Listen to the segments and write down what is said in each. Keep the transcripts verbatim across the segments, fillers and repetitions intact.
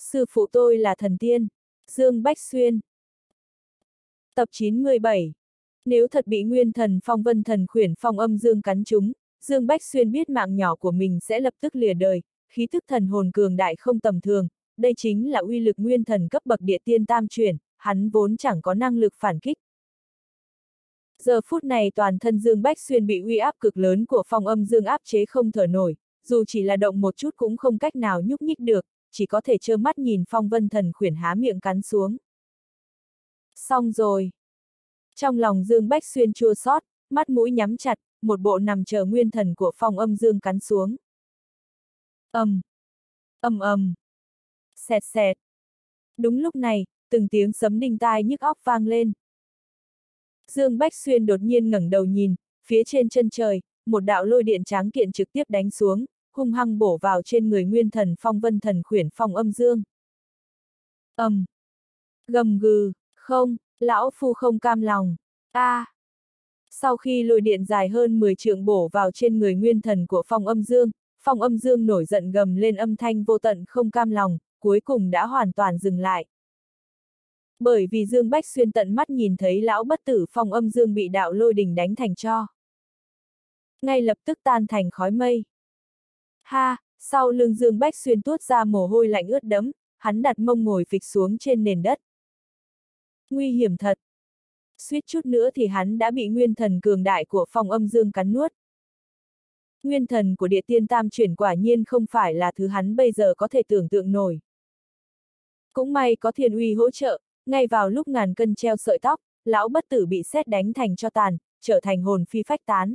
Sư phụ tôi là thần tiên. Dương Bách Xuyên. Tập chín mươi bảy. Nếu thật bị nguyên thần phong vân thần khuyển phong âm dương cắn trúng, Dương Bách Xuyên biết mạng nhỏ của mình sẽ lập tức lìa đời, khí thức thần hồn cường đại không tầm thường, đây chính là uy lực nguyên thần cấp bậc địa tiên tam chuyển, hắn vốn chẳng có năng lực phản kích. Giờ phút này toàn thân Dương Bách Xuyên bị uy áp cực lớn của phong âm dương áp chế không thở nổi, dù chỉ là động một chút cũng không cách nào nhúc nhích được, chỉ có thể trơ mắt nhìn phong vân thần khuyển há miệng cắn xuống. Xong rồi. Trong lòng Dương Bách Xuyên chua xót, mắt mũi nhắm chặt, một bộ nằm chờ nguyên thần của phong âm dương cắn xuống. Ầm, ầm ầm, xẹt xẹt. Đúng lúc này, từng tiếng sấm đinh tai nhức óc vang lên. Dương Bách Xuyên đột nhiên ngẩng đầu nhìn, phía trên chân trời, một đạo lôi điện tráng kiện trực tiếp đánh xuống, hung hăng bổ vào trên người nguyên thần phong vân thần khuyển phong âm dương. Ầm, um, gầm gừ, không, lão phu không cam lòng. A. À. Sau khi lôi điện dài hơn mười trượng bổ vào trên người nguyên thần của phong âm dương, phong âm dương nổi giận gầm lên âm thanh vô tận không cam lòng, cuối cùng đã hoàn toàn dừng lại. Bởi vì Dương Bách Xuyên tận mắt nhìn thấy lão bất tử phong âm dương bị đạo lôi đình đánh thành tro. Ngay lập tức tan thành khói mây. Ha, sau lưng Dương Bách Xuyên tuốt ra mồ hôi lạnh ướt đẫm, hắn đặt mông ngồi phịch xuống trên nền đất. Nguy hiểm thật. Suýt chút nữa thì hắn đã bị nguyên thần cường đại của phong âm dương cắn nuốt. Nguyên thần của địa tiên tam chuyển quả nhiên không phải là thứ hắn bây giờ có thể tưởng tượng nổi. Cũng may có thiên uy hỗ trợ, ngay vào lúc ngàn cân treo sợi tóc, lão bất tử bị sét đánh thành cho tàn, trở thành hồn phi phách tán.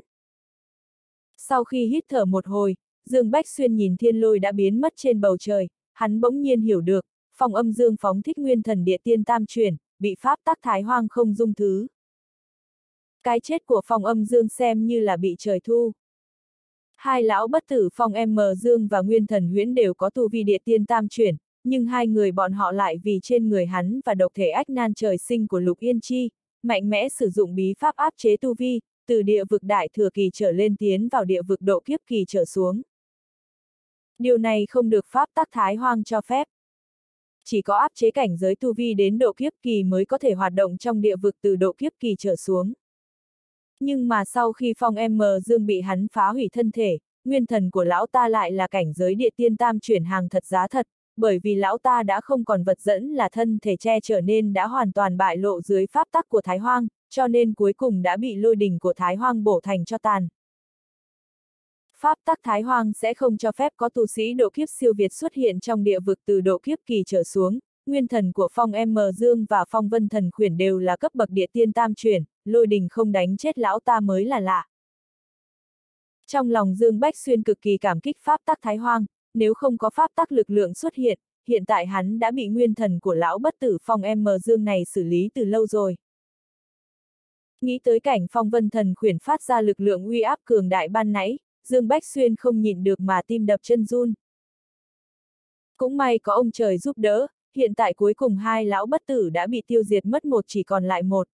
Sau khi hít thở một hồi, Dương Bách Xuyên nhìn thiên lôi đã biến mất trên bầu trời, hắn bỗng nhiên hiểu được, phong âm dương phóng thích nguyên thần địa tiên tam chuyển, bị pháp tắc thái hoang không dung thứ. Cái chết của phong âm dương xem như là bị trời thu. Hai lão bất tử phong M Dương và nguyên thần huyễn đều có tu vi địa tiên tam chuyển, nhưng hai người bọn họ lại vì trên người hắn và độc thể ách nan trời sinh của Lục Yên Chi, mạnh mẽ sử dụng bí pháp áp chế tu vi, từ địa vực đại thừa kỳ trở lên tiến vào địa vực độ kiếp kỳ trở xuống. Điều này không được pháp tắc thái hoang cho phép. Chỉ có áp chế cảnh giới tu vi đến độ kiếp kỳ mới có thể hoạt động trong địa vực từ độ kiếp kỳ trở xuống. Nhưng mà sau khi phong M Dương bị hắn phá hủy thân thể, nguyên thần của lão ta lại là cảnh giới địa tiên tam chuyển hàng thật giá thật, bởi vì lão ta đã không còn vật dẫn là thân thể che trở nên đã hoàn toàn bại lộ dưới pháp tắc của Thái Hoang, cho nên cuối cùng đã bị lôi đình của Thái Hoang bổ thành cho tàn. Pháp tắc Thái Hoang sẽ không cho phép có tu sĩ độ kiếp siêu việt xuất hiện trong địa vực từ độ kiếp kỳ trở xuống, nguyên thần của phong M Dương và phong vân thần khuyển đều là cấp bậc địa tiên tam chuyển, lôi đình không đánh chết lão ta mới là lạ. Trong lòng Dương Bách Xuyên cực kỳ cảm kích pháp tắc Thái Hoang, nếu không có pháp tắc lực lượng xuất hiện, hiện tại hắn đã bị nguyên thần của lão bất tử phong M Dương này xử lý từ lâu rồi. Nghĩ tới cảnh phong vân thần khuyển phát ra lực lượng uy áp cường đại ban nãy, Dương Bách Xuyên không nhịn được mà tim đập chân run. Cũng may có ông trời giúp đỡ, hiện tại cuối cùng hai lão bất tử đã bị tiêu diệt mất một chỉ còn lại một.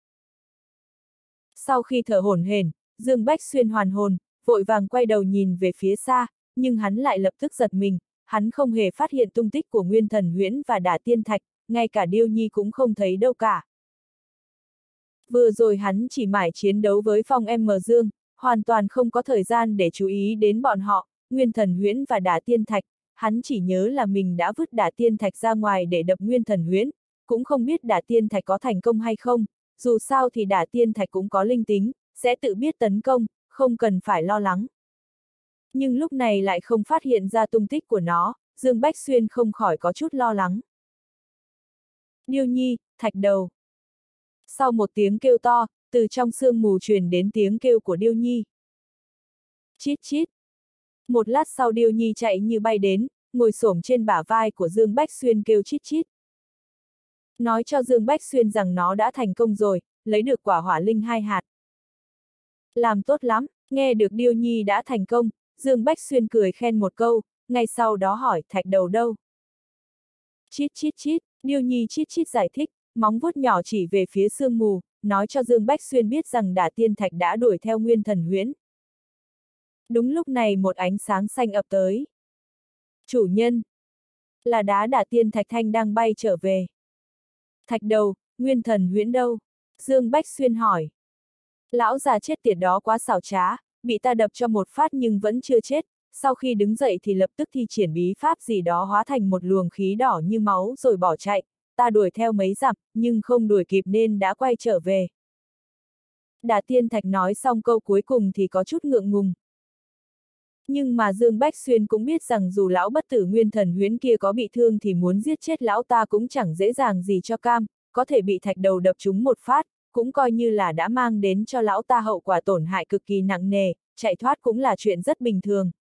Sau khi thở hổn hển, Dương Bách Xuyên hoàn hồn, vội vàng quay đầu nhìn về phía xa, nhưng hắn lại lập tức giật mình, hắn không hề phát hiện tung tích của nguyên thần huyễn và đả tiên thạch, ngay cả Điêu Nhi cũng không thấy đâu cả. Vừa rồi hắn chỉ mải chiến đấu với phong M Dương, hoàn toàn không có thời gian để chú ý đến bọn họ, nguyên thần huyễn và đả tiên thạch, hắn chỉ nhớ là mình đã vứt đả tiên thạch ra ngoài để đập nguyên thần huyễn, cũng không biết đả tiên thạch có thành công hay không, dù sao thì đả tiên thạch cũng có linh tính, sẽ tự biết tấn công, không cần phải lo lắng. Nhưng lúc này lại không phát hiện ra tung tích của nó, Dương Bách Xuyên không khỏi có chút lo lắng. Điêu Nhi, thạch đầu. Sau một tiếng kêu to, từ trong sương mù truyền đến tiếng kêu của Điêu Nhi. Chít chít. Một lát sau Điêu Nhi chạy như bay đến, ngồi xổm trên bả vai của Dương Bách Xuyên kêu chít chít. Nói cho Dương Bách Xuyên rằng nó đã thành công rồi, lấy được quả hỏa linh hai hạt. Làm tốt lắm, nghe được Điêu Nhi đã thành công, Dương Bách Xuyên cười khen một câu, ngay sau đó hỏi thạch đầu đâu. Chít chít chít, Điêu Nhi chít chít giải thích, móng vuốt nhỏ chỉ về phía sương mù, nói cho Dương Bách Xuyên biết rằng đả tiên thạch đã đuổi theo nguyên thần huyễn. Đúng lúc này một ánh sáng xanh ập tới. Chủ nhân. Là đá đả tiên thạch thanh đang bay trở về. Thạch đầu, Nguyên Thần Huyễn đâu? Dương Bách Xuyên hỏi. Lão già chết tiệt đó quá xảo trá, bị ta đập cho một phát nhưng vẫn chưa chết, sau khi đứng dậy thì lập tức thi triển bí pháp gì đó hóa thành một luồng khí đỏ như máu rồi bỏ chạy, ta đuổi theo mấy dặm, nhưng không đuổi kịp nên đã quay trở về. Đả tiên thạch nói xong câu cuối cùng thì có chút ngượng ngùng. Nhưng mà Dương Bách Xuyên cũng biết rằng dù lão bất tử Nguyên Thần Huyễn kia có bị thương thì muốn giết chết lão ta cũng chẳng dễ dàng gì cho cam, có thể bị thạch đầu đập trúng một phát, cũng coi như là đã mang đến cho lão ta hậu quả tổn hại cực kỳ nặng nề, chạy thoát cũng là chuyện rất bình thường.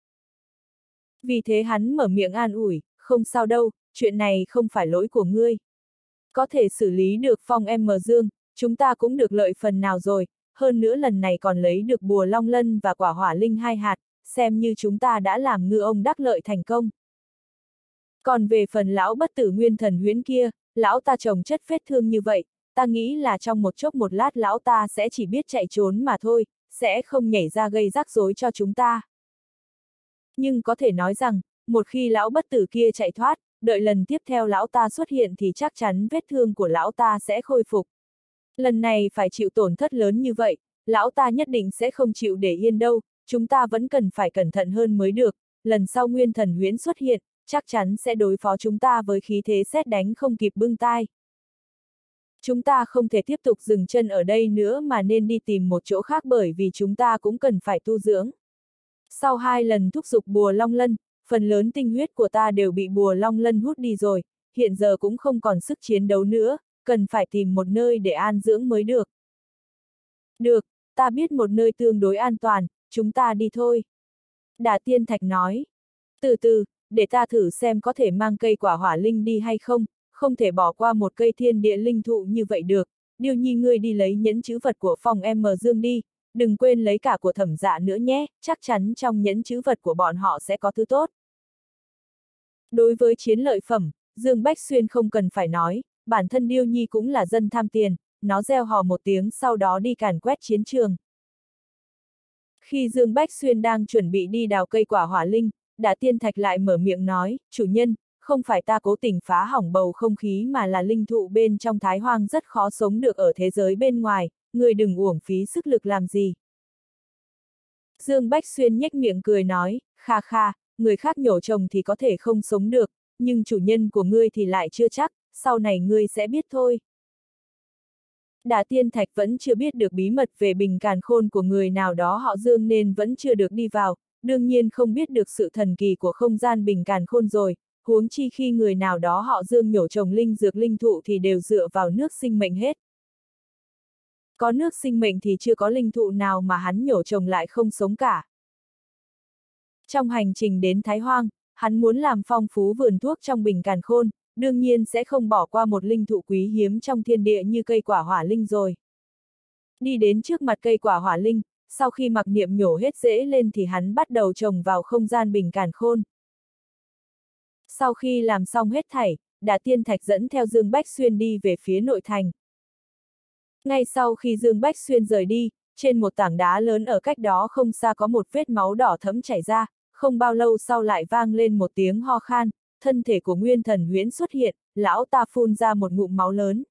Vì thế hắn mở miệng an ủi, không sao đâu, chuyện này không phải lỗi của ngươi. Có thể xử lý được Phong M Dương, chúng ta cũng được lợi phần nào rồi, hơn nữa lần này còn lấy được bùa long lân và quả hỏa linh hai hạt, xem như chúng ta đã làm ngư ông đắc lợi thành công. Còn về phần lão bất tử Nguyên Thần Huyễn kia, lão ta trồng chất vết thương như vậy, ta nghĩ là trong một chốc một lát lão ta sẽ chỉ biết chạy trốn mà thôi, sẽ không nhảy ra gây rắc rối cho chúng ta. Nhưng có thể nói rằng, một khi lão bất tử kia chạy thoát, đợi lần tiếp theo lão ta xuất hiện thì chắc chắn vết thương của lão ta sẽ khôi phục. Lần này phải chịu tổn thất lớn như vậy, lão ta nhất định sẽ không chịu để yên đâu, chúng ta vẫn cần phải cẩn thận hơn mới được, lần sau Nguyên Thần Huyễn xuất hiện, chắc chắn sẽ đối phó chúng ta với khí thế sét đánh không kịp bưng tai. Chúng ta không thể tiếp tục dừng chân ở đây nữa mà nên đi tìm một chỗ khác bởi vì chúng ta cũng cần phải tu dưỡng. Sau hai lần thúc giục bùa long lân, phần lớn tinh huyết của ta đều bị bùa long lân hút đi rồi, hiện giờ cũng không còn sức chiến đấu nữa, cần phải tìm một nơi để an dưỡng mới được. Được, ta biết một nơi tương đối an toàn, chúng ta đi thôi. Đả tiên thạch nói. Từ từ, để ta thử xem có thể mang cây quả hỏa linh đi hay không, không thể bỏ qua một cây thiên địa linh thụ như vậy được. Điêu Nhi ngươi đi lấy nhẫn chữ vật của Phong M Dương đi, đừng quên lấy cả của Thẩm Dạ nữa nhé, chắc chắn trong nhẫn chữ vật của bọn họ sẽ có thứ tốt. Đối với chiến lợi phẩm, Dương Bách Xuyên không cần phải nói, bản thân Điêu Nhi cũng là dân tham tiền, nó reo hò một tiếng sau đó đi càn quét chiến trường. Khi Dương Bách Xuyên đang chuẩn bị đi đào cây quả hỏa linh, Đả tiên thạch lại mở miệng nói, chủ nhân, không phải ta cố tình phá hỏng bầu không khí mà là linh thụ bên trong Thái Hoang rất khó sống được ở thế giới bên ngoài, người đừng uổng phí sức lực làm gì. Dương Bách Xuyên nhếch miệng cười nói, kha kha, người khác nhổ trồng thì có thể không sống được, nhưng chủ nhân của ngươi thì lại chưa chắc, sau này ngươi sẽ biết thôi. Đả tiên thạch vẫn chưa biết được bí mật về bình càn khôn của người nào đó họ Dương nên vẫn chưa được đi vào, đương nhiên không biết được sự thần kỳ của không gian bình càn khôn rồi, huống chi khi người nào đó họ Dương nhổ trồng linh dược linh thụ thì đều dựa vào nước sinh mệnh hết. Có nước sinh mệnh thì chưa có linh thụ nào mà hắn nhổ trồng lại không sống cả. Trong hành trình đến Thái Hoang, hắn muốn làm phong phú vườn thuốc trong bình càn khôn, đương nhiên sẽ không bỏ qua một linh thụ quý hiếm trong thiên địa như cây quả hỏa linh rồi. Đi đến trước mặt cây quả hỏa linh, sau khi mặc niệm nhổ hết rễ lên thì hắn bắt đầu trồng vào không gian bình càn khôn. Sau khi làm xong hết thảy, Đả tiên thạch dẫn theo Dương Bách Xuyên đi về phía nội thành. Ngay sau khi Dương Bách Xuyên rời đi, trên một tảng đá lớn ở cách đó không xa có một vết máu đỏ thẫm chảy ra, không bao lâu sau lại vang lên một tiếng ho khan, thân thể của Nguyên Thần Huyễn xuất hiện, lão ta phun ra một ngụm máu lớn.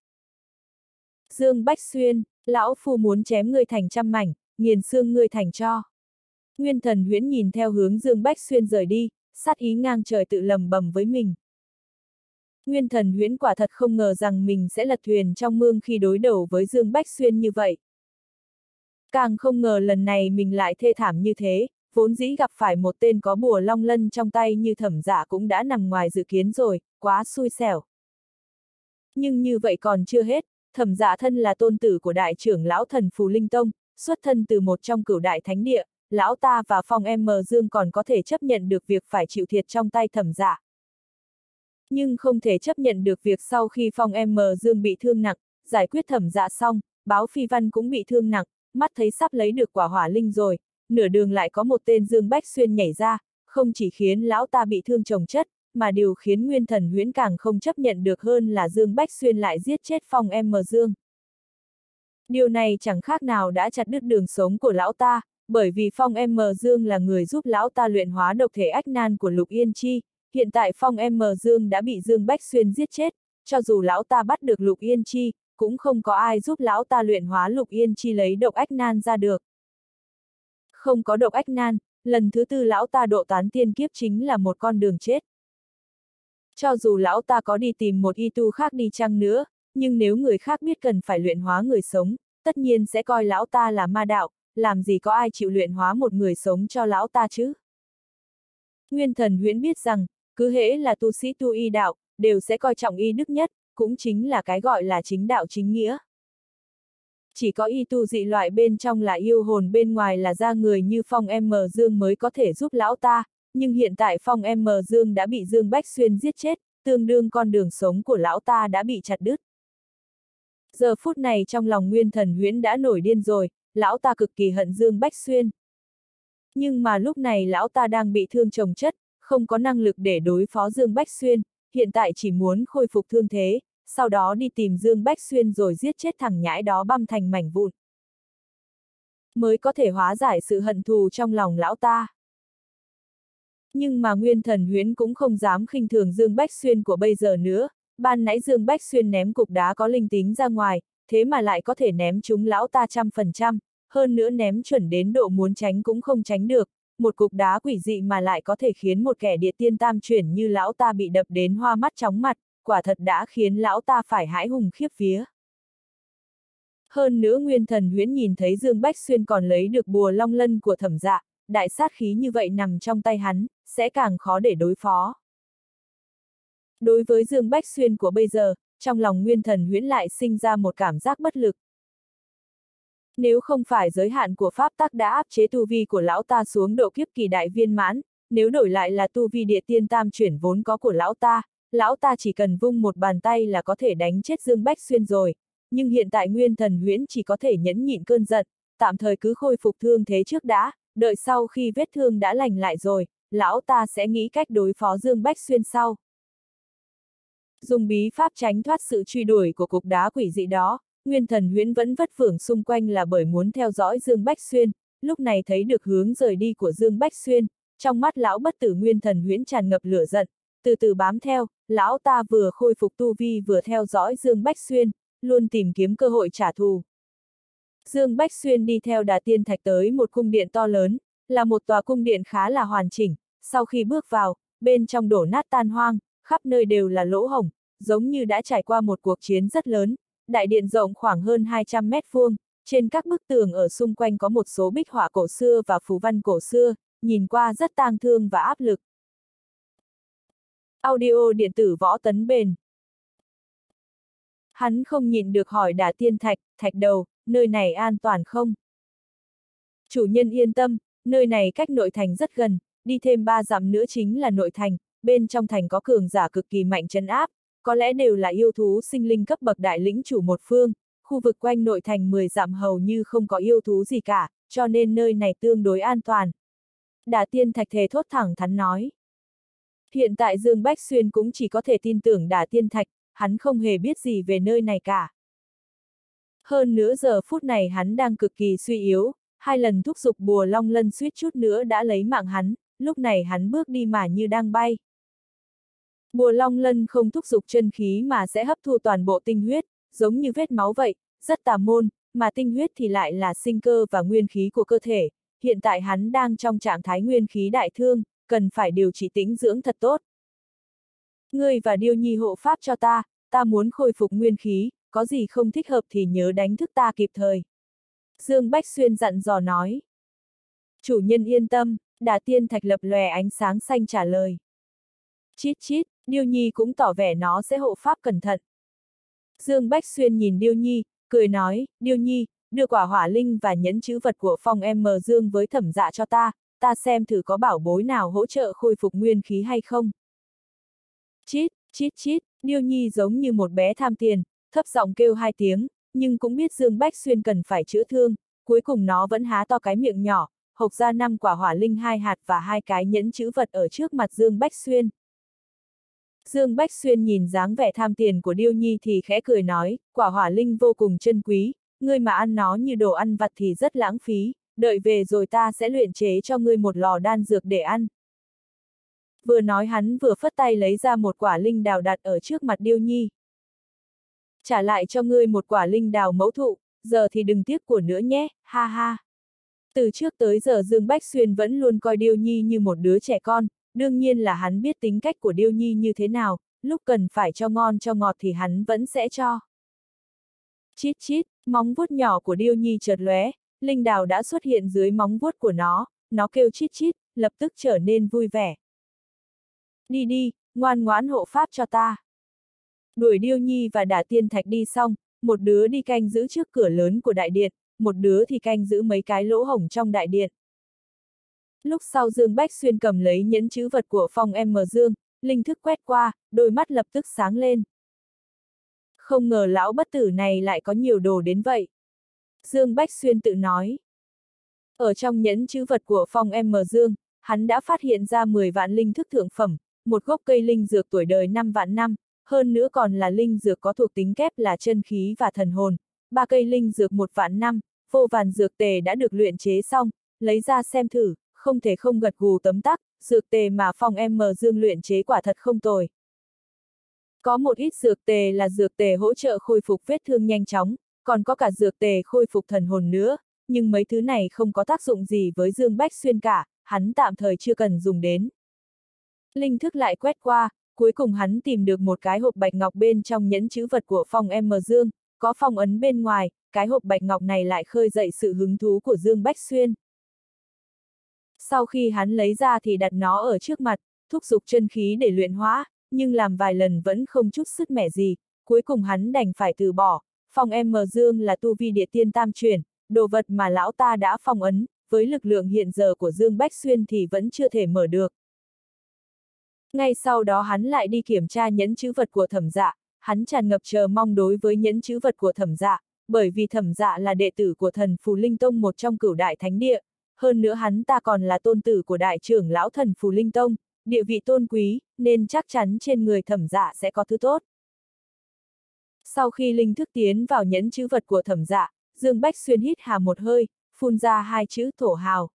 Dương Bách Xuyên, lão phu muốn chém ngươi thành trăm mảnh, nghiền xương ngươi thành tro. Nguyên Thần Huyễn nhìn theo hướng Dương Bách Xuyên rời đi, sát ý ngang trời tự lầm bầm với mình. Nguyên Thần Huyễn quả thật không ngờ rằng mình sẽ lật thuyền trong mương khi đối đầu với Dương Bách Xuyên như vậy. Càng không ngờ lần này mình lại thê thảm như thế, vốn dĩ gặp phải một tên có bùa long lân trong tay như Thẩm Dạ cũng đã nằm ngoài dự kiến rồi, quá xui xẻo. Nhưng như vậy còn chưa hết, Thẩm Dạ thân là tôn tử của đại trưởng lão thần Phù Linh Tông, xuất thân từ một trong cửu đại thánh địa, lão ta và Phong M Dương còn có thể chấp nhận được việc phải chịu thiệt trong tay Thẩm Dạ. Nhưng không thể chấp nhận được việc sau khi Phong M Dương bị thương nặng, giải quyết Thẩm Dạ xong, Báo Phi Văn cũng bị thương nặng, mắt thấy sắp lấy được quả hỏa linh rồi, nửa đường lại có một tên Dương Bách Xuyên nhảy ra, không chỉ khiến lão ta bị thương chồng chất, mà điều khiến Nguyên Thần Huyễn càng không chấp nhận được hơn là Dương Bách Xuyên lại giết chết Phong M Dương. Điều này chẳng khác nào đã chặt đứt đường sống của lão ta, bởi vì Phong M Dương là người giúp lão ta luyện hóa độc thể ách nan của Lục Yên Chi, hiện tại Phong M Dương đã bị Dương Bách Xuyên giết chết, cho dù lão ta bắt được Lục Yên Chi, cũng không có ai giúp lão ta luyện hóa Lục Yên Chi lấy độc ách nan ra được. Không có độc ách nan, lần thứ tư lão ta độ tán tiên kiếp chính là một con đường chết. Cho dù lão ta có đi tìm một y tu khác đi chăng nữa, nhưng nếu người khác biết cần phải luyện hóa người sống, tất nhiên sẽ coi lão ta là ma đạo, làm gì có ai chịu luyện hóa một người sống cho lão ta chứ. Nguyên Thần Huyễn biết rằng, cứ hễ là tu sĩ tu y đạo, đều sẽ coi trọng y đức nhất, cũng chính là cái gọi là chính đạo chính nghĩa. Chỉ có y tu dị loại bên trong là yêu hồn, bên ngoài là da người như Phong M Dương mới có thể giúp lão ta, nhưng hiện tại Phong M Dương đã bị Dương Bách Xuyên giết chết, tương đương con đường sống của lão ta đã bị chặt đứt. Giờ phút này trong lòng Nguyên Thần Huyễn đã nổi điên rồi, lão ta cực kỳ hận Dương Bách Xuyên. Nhưng mà lúc này lão ta đang bị thương chồng chất, không có năng lực để đối phó Dương Bách Xuyên, hiện tại chỉ muốn khôi phục thương thế, sau đó đi tìm Dương Bách Xuyên rồi giết chết thằng nhãi đó băm thành mảnh vụn. Mới có thể hóa giải sự hận thù trong lòng lão ta. Nhưng mà Nguyên Thần Huyễn cũng không dám khinh thường Dương Bách Xuyên của bây giờ nữa, ban nãy Dương Bách Xuyên ném cục đá có linh tính ra ngoài, thế mà lại có thể ném trúng lão ta trăm phần trăm, hơn nữa ném chuẩn đến độ muốn tránh cũng không tránh được, một cục đá quỷ dị mà lại có thể khiến một kẻ địa tiên tam chuyển như lão ta bị đập đến hoa mắt chóng mặt, quả thật đã khiến lão ta phải hãi hùng khiếp vía. Hơn nữa Nguyên Thần Huyễn nhìn thấy Dương Bách Xuyên còn lấy được bùa long lân của Thẩm Dạ, đại sát khí như vậy nằm trong tay hắn, sẽ càng khó để đối phó. Đối với Dương Bách Xuyên của bây giờ, trong lòng Nguyên Thần Huyễn lại sinh ra một cảm giác bất lực. Nếu không phải giới hạn của pháp tắc đã áp chế tu vi của lão ta xuống độ kiếp kỳ đại viên mãn, nếu đổi lại là tu vi địa tiên tam chuyển vốn có của lão ta, lão ta chỉ cần vung một bàn tay là có thể đánh chết Dương Bách Xuyên rồi, nhưng hiện tại Nguyên Thần Huyễn chỉ có thể nhẫn nhịn cơn giận, tạm thời cứ khôi phục thương thế trước đã, đợi sau khi vết thương đã lành lại rồi, lão ta sẽ nghĩ cách đối phó Dương Bách Xuyên sau. Dùng bí pháp tránh thoát sự truy đuổi của cục đá quỷ dị đó, Nguyên Thần Huyễn vẫn vất vưởng xung quanh là bởi muốn theo dõi Dương Bách Xuyên, lúc này thấy được hướng rời đi của Dương Bách Xuyên, trong mắt lão bất tử Nguyên Thần Huyễn tràn ngập lửa giận, từ từ bám theo, lão ta vừa khôi phục tu vi vừa theo dõi Dương Bách Xuyên, luôn tìm kiếm cơ hội trả thù. Dương Bách Xuyên đi theo Đà Tiên Thạch tới một cung điện to lớn, là một tòa cung điện khá là hoàn chỉnh, sau khi bước vào, bên trong đổ nát tan hoang, khắp nơi đều là lỗ hổng, giống như đã trải qua một cuộc chiến rất lớn. Đại điện rộng khoảng hơn hai trăm mét vuông, trên các bức tường ở xung quanh có một số bích họa cổ xưa và phù văn cổ xưa, nhìn qua rất tang thương và áp lực. Audio điện tử Võ Tấn Bền. Hắn không nhịn được hỏi Đả Tiên Thạch, Thạch Đầu, nơi này an toàn không? Chủ nhân yên tâm, nơi này cách nội thành rất gần, đi thêm ba dặm nữa chính là nội thành, bên trong thành có cường giả cực kỳ mạnh trấn áp, có lẽ đều là yêu thú sinh linh cấp bậc đại lĩnh chủ một phương, khu vực quanh nội thành mười dặm hầu như không có yêu thú gì cả, cho nên nơi này tương đối an toàn. Đả Tiên Thạch thề thốt thẳng thắn nói. Hiện tại Dương Bách Xuyên cũng chỉ có thể tin tưởng Đả Tiên Thạch, hắn không hề biết gì về nơi này cả. Hơn nữa giờ phút này hắn đang cực kỳ suy yếu, hai lần thúc giục bùa long lân suýt chút nữa đã lấy mạng hắn, lúc này hắn bước đi mà như đang bay. Bùa long lân không thúc giục chân khí mà sẽ hấp thu toàn bộ tinh huyết, giống như vết máu vậy, rất tà môn, mà tinh huyết thì lại là sinh cơ và nguyên khí của cơ thể. Hiện tại hắn đang trong trạng thái nguyên khí đại thương, cần phải điều trị tĩnh dưỡng thật tốt. Ngươi và Điêu Nhi hộ pháp cho ta, ta muốn khôi phục nguyên khí, có gì không thích hợp thì nhớ đánh thức ta kịp thời. Dương Bách Xuyên dặn dò nói. Chủ nhân yên tâm, Đả Tiên Thạch lập lòe ánh sáng xanh trả lời. Chít chít, Điêu Nhi cũng tỏ vẻ nó sẽ hộ pháp cẩn thận. Dương Bách Xuyên nhìn Điêu Nhi, cười nói, Điêu Nhi, đưa quả hỏa linh và nhẫn chữ vật của Phong M Dương với Thẩm Dạ cho ta, ta xem thử có bảo bối nào hỗ trợ khôi phục nguyên khí hay không. Chít, chít chít, Điêu Nhi giống như một bé tham tiền, thấp giọng kêu hai tiếng, nhưng cũng biết Dương Bách Xuyên cần phải chữa thương, cuối cùng nó vẫn há to cái miệng nhỏ, hộc ra năm quả hỏa linh hai hạt và hai cái nhẫn chữ vật ở trước mặt Dương Bách Xuyên. Dương Bách Xuyên nhìn dáng vẻ tham tiền của Điêu Nhi thì khẽ cười nói, quả hỏa linh vô cùng chân quý, ngươi mà ăn nó như đồ ăn vặt thì rất lãng phí, đợi về rồi ta sẽ luyện chế cho ngươi một lò đan dược để ăn. Vừa nói hắn vừa phất tay lấy ra một quả linh đào đặt ở trước mặt Điêu Nhi. Trả lại cho ngươi một quả linh đào mẫu thụ, giờ thì đừng tiếc của nữa nhé, ha ha. Từ trước tới giờ Dương Bách Xuyên vẫn luôn coi Điêu Nhi như một đứa trẻ con, đương nhiên là hắn biết tính cách của Điêu Nhi như thế nào, lúc cần phải cho ngon cho ngọt thì hắn vẫn sẽ cho. Chít chít, móng vuốt nhỏ của Điêu Nhi chợt lóe, linh đào đã xuất hiện dưới móng vuốt của nó, nó kêu chít chít, lập tức trở nên vui vẻ. Đi đi, ngoan ngoãn hộ pháp cho ta. Đuổi Điêu Nhi và Đả Tiên Thạch đi xong, một đứa đi canh giữ trước cửa lớn của đại điện, một đứa thì canh giữ mấy cái lỗ hổng trong đại điện. Lúc sau Dương Bách Xuyên cầm lấy nhẫn chữ vật của Phong M Dương, linh thức quét qua, đôi mắt lập tức sáng lên. Không ngờ lão bất tử này lại có nhiều đồ đến vậy. Dương Bách Xuyên tự nói. Ở trong nhẫn chữ vật của Phong M Dương, hắn đã phát hiện ra mười vạn linh thức thượng phẩm, một gốc cây linh dược tuổi đời năm vạn năm, hơn nữa còn là linh dược có thuộc tính kép là chân khí và thần hồn, ba cây linh dược một vạn năm, vô vàn dược tề đã được luyện chế xong, lấy ra xem thử, không thể không gật gù tấm tắc, dược tề mà Phong M Dương luyện chế quả thật không tồi. Có một ít dược tề là dược tề hỗ trợ khôi phục vết thương nhanh chóng, còn có cả dược tề khôi phục thần hồn nữa, nhưng mấy thứ này không có tác dụng gì với Dương Bách Xuyên cả, hắn tạm thời chưa cần dùng đến. Linh thức lại quét qua, cuối cùng hắn tìm được một cái hộp bạch ngọc bên trong nhẫn chữ vật của Phong M Dương, có phong ấn bên ngoài, cái hộp bạch ngọc này lại khơi dậy sự hứng thú của Dương Bách Xuyên. Sau khi hắn lấy ra thì đặt nó ở trước mặt, thúc giục chân khí để luyện hóa, nhưng làm vài lần vẫn không chút sứt mẻ gì, cuối cùng hắn đành phải từ bỏ. Phong M Dương là tu vi địa tiên tam chuyển, đồ vật mà lão ta đã phong ấn, với lực lượng hiện giờ của Dương Bách Xuyên thì vẫn chưa thể mở được. Ngay sau đó hắn lại đi kiểm tra nhẫn chữ vật của Thẩm Dạ, hắn tràn ngập chờ mong đối với nhẫn chữ vật của Thẩm Dạ, bởi vì Thẩm Dạ là đệ tử của Thần Phù Linh Tông, một trong cửu đại thánh địa, hơn nữa hắn ta còn là tôn tử của đại trưởng lão Thần Phù Linh Tông, địa vị tôn quý, nên chắc chắn trên người Thẩm Dạ sẽ có thứ tốt. Sau khi linh thức tiến vào nhẫn chữ vật của Thẩm Dạ, Dương Bách Xuyên hít hà một hơi, phun ra hai chữ thổ hào.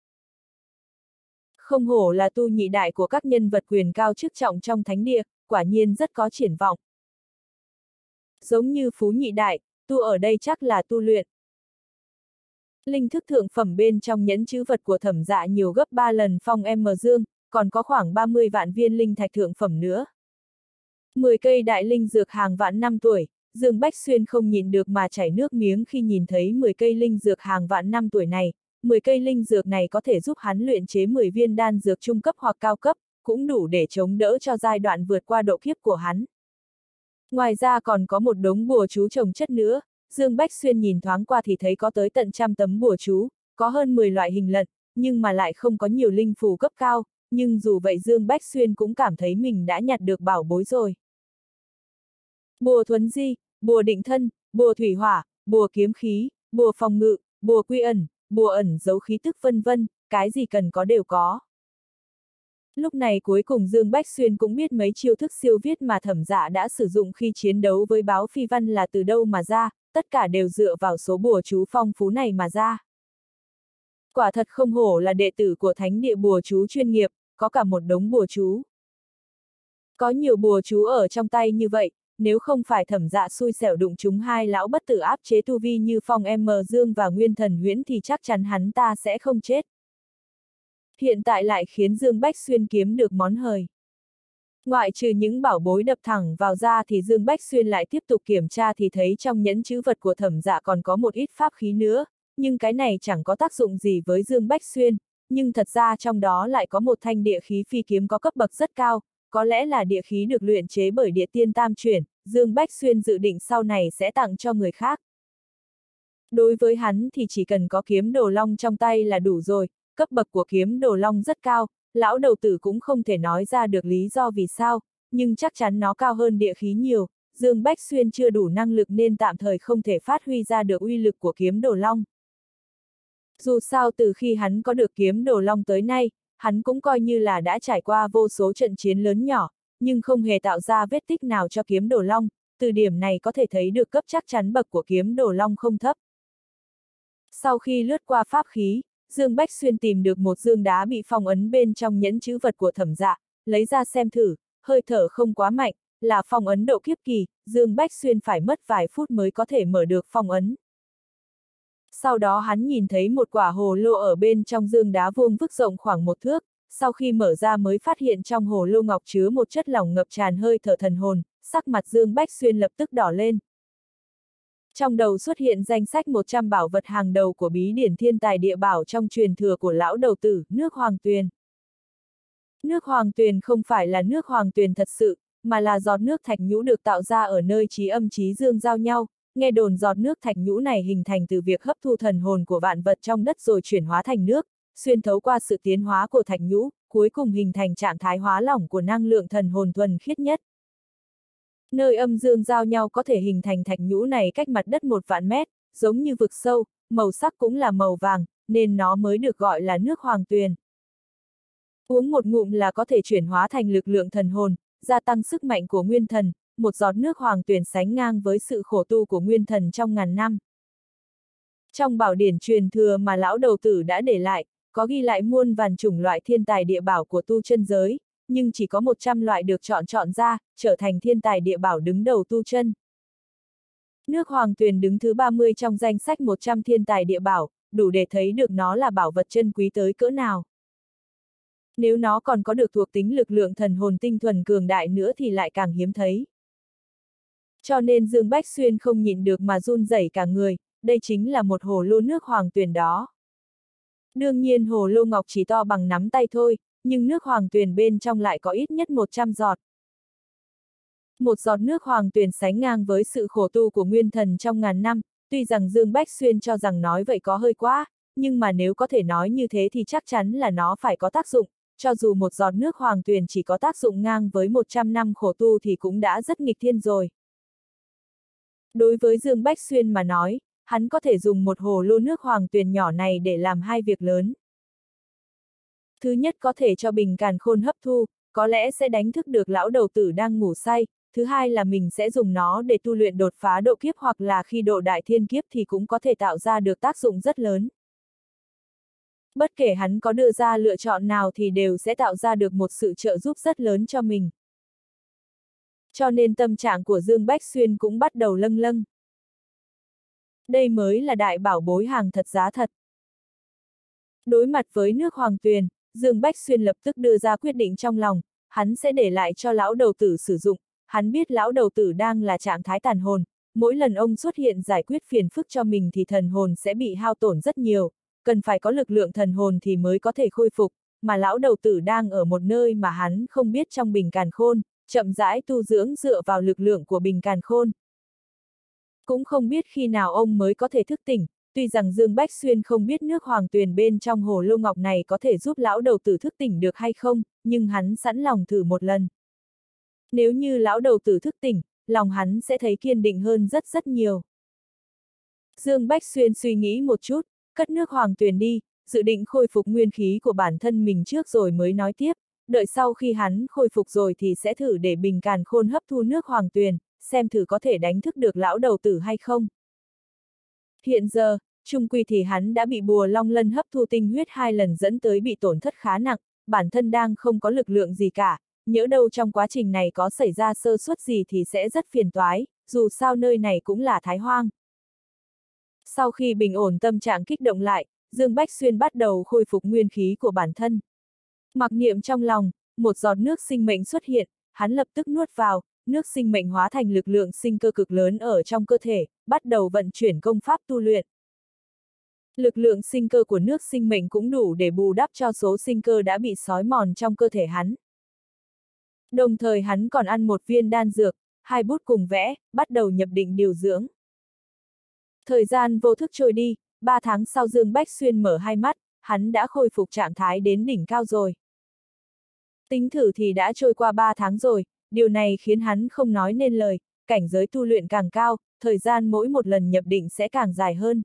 Không hổ là tu nhị đại của các nhân vật quyền cao chức trọng trong thánh địa, quả nhiên rất có triển vọng. Giống như Phú nhị đại, tu ở đây chắc là tu luyện. Linh thức thượng phẩm bên trong nhẫn chữ vật của Thẩm Dạ nhiều gấp ba lần Phong M Dương, còn có khoảng ba mươi vạn viên linh thạch thượng phẩm nữa. mười cây đại linh dược hàng vạn năm tuổi, Dương Bách Xuyên không nhìn được mà chảy nước miếng khi nhìn thấy mười cây linh dược hàng vạn năm tuổi này. mười cây linh dược này có thể giúp hắn luyện chế mười viên đan dược trung cấp hoặc cao cấp, cũng đủ để chống đỡ cho giai đoạn vượt qua độ kiếp của hắn. Ngoài ra còn có một đống bùa chú chồng chất nữa, Dương Bách Xuyên nhìn thoáng qua thì thấy có tới tận trăm tấm bùa chú, có hơn mười loại hình lận, nhưng mà lại không có nhiều linh phù cấp cao, nhưng dù vậy Dương Bách Xuyên cũng cảm thấy mình đã nhặt được bảo bối rồi. Bùa thuấn di, bùa định thân, bùa thủy hỏa, bùa kiếm khí, bùa phòng ngự, bùa quy ẩn, bùa ẩn giấu khí tức vân vân, cái gì cần có đều có. Lúc này cuối cùng Dương Bách Xuyên cũng biết mấy chiêu thức siêu viết mà Thẩm Dạ đã sử dụng khi chiến đấu với báo phi văn là từ đâu mà ra, tất cả đều dựa vào số bùa chú phong phú này mà ra. Quả thật không hổ là đệ tử của thánh địa bùa chú chuyên nghiệp, có cả một đống bùa chú. Có nhiều bùa chú ở trong tay như vậy, nếu không phải Thẩm Dạ xui xẻo đụng chúng hai lão bất tử áp chế tu vi như Phong M Dương và Nguyên Thần Huyễn thì chắc chắn hắn ta sẽ không chết. Hiện tại lại khiến Dương Bách Xuyên kiếm được món hời. Ngoại trừ những bảo bối đập thẳng vào da thì Dương Bách Xuyên lại tiếp tục kiểm tra thì thấy trong nhẫn chữ vật của Thẩm Dạ còn có một ít pháp khí nữa, nhưng cái này chẳng có tác dụng gì với Dương Bách Xuyên, nhưng thật ra trong đó lại có một thanh địa khí phi kiếm có cấp bậc rất cao, có lẽ là địa khí được luyện chế bởi địa tiên tam chuyển, Dương Bách Xuyên dự định sau này sẽ tặng cho người khác. Đối với hắn thì chỉ cần có kiếm đồ long trong tay là đủ rồi, cấp bậc của kiếm đồ long rất cao, lão đầu tử cũng không thể nói ra được lý do vì sao, nhưng chắc chắn nó cao hơn địa khí nhiều, Dương Bách Xuyên chưa đủ năng lực nên tạm thời không thể phát huy ra được uy lực của kiếm đồ long. Dù sao từ khi hắn có được kiếm đồ long tới nay, hắn cũng coi như là đã trải qua vô số trận chiến lớn nhỏ, nhưng không hề tạo ra vết tích nào cho kiếm đồ long, từ điểm này có thể thấy được cấp chắc chắn bậc của kiếm đồ long không thấp. Sau khi lướt qua pháp khí, Dương Bách Xuyên tìm được một dương đá bị phong ấn bên trong nhẫn chữ vật của Thẩm Dạ, lấy ra xem thử, hơi thở không quá mạnh, là phong ấn độ kiếp kỳ, Dương Bách Xuyên phải mất vài phút mới có thể mở được phong ấn. Sau đó hắn nhìn thấy một quả hồ lô ở bên trong dương đá vuông vức rộng khoảng một thước, sau khi mở ra mới phát hiện trong hồ lô ngọc chứa một chất lỏng ngập tràn hơi thở thần hồn, sắc mặt Dương Bách Xuyên lập tức đỏ lên. Trong đầu xuất hiện danh sách một trăm bảo vật hàng đầu của bí điển thiên tài địa bảo trong truyền thừa của lão đầu tử, nước Hoàng Tuyền. Nước Hoàng Tuyền không phải là nước Hoàng Tuyền thật sự, mà là giọt nước thạch nhũ được tạo ra ở nơi trí âm trí dương giao nhau. Nghe đồn giọt nước thạch nhũ này hình thành từ việc hấp thu thần hồn của vạn vật trong đất rồi chuyển hóa thành nước, xuyên thấu qua sự tiến hóa của thạch nhũ, cuối cùng hình thành trạng thái hóa lỏng của năng lượng thần hồn thuần khiết nhất. Nơi âm dương giao nhau có thể hình thành thạch nhũ này cách mặt đất một vạn mét, giống như vực sâu, màu sắc cũng là màu vàng, nên nó mới được gọi là nước Hoàng Tuyền. Uống một ngụm là có thể chuyển hóa thành lực lượng thần hồn, gia tăng sức mạnh của nguyên thần, một giọt nước Hoàng Tuyền sánh ngang với sự khổ tu của nguyên thần trong ngàn năm. Trong bảo điển truyền thừa mà lão đầu tử đã để lại, có ghi lại muôn vàn chủng loại thiên tài địa bảo của tu chân giới, nhưng chỉ có một trăm loại được chọn chọn ra, trở thành thiên tài địa bảo đứng đầu tu chân. Nước Hoàng Tuyền đứng thứ ba mươi trong danh sách một trăm thiên tài địa bảo, đủ để thấy được nó là bảo vật chân quý tới cỡ nào. Nếu nó còn có được thuộc tính lực lượng thần hồn tinh thuần cường đại nữa thì lại càng hiếm thấy. Cho nên Dương Bách Xuyên không nhịn được mà run rẩy cả người, đây chính là một hồ lô nước Hoàng Tuyền đó. Đương nhiên hồ lô ngọc chỉ to bằng nắm tay thôi, nhưng nước Hoàng Tuyền bên trong lại có ít nhất một trăm giọt. Một giọt nước Hoàng Tuyền sánh ngang với sự khổ tu của nguyên thần trong ngàn năm, tuy rằng Dương Bách Xuyên cho rằng nói vậy có hơi quá, nhưng mà nếu có thể nói như thế thì chắc chắn là nó phải có tác dụng, cho dù một giọt nước Hoàng Tuyền chỉ có tác dụng ngang với một trăm năm khổ tu thì cũng đã rất nghịch thiên rồi. Đối với Dương Bách Xuyên mà nói, hắn có thể dùng một hồ lô nước Hoàng Tuyền nhỏ này để làm hai việc lớn. Thứ nhất có thể cho Bình Càn Khôn hấp thu, có lẽ sẽ đánh thức được lão đầu tử đang ngủ say, thứ hai là mình sẽ dùng nó để tu luyện đột phá độ kiếp hoặc là khi độ đại thiên kiếp thì cũng có thể tạo ra được tác dụng rất lớn. Bất kể hắn có đưa ra lựa chọn nào thì đều sẽ tạo ra được một sự trợ giúp rất lớn cho mình. Cho nên tâm trạng của Dương Bách Xuyên cũng bắt đầu lâng lâng. Đây mới là đại bảo bối hàng thật giá thật. Đối mặt với nước Hoàng Tuyền, Dương Bách Xuyên lập tức đưa ra quyết định trong lòng, hắn sẽ để lại cho lão đầu tử sử dụng, hắn biết lão đầu tử đang là trạng thái tàn hồn, mỗi lần ông xuất hiện giải quyết phiền phức cho mình thì thần hồn sẽ bị hao tổn rất nhiều, cần phải có lực lượng thần hồn thì mới có thể khôi phục, mà lão đầu tử đang ở một nơi mà hắn không biết trong Bình Càn Khôn, chậm rãi tu dưỡng dựa vào lực lượng của Bình Càn Khôn. Cũng không biết khi nào ông mới có thể thức tỉnh, tuy rằng Dương Bách Xuyên không biết nước Hoàng Tuyền bên trong hồ lô ngọc này có thể giúp lão đầu tử thức tỉnh được hay không, nhưng hắn sẵn lòng thử một lần. Nếu như lão đầu tử thức tỉnh, lòng hắn sẽ thấy kiên định hơn rất rất nhiều. Dương Bách Xuyên suy nghĩ một chút, cất nước Hoàng Tuyền đi, dự định khôi phục nguyên khí của bản thân mình trước rồi mới nói tiếp, đợi sau khi hắn khôi phục rồi thì sẽ thử để Bình Càn Khôn hấp thu nước Hoàng Tuyền, xem thử có thể đánh thức được lão đầu tử hay không. Hiện giờ, chung quy thì hắn đã bị bùa long lân hấp thu tinh huyết hai lần dẫn tới bị tổn thất khá nặng, bản thân đang không có lực lượng gì cả, nhỡ đâu trong quá trình này có xảy ra sơ suất gì thì sẽ rất phiền toái, dù sao nơi này cũng là Thái Hoang. Sau khi bình ổn tâm trạng kích động lại, Dương Bách Xuyên bắt đầu khôi phục nguyên khí của bản thân. Mặc niệm trong lòng, một giọt nước sinh mệnh xuất hiện, hắn lập tức nuốt vào, nước sinh mệnh hóa thành lực lượng sinh cơ cực lớn ở trong cơ thể, bắt đầu vận chuyển công pháp tu luyện. Lực lượng sinh cơ của nước sinh mệnh cũng đủ để bù đắp cho số sinh cơ đã bị xói mòn trong cơ thể hắn. Đồng thời hắn còn ăn một viên đan dược, hai bút cùng vẽ, bắt đầu nhập định điều dưỡng. Thời gian vô thức trôi đi, ba tháng sau Dương Bách Xuyên mở hai mắt, hắn đã khôi phục trạng thái đến đỉnh cao rồi. Tính thử thì đã trôi qua ba tháng rồi, điều này khiến hắn không nói nên lời, cảnh giới tu luyện càng cao, thời gian mỗi một lần nhập định sẽ càng dài hơn.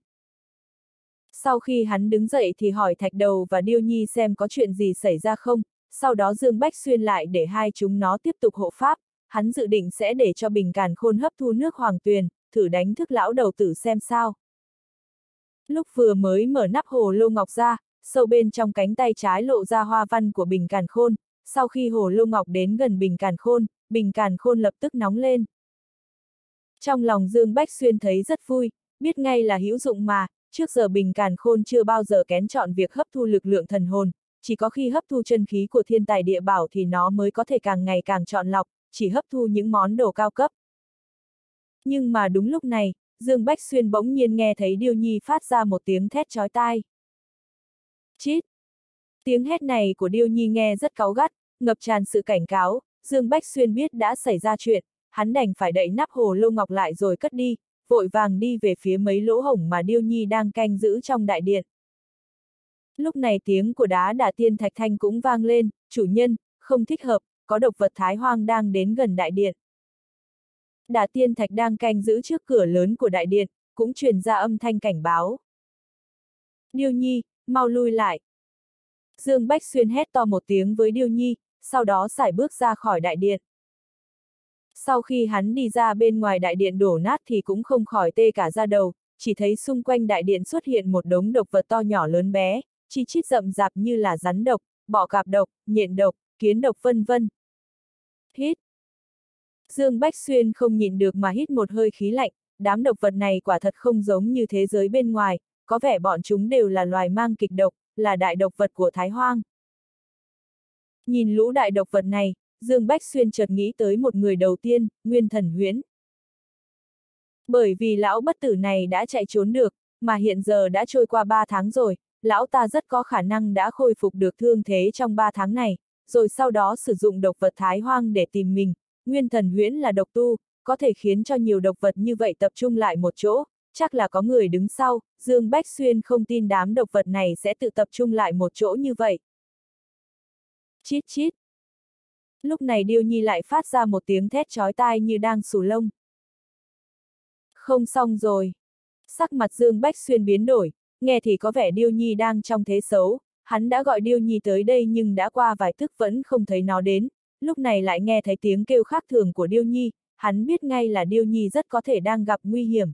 Sau khi hắn đứng dậy thì hỏi Thạch Đầu và Điêu Nhi xem có chuyện gì xảy ra không, sau đó Dương Bách Xuyên lại để hai chúng nó tiếp tục hộ pháp, hắn dự định sẽ để cho Bình Càn Khôn hấp thu nước Hoàng Tuyền, thử đánh thức lão đầu tử xem sao. Lúc vừa mới mở nắp hồ lô ngọc ra, sâu bên trong cánh tay trái lộ ra hoa văn của Bình Càn Khôn, sau khi hồ lô ngọc đến gần bình càn khôn, bình càn khôn lập tức nóng lên. Trong lòng Dương Bách Xuyên thấy rất vui, biết ngay là hữu dụng mà, trước giờ bình càn khôn chưa bao giờ kén chọn việc hấp thu lực lượng thần hồn, chỉ có khi hấp thu chân khí của thiên tài địa bảo thì nó mới có thể càng ngày càng chọn lọc, chỉ hấp thu những món đồ cao cấp. Nhưng mà đúng lúc này, Dương Bách Xuyên bỗng nhiên nghe thấy Điêu Nhi phát ra một tiếng thét chói tai. Chít! Tiếng hét này của Điêu Nhi nghe rất cáu gắt, ngập tràn sự cảnh cáo, Dương Bách Xuyên biết đã xảy ra chuyện, hắn đành phải đậy nắp hồ lô ngọc lại rồi cất đi, vội vàng đi về phía mấy lỗ hổng mà Điêu Nhi đang canh giữ trong đại điện. Lúc này tiếng của Đá Đả Tiên Thạch Thanh cũng vang lên, chủ nhân, không thích hợp, có độc vật thái hoang đang đến gần đại điện. Đả Tiên Thạch đang canh giữ trước cửa lớn của đại điện, cũng truyền ra âm thanh cảnh báo. Điêu Nhi, mau lui lại. Dương Bách Xuyên hét to một tiếng với Điêu Nhi, sau đó sải bước ra khỏi đại điện. Sau khi hắn đi ra bên ngoài đại điện đổ nát thì cũng không khỏi tê cả da đầu, chỉ thấy xung quanh đại điện xuất hiện một đống độc vật to nhỏ lớn bé, chi chít rậm rạp như là rắn độc, bọ cạp độc, nhện độc, kiến độc vân vân. Hít! Dương Bách Xuyên không nhịn được mà hít một hơi khí lạnh, đám độc vật này quả thật không giống như thế giới bên ngoài, có vẻ bọn chúng đều là loài mang kịch độc, là đại độc vật của Thái Hoang. Nhìn lũ đại độc vật này, Dương Bách Xuyên chợt nghĩ tới một người đầu tiên, Nguyên Thần Huyễn. Bởi vì lão bất tử này đã chạy trốn được, mà hiện giờ đã trôi qua ba tháng rồi, lão ta rất có khả năng đã khôi phục được thương thế trong ba tháng này, rồi sau đó sử dụng độc vật Thái Hoang để tìm mình. Nguyên Thần Huyễn là độc tu, có thể khiến cho nhiều độc vật như vậy tập trung lại một chỗ, chắc là có người đứng sau, Dương Bách Xuyên không tin đám độc vật này sẽ tự tập trung lại một chỗ như vậy. Chít chít. Lúc này Điêu Nhi lại phát ra một tiếng thét chói tai như đang xù lông. Không xong rồi. Sắc mặt Dương Bách Xuyên biến đổi, nghe thì có vẻ Điêu Nhi đang trong thế xấu, hắn đã gọi Điêu Nhi tới đây nhưng đã qua vài tức vẫn không thấy nó đến, lúc này lại nghe thấy tiếng kêu khác thường của Điêu Nhi, hắn biết ngay là Điêu Nhi rất có thể đang gặp nguy hiểm.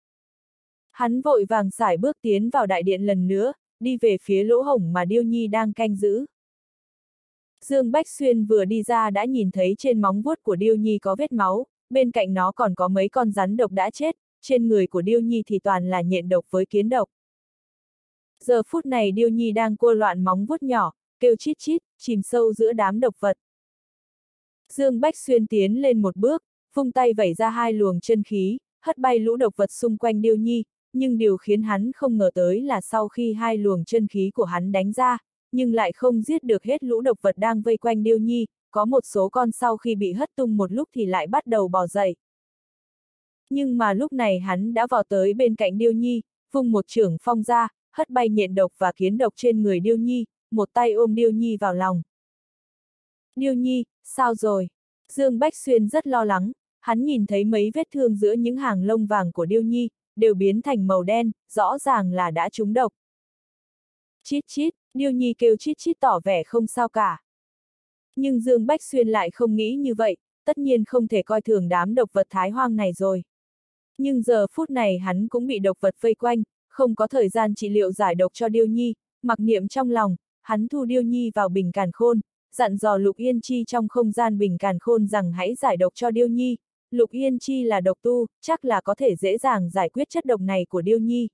Hắn vội vàng sải bước tiến vào đại điện lần nữa, đi về phía lỗ hổng mà Điêu Nhi đang canh giữ. Dương Bách Xuyên vừa đi ra đã nhìn thấy trên móng vuốt của Điêu Nhi có vết máu, bên cạnh nó còn có mấy con rắn độc đã chết, trên người của Điêu Nhi thì toàn là nhện độc với kiến độc. Giờ phút này Điêu Nhi đang cua loạn móng vuốt nhỏ, kêu chít chít, chìm sâu giữa đám độc vật. Dương Bách Xuyên tiến lên một bước, vung tay vẩy ra hai luồng chân khí, hất bay lũ độc vật xung quanh Điêu Nhi, nhưng điều khiến hắn không ngờ tới là sau khi hai luồng chân khí của hắn đánh ra, nhưng lại không giết được hết lũ độc vật đang vây quanh Điêu Nhi, có một số con sau khi bị hất tung một lúc thì lại bắt đầu bò dậy. Nhưng mà lúc này hắn đã vào tới bên cạnh Điêu Nhi, vung một chưởng phong ra, hất bay nhện độc và kiến độc trên người Điêu Nhi, một tay ôm Điêu Nhi vào lòng. Điêu Nhi, sao rồi? Dương Bách Xuyên rất lo lắng, hắn nhìn thấy mấy vết thương giữa những hàng lông vàng của Điêu Nhi, đều biến thành màu đen, rõ ràng là đã trúng độc. Chít chít, Điêu Nhi kêu chít chít tỏ vẻ không sao cả. Nhưng Dương Bách Xuyên lại không nghĩ như vậy, tất nhiên không thể coi thường đám độc vật Thái Hoang này rồi. Nhưng giờ phút này hắn cũng bị độc vật vây quanh, không có thời gian trị liệu giải độc cho Điêu Nhi, mặc niệm trong lòng, hắn thu Điêu Nhi vào bình càn khôn, dặn dò Lục Yên Chi trong không gian bình càn khôn rằng hãy giải độc cho Điêu Nhi. Lục Yên Chi là độc tu, chắc là có thể dễ dàng giải quyết chất độc này của Điêu Nhi.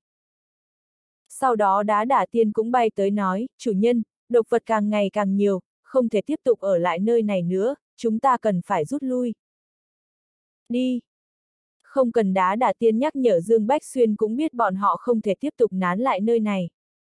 Sau đó Đá Đả Tiên cũng bay tới nói, chủ nhân, độc vật càng ngày càng nhiều, không thể tiếp tục ở lại nơi này nữa, chúng ta cần phải rút lui. Đi! Không cần Đá Đả Tiên nhắc nhở, Dương Bách Xuyên cũng biết bọn họ không thể tiếp tục nán lại nơi này.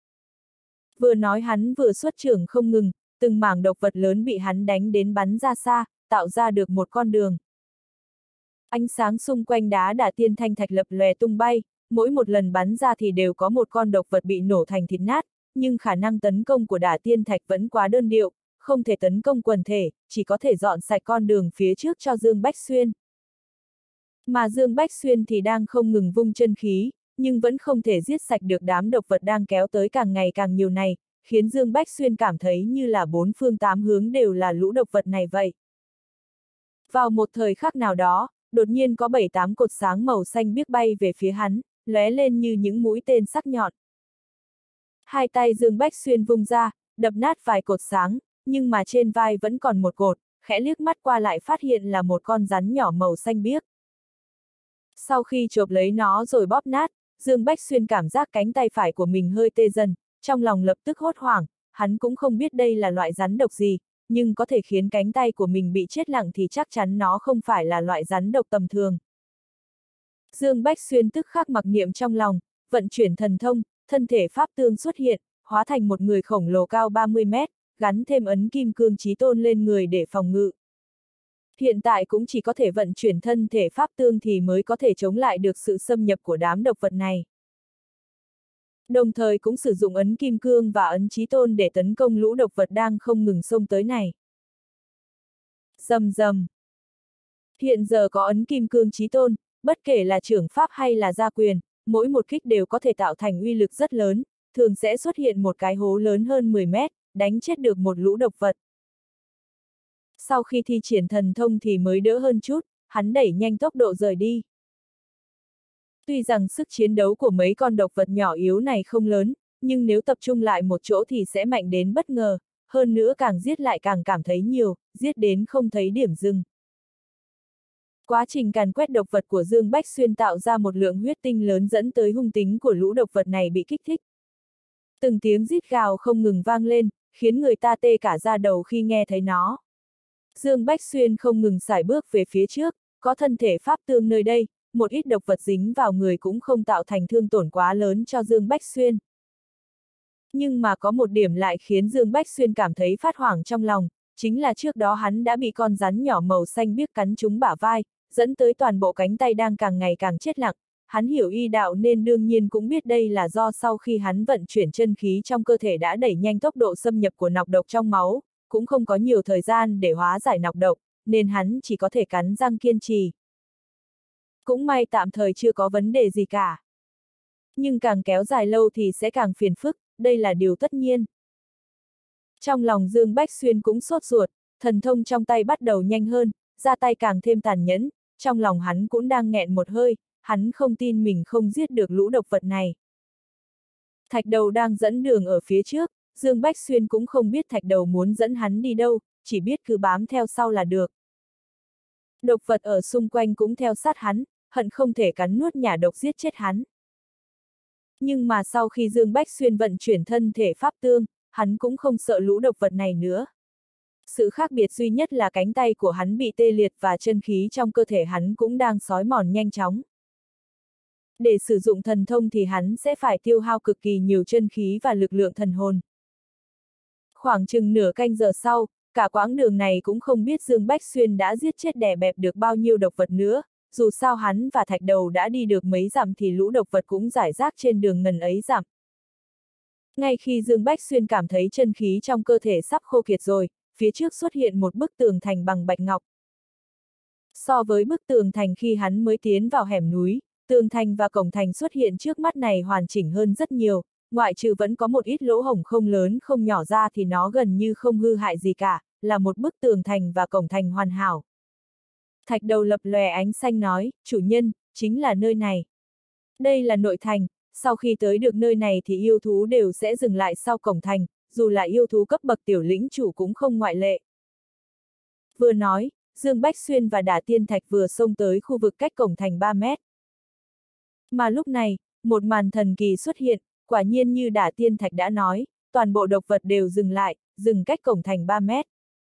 Vừa nói hắn vừa xuất chưởng không ngừng, từng mảng độc vật lớn bị hắn đánh đến bắn ra xa, tạo ra được một con đường. Ánh sáng xung quanh Đá Đả Tiên thanh thạch lập lòe tung bay, mỗi một lần bắn ra thì đều có một con độc vật bị nổ thành thịt nát, nhưng khả năng tấn công của Đả Tiên thạch vẫn quá đơn điệu, không thể tấn công quần thể, chỉ có thể dọn sạch con đường phía trước cho Dương Bách Xuyên. Mà Dương Bách Xuyên thì đang không ngừng vung chân khí, nhưng vẫn không thể giết sạch được đám độc vật đang kéo tới càng ngày càng nhiều này, khiến Dương Bách Xuyên cảm thấy như là bốn phương tám hướng đều là lũ độc vật này vậy. Vào một thời khắc nào đó, đột nhiên có bảy tám cột sáng màu xanh biếc bay về phía hắn, lóe lên như những mũi tên sắc nhọn. Hai tay Dương Bách Xuyên vung ra, đập nát vài cột sáng, nhưng mà trên vai vẫn còn một cột, khẽ liếc mắt qua lại phát hiện là một con rắn nhỏ màu xanh biếc. Sau khi chộp lấy nó rồi bóp nát, Dương Bách Xuyên cảm giác cánh tay phải của mình hơi tê dần, trong lòng lập tức hốt hoảng, hắn cũng không biết đây là loại rắn độc gì, nhưng có thể khiến cánh tay của mình bị chết lặng thì chắc chắn nó không phải là loại rắn độc tầm thường. Dương Bách Xuyên tức khắc mặc niệm trong lòng, vận chuyển thần thông, thân thể pháp tương xuất hiện, hóa thành một người khổng lồ cao ba mươi mét, gắn thêm ấn kim cương chí tôn lên người để phòng ngự. Hiện tại cũng chỉ có thể vận chuyển thân thể pháp tương thì mới có thể chống lại được sự xâm nhập của đám độc vật này. Đồng thời cũng sử dụng ấn kim cương và ấn chí tôn để tấn công lũ độc vật đang không ngừng xông tới này. Rầm rầm. Hiện giờ có ấn kim cương chí tôn, bất kể là trưởng pháp hay là gia quyền, mỗi một kích đều có thể tạo thành uy lực rất lớn, thường sẽ xuất hiện một cái hố lớn hơn mười mét, đánh chết được một lũ độc vật. Sau khi thi triển thần thông thì mới đỡ hơn chút, hắn đẩy nhanh tốc độ rời đi. Tuy rằng sức chiến đấu của mấy con độc vật nhỏ yếu này không lớn, nhưng nếu tập trung lại một chỗ thì sẽ mạnh đến bất ngờ, hơn nữa càng giết lại càng cảm thấy nhiều, giết đến không thấy điểm dừng. Quá trình càn quét độc vật của Dương Bách Xuyên tạo ra một lượng huyết tinh lớn dẫn tới hung tính của lũ độc vật này bị kích thích. Từng tiếng rít gào không ngừng vang lên, khiến người ta tê cả da đầu khi nghe thấy nó. Dương Bách Xuyên không ngừng sải bước về phía trước, có thân thể pháp tương nơi đây, một ít độc vật dính vào người cũng không tạo thành thương tổn quá lớn cho Dương Bách Xuyên. Nhưng mà có một điểm lại khiến Dương Bách Xuyên cảm thấy phát hoảng trong lòng, chính là trước đó hắn đã bị con rắn nhỏ màu xanh biếc cắn trúng bả vai, dẫn tới toàn bộ cánh tay đang càng ngày càng chết lặng. Hắn hiểu y đạo nên đương nhiên cũng biết đây là do sau khi hắn vận chuyển chân khí trong cơ thể đã đẩy nhanh tốc độ xâm nhập của nọc độc trong máu, cũng không có nhiều thời gian để hóa giải nọc độc, nên hắn chỉ có thể cắn răng kiên trì. Cũng may tạm thời chưa có vấn đề gì cả. Nhưng càng kéo dài lâu thì sẽ càng phiền phức, đây là điều tất nhiên. Trong lòng Dương Bách Xuyên cũng sốt ruột, thần thông trong tay bắt đầu nhanh hơn, ra tay càng thêm tàn nhẫn, trong lòng hắn cũng đang nghẹn một hơi, hắn không tin mình không giết được lũ độc vật này. Thạch Đầu đang dẫn đường ở phía trước, Dương Bách Xuyên cũng không biết Thạch Đầu muốn dẫn hắn đi đâu, chỉ biết cứ bám theo sau là được. Độc vật ở xung quanh cũng theo sát hắn, hận không thể cắn nuốt nhả độc giết chết hắn. Nhưng mà sau khi Dương Bách Xuyên vận chuyển thân thể pháp tương, hắn cũng không sợ lũ độc vật này nữa. Sự khác biệt duy nhất là cánh tay của hắn bị tê liệt và chân khí trong cơ thể hắn cũng đang xói mòn nhanh chóng. Để sử dụng thần thông thì hắn sẽ phải tiêu hao cực kỳ nhiều chân khí và lực lượng thần hồn. Khoảng chừng nửa canh giờ sau, cả quãng đường này cũng không biết Dương Bách Xuyên đã giết chết đè bẹp được bao nhiêu độc vật nữa, dù sao hắn và Thạch Đầu đã đi được mấy dặm thì lũ độc vật cũng rải rác trên đường ngần ấy dặm. Ngay khi Dương Bách Xuyên cảm thấy chân khí trong cơ thể sắp khô kiệt rồi, phía trước xuất hiện một bức tường thành bằng bạch ngọc. So với bức tường thành khi hắn mới tiến vào hẻm núi, tường thành và cổng thành xuất hiện trước mắt này hoàn chỉnh hơn rất nhiều, ngoại trừ vẫn có một ít lỗ hổng không lớn không nhỏ ra thì nó gần như không hư hại gì cả, là một bức tường thành và cổng thành hoàn hảo. Thạch Đầu lập lòe ánh xanh nói, chủ nhân, chính là nơi này. Đây là nội thành, sau khi tới được nơi này thì yêu thú đều sẽ dừng lại sau cổng thành, dù là yêu thú cấp bậc tiểu lĩnh chủ cũng không ngoại lệ. Vừa nói, Dương Bách Xuyên và Đả Tiên Thạch vừa xông tới khu vực cách cổng thành ba mét. Mà lúc này, một màn thần kỳ xuất hiện, quả nhiên như Đả Tiên Thạch đã nói, toàn bộ độc vật đều dừng lại, dừng cách cổng thành ba mét.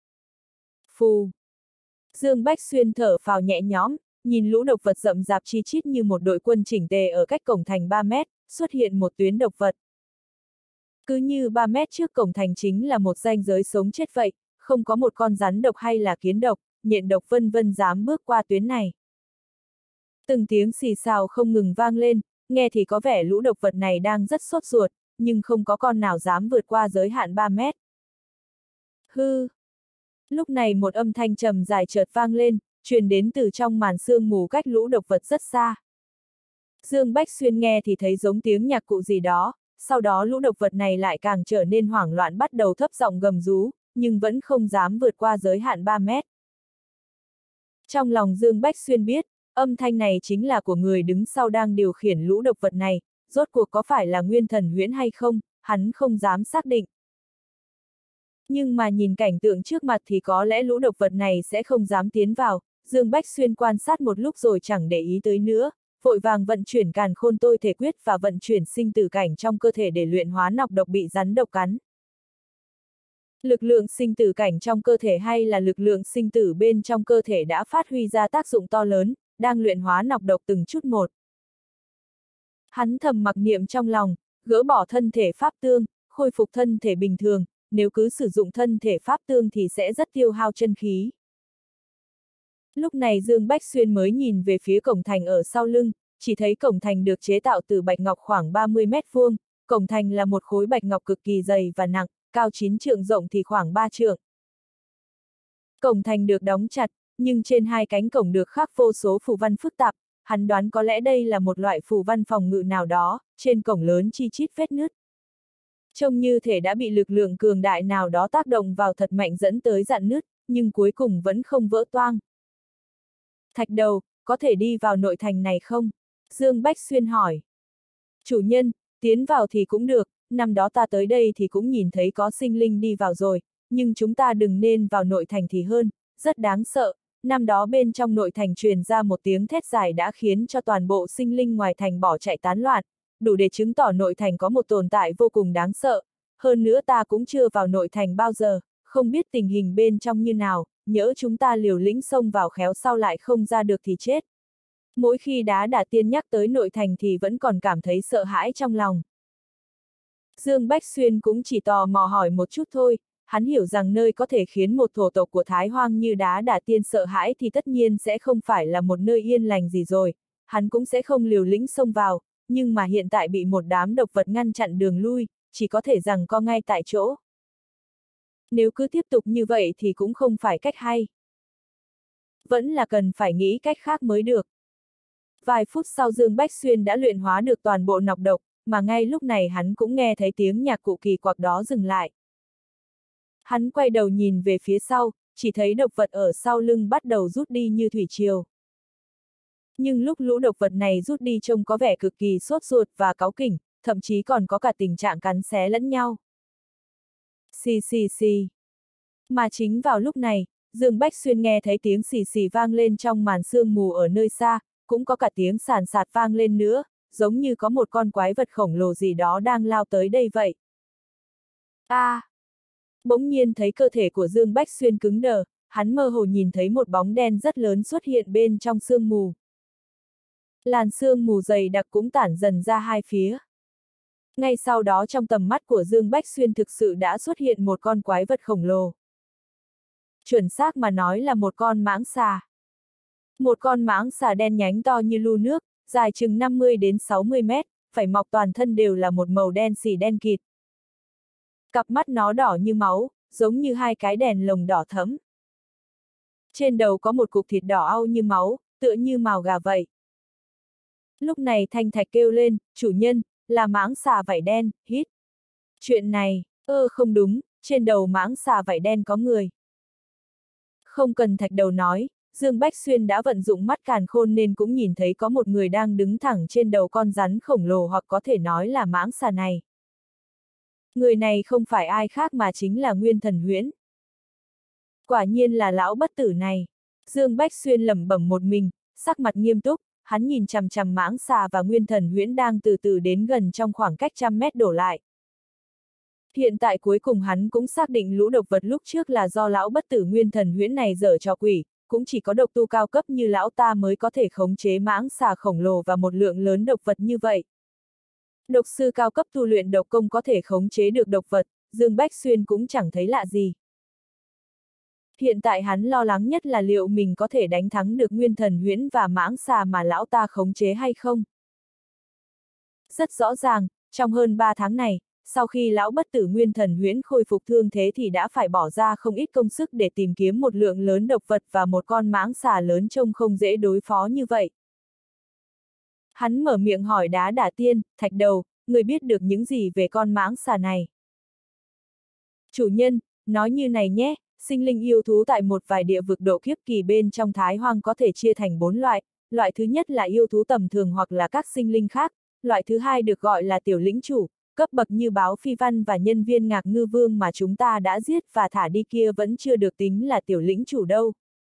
Phù! Dương Bách Xuyên thở phào nhẹ nhõm, nhìn lũ độc vật rậm rạp chi chít như một đội quân chỉnh tề ở cách cổng thành ba mét, xuất hiện một tuyến độc vật. Cứ như ba mét trước cổng thành chính là một ranh giới sống chết vậy, không có một con rắn độc hay là kiến độc, nhện độc vân vân dám bước qua tuyến này. Từng tiếng xì xào không ngừng vang lên, nghe thì có vẻ lũ độc vật này đang rất sốt ruột, nhưng không có con nào dám vượt qua giới hạn ba mét. Hư! Lúc này một âm thanh trầm dài chợt vang lên, truyền đến từ trong màn sương mù cách lũ độc vật rất xa. Dương Bách Xuyên nghe thì thấy giống tiếng nhạc cụ gì đó, sau đó lũ độc vật này lại càng trở nên hoảng loạn bắt đầu thấp giọng gầm rú, nhưng vẫn không dám vượt qua giới hạn ba mét. Trong lòng Dương Bách Xuyên biết, âm thanh này chính là của người đứng sau đang điều khiển lũ độc vật này, rốt cuộc có phải là nguyên thần huyễn hay không, hắn không dám xác định. Nhưng mà nhìn cảnh tượng trước mặt thì có lẽ lũ độc vật này sẽ không dám tiến vào, Dương Bách Xuyên quan sát một lúc rồi chẳng để ý tới nữa, vội vàng vận chuyển càn khôn tôi thể quyết và vận chuyển sinh tử cảnh trong cơ thể để luyện hóa nọc độc bị rắn độc cắn. Lực lượng sinh tử cảnh trong cơ thể hay là lực lượng sinh tử bên trong cơ thể đã phát huy ra tác dụng to lớn, đang luyện hóa nọc độc từng chút một. Hắn thầm mặc niệm trong lòng, gỡ bỏ thân thể pháp tương, khôi phục thân thể bình thường, nếu cứ sử dụng thân thể pháp tương thì sẽ rất tiêu hao chân khí. Lúc này Dương Bách Xuyên mới nhìn về phía cổng thành ở sau lưng, chỉ thấy cổng thành được chế tạo từ bạch ngọc khoảng ba mươi mét vuông, cổng thành là một khối bạch ngọc cực kỳ dày và nặng, cao chín trượng rộng thì khoảng ba trượng. Cổng thành được đóng chặt, nhưng trên hai cánh cổng được khắc vô số phù văn phức tạp, hắn đoán có lẽ đây là một loại phù văn phòng ngự nào đó, trên cổng lớn chi chít vết nứt. Trông như thể đã bị lực lượng cường đại nào đó tác động vào thật mạnh dẫn tới rạn nứt, nhưng cuối cùng vẫn không vỡ toang. Thạch Đầu, có thể đi vào nội thành này không? Dương Bách Xuyên hỏi. Chủ nhân, tiến vào thì cũng được, năm đó ta tới đây thì cũng nhìn thấy có sinh linh đi vào rồi, nhưng chúng ta đừng nên vào nội thành thì hơn, rất đáng sợ. Năm đó bên trong nội thành truyền ra một tiếng thét dài đã khiến cho toàn bộ sinh linh ngoài thành bỏ chạy tán loạn, đủ để chứng tỏ nội thành có một tồn tại vô cùng đáng sợ. Hơn nữa ta cũng chưa vào nội thành bao giờ, không biết tình hình bên trong như nào, nhỡ chúng ta liều lĩnh xông vào khéo sau lại không ra được thì chết. Mỗi khi Đá Đà Tiên nhắc tới nội thành thì vẫn còn cảm thấy sợ hãi trong lòng. Dương Bách Xuyên cũng chỉ tò mò hỏi một chút thôi, hắn hiểu rằng nơi có thể khiến một thổ tộc của Thái Hoang như Đá Đà Tiên sợ hãi thì tất nhiên sẽ không phải là một nơi yên lành gì rồi, hắn cũng sẽ không liều lĩnh xông vào, nhưng mà hiện tại bị một đám độc vật ngăn chặn đường lui, chỉ có thể giằng co ngay tại chỗ. Nếu cứ tiếp tục như vậy thì cũng không phải cách hay. Vẫn là cần phải nghĩ cách khác mới được. Vài phút sau Dương Bách Xuyên đã luyện hóa được toàn bộ nọc độc, mà ngay lúc này hắn cũng nghe thấy tiếng nhạc cụ kỳ quặc đó dừng lại. Hắn quay đầu nhìn về phía sau, chỉ thấy độc vật ở sau lưng bắt đầu rút đi như thủy triều. Nhưng lúc lũ độc vật này rút đi trông có vẻ cực kỳ sốt ruột và cáu kỉnh, thậm chí còn có cả tình trạng cắn xé lẫn nhau. Xì xì xì. Mà chính vào lúc này, Dương Bách Xuyên nghe thấy tiếng xì xì vang lên trong màn sương mù ở nơi xa, cũng có cả tiếng sàn sạt vang lên nữa, giống như có một con quái vật khổng lồ gì đó đang lao tới đây vậy. A! À, bỗng nhiên thấy cơ thể của Dương Bách Xuyên cứng đờ, hắn mơ hồ nhìn thấy một bóng đen rất lớn xuất hiện bên trong sương mù. Làn sương mù dày đặc cũng tản dần ra hai phía. Ngay sau đó trong tầm mắt của Dương Bách Xuyên thực sự đã xuất hiện một con quái vật khổng lồ. Chuẩn xác mà nói là một con mãng xà. Một con mãng xà đen nhánh to như lu nước, dài chừng năm mươi đến sáu mươi mét, vảy mọc toàn thân đều là một màu đen xỉ đen kịt. Cặp mắt nó đỏ như máu, giống như hai cái đèn lồng đỏ thẫm. Trên đầu có một cục thịt đỏ au như máu, tựa như mào gà vậy. Lúc này Thanh Thạch kêu lên, chủ nhân, là mãng xà vảy đen, hít. Chuyện này, ơ không đúng, trên đầu mãng xà vảy đen có người. Không cần Thạch Đầu nói, Dương Bách Xuyên đã vận dụng mắt càn khôn nên cũng nhìn thấy có một người đang đứng thẳng trên đầu con rắn khổng lồ hoặc có thể nói là mãng xà này. Người này không phải ai khác mà chính là Nguyên Thần Huyễn. Quả nhiên là lão bất tử này. Dương Bách Xuyên lẩm bẩm một mình, sắc mặt nghiêm túc, hắn nhìn chằm chằm mãng xà và Nguyên Thần Huyễn đang từ từ đến gần trong khoảng cách trăm mét đổ lại. Hiện tại cuối cùng hắn cũng xác định lũ độc vật lúc trước là do lão bất tử Nguyên Thần Huyễn này dở trò quỷ, cũng chỉ có độc tu cao cấp như lão ta mới có thể khống chế mãng xà khổng lồ và một lượng lớn độc vật như vậy. Độc sư cao cấp tu luyện độc công có thể khống chế được độc vật, Dương Bách Xuyên cũng chẳng thấy lạ gì. Hiện tại hắn lo lắng nhất là liệu mình có thể đánh thắng được Nguyên Thần Huyễn và mãng xà mà lão ta khống chế hay không. Rất rõ ràng, trong hơn ba tháng này, sau khi lão bất tử Nguyên Thần Huyễn khôi phục thương thế thì đã phải bỏ ra không ít công sức để tìm kiếm một lượng lớn độc vật và một con mãng xà lớn trông không dễ đối phó như vậy. Hắn mở miệng hỏi Đá Đà Tiên, Thạch Đầu, người biết được những gì về con mãng xà này? Chủ nhân, nói như này nhé, sinh linh yêu thú tại một vài địa vực độ kiếp kỳ bên trong Thái Hoang có thể chia thành bốn loại, loại thứ nhất là yêu thú tầm thường hoặc là các sinh linh khác, loại thứ hai được gọi là tiểu lĩnh chủ, cấp bậc như Báo Phi Văn và nhân viên Ngạc Ngư Vương mà chúng ta đã giết và thả đi kia vẫn chưa được tính là tiểu lĩnh chủ đâu.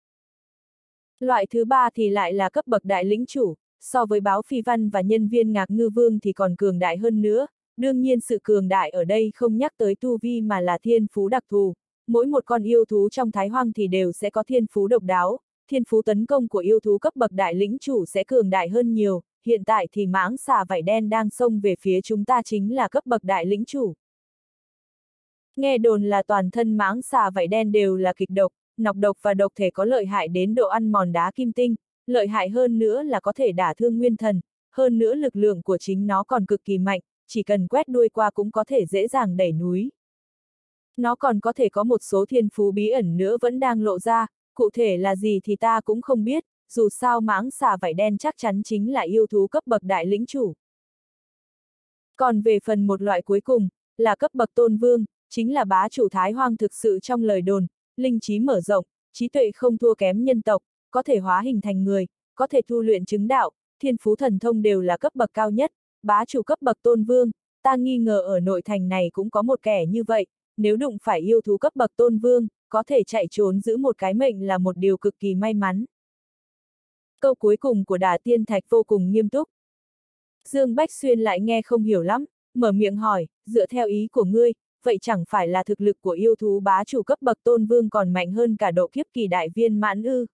Loại thứ ba thì lại là cấp bậc đại lĩnh chủ, so với Báo Phi Văn và nhân viên Ngạc Ngư Vương thì còn cường đại hơn nữa. Đương nhiên sự cường đại ở đây không nhắc tới tu vi mà là thiên phú đặc thù. Mỗi một con yêu thú trong Thái Hoang thì đều sẽ có thiên phú độc đáo, thiên phú tấn công của yêu thú cấp bậc đại lĩnh chủ sẽ cường đại hơn nhiều. Hiện tại thì mãng xà vảy đen đang xông về phía chúng ta chính là cấp bậc đại lĩnh chủ. Nghe đồn là toàn thân mãng xà vảy đen đều là kịch độc, nọc độc và độc thể có lợi hại đến độ ăn mòn đá kim tinh, lợi hại hơn nữa là có thể đả thương nguyên thần, hơn nữa lực lượng của chính nó còn cực kỳ mạnh, chỉ cần quét đuôi qua cũng có thể dễ dàng đẩy núi. Nó còn có thể có một số thiên phú bí ẩn nữa vẫn đang lộ ra, cụ thể là gì thì ta cũng không biết, dù sao mãng xà vảy đen chắc chắn chính là yêu thú cấp bậc đại lĩnh chủ. Còn về phần một loại cuối cùng, là cấp bậc tôn vương, chính là bá chủ Thái Hoang thực sự trong lời đồn, linh trí mở rộng, trí tuệ không thua kém nhân tộc, có thể hóa hình thành người, có thể tu luyện chứng đạo, thiên phú thần thông đều là cấp bậc cao nhất, bá chủ cấp bậc tôn vương, ta nghi ngờ ở nội thành này cũng có một kẻ như vậy, nếu đụng phải yêu thú cấp bậc tôn vương, có thể chạy trốn giữ một cái mệnh là một điều cực kỳ may mắn. Câu cuối cùng của Đả Tiên Thạch vô cùng nghiêm túc. Dương Bách Xuyên lại nghe không hiểu lắm, mở miệng hỏi, dựa theo ý của ngươi, vậy chẳng phải là thực lực của yêu thú bá chủ cấp bậc tôn vương còn mạnh hơn cả độ kiếp kỳ đại viên mãn ư?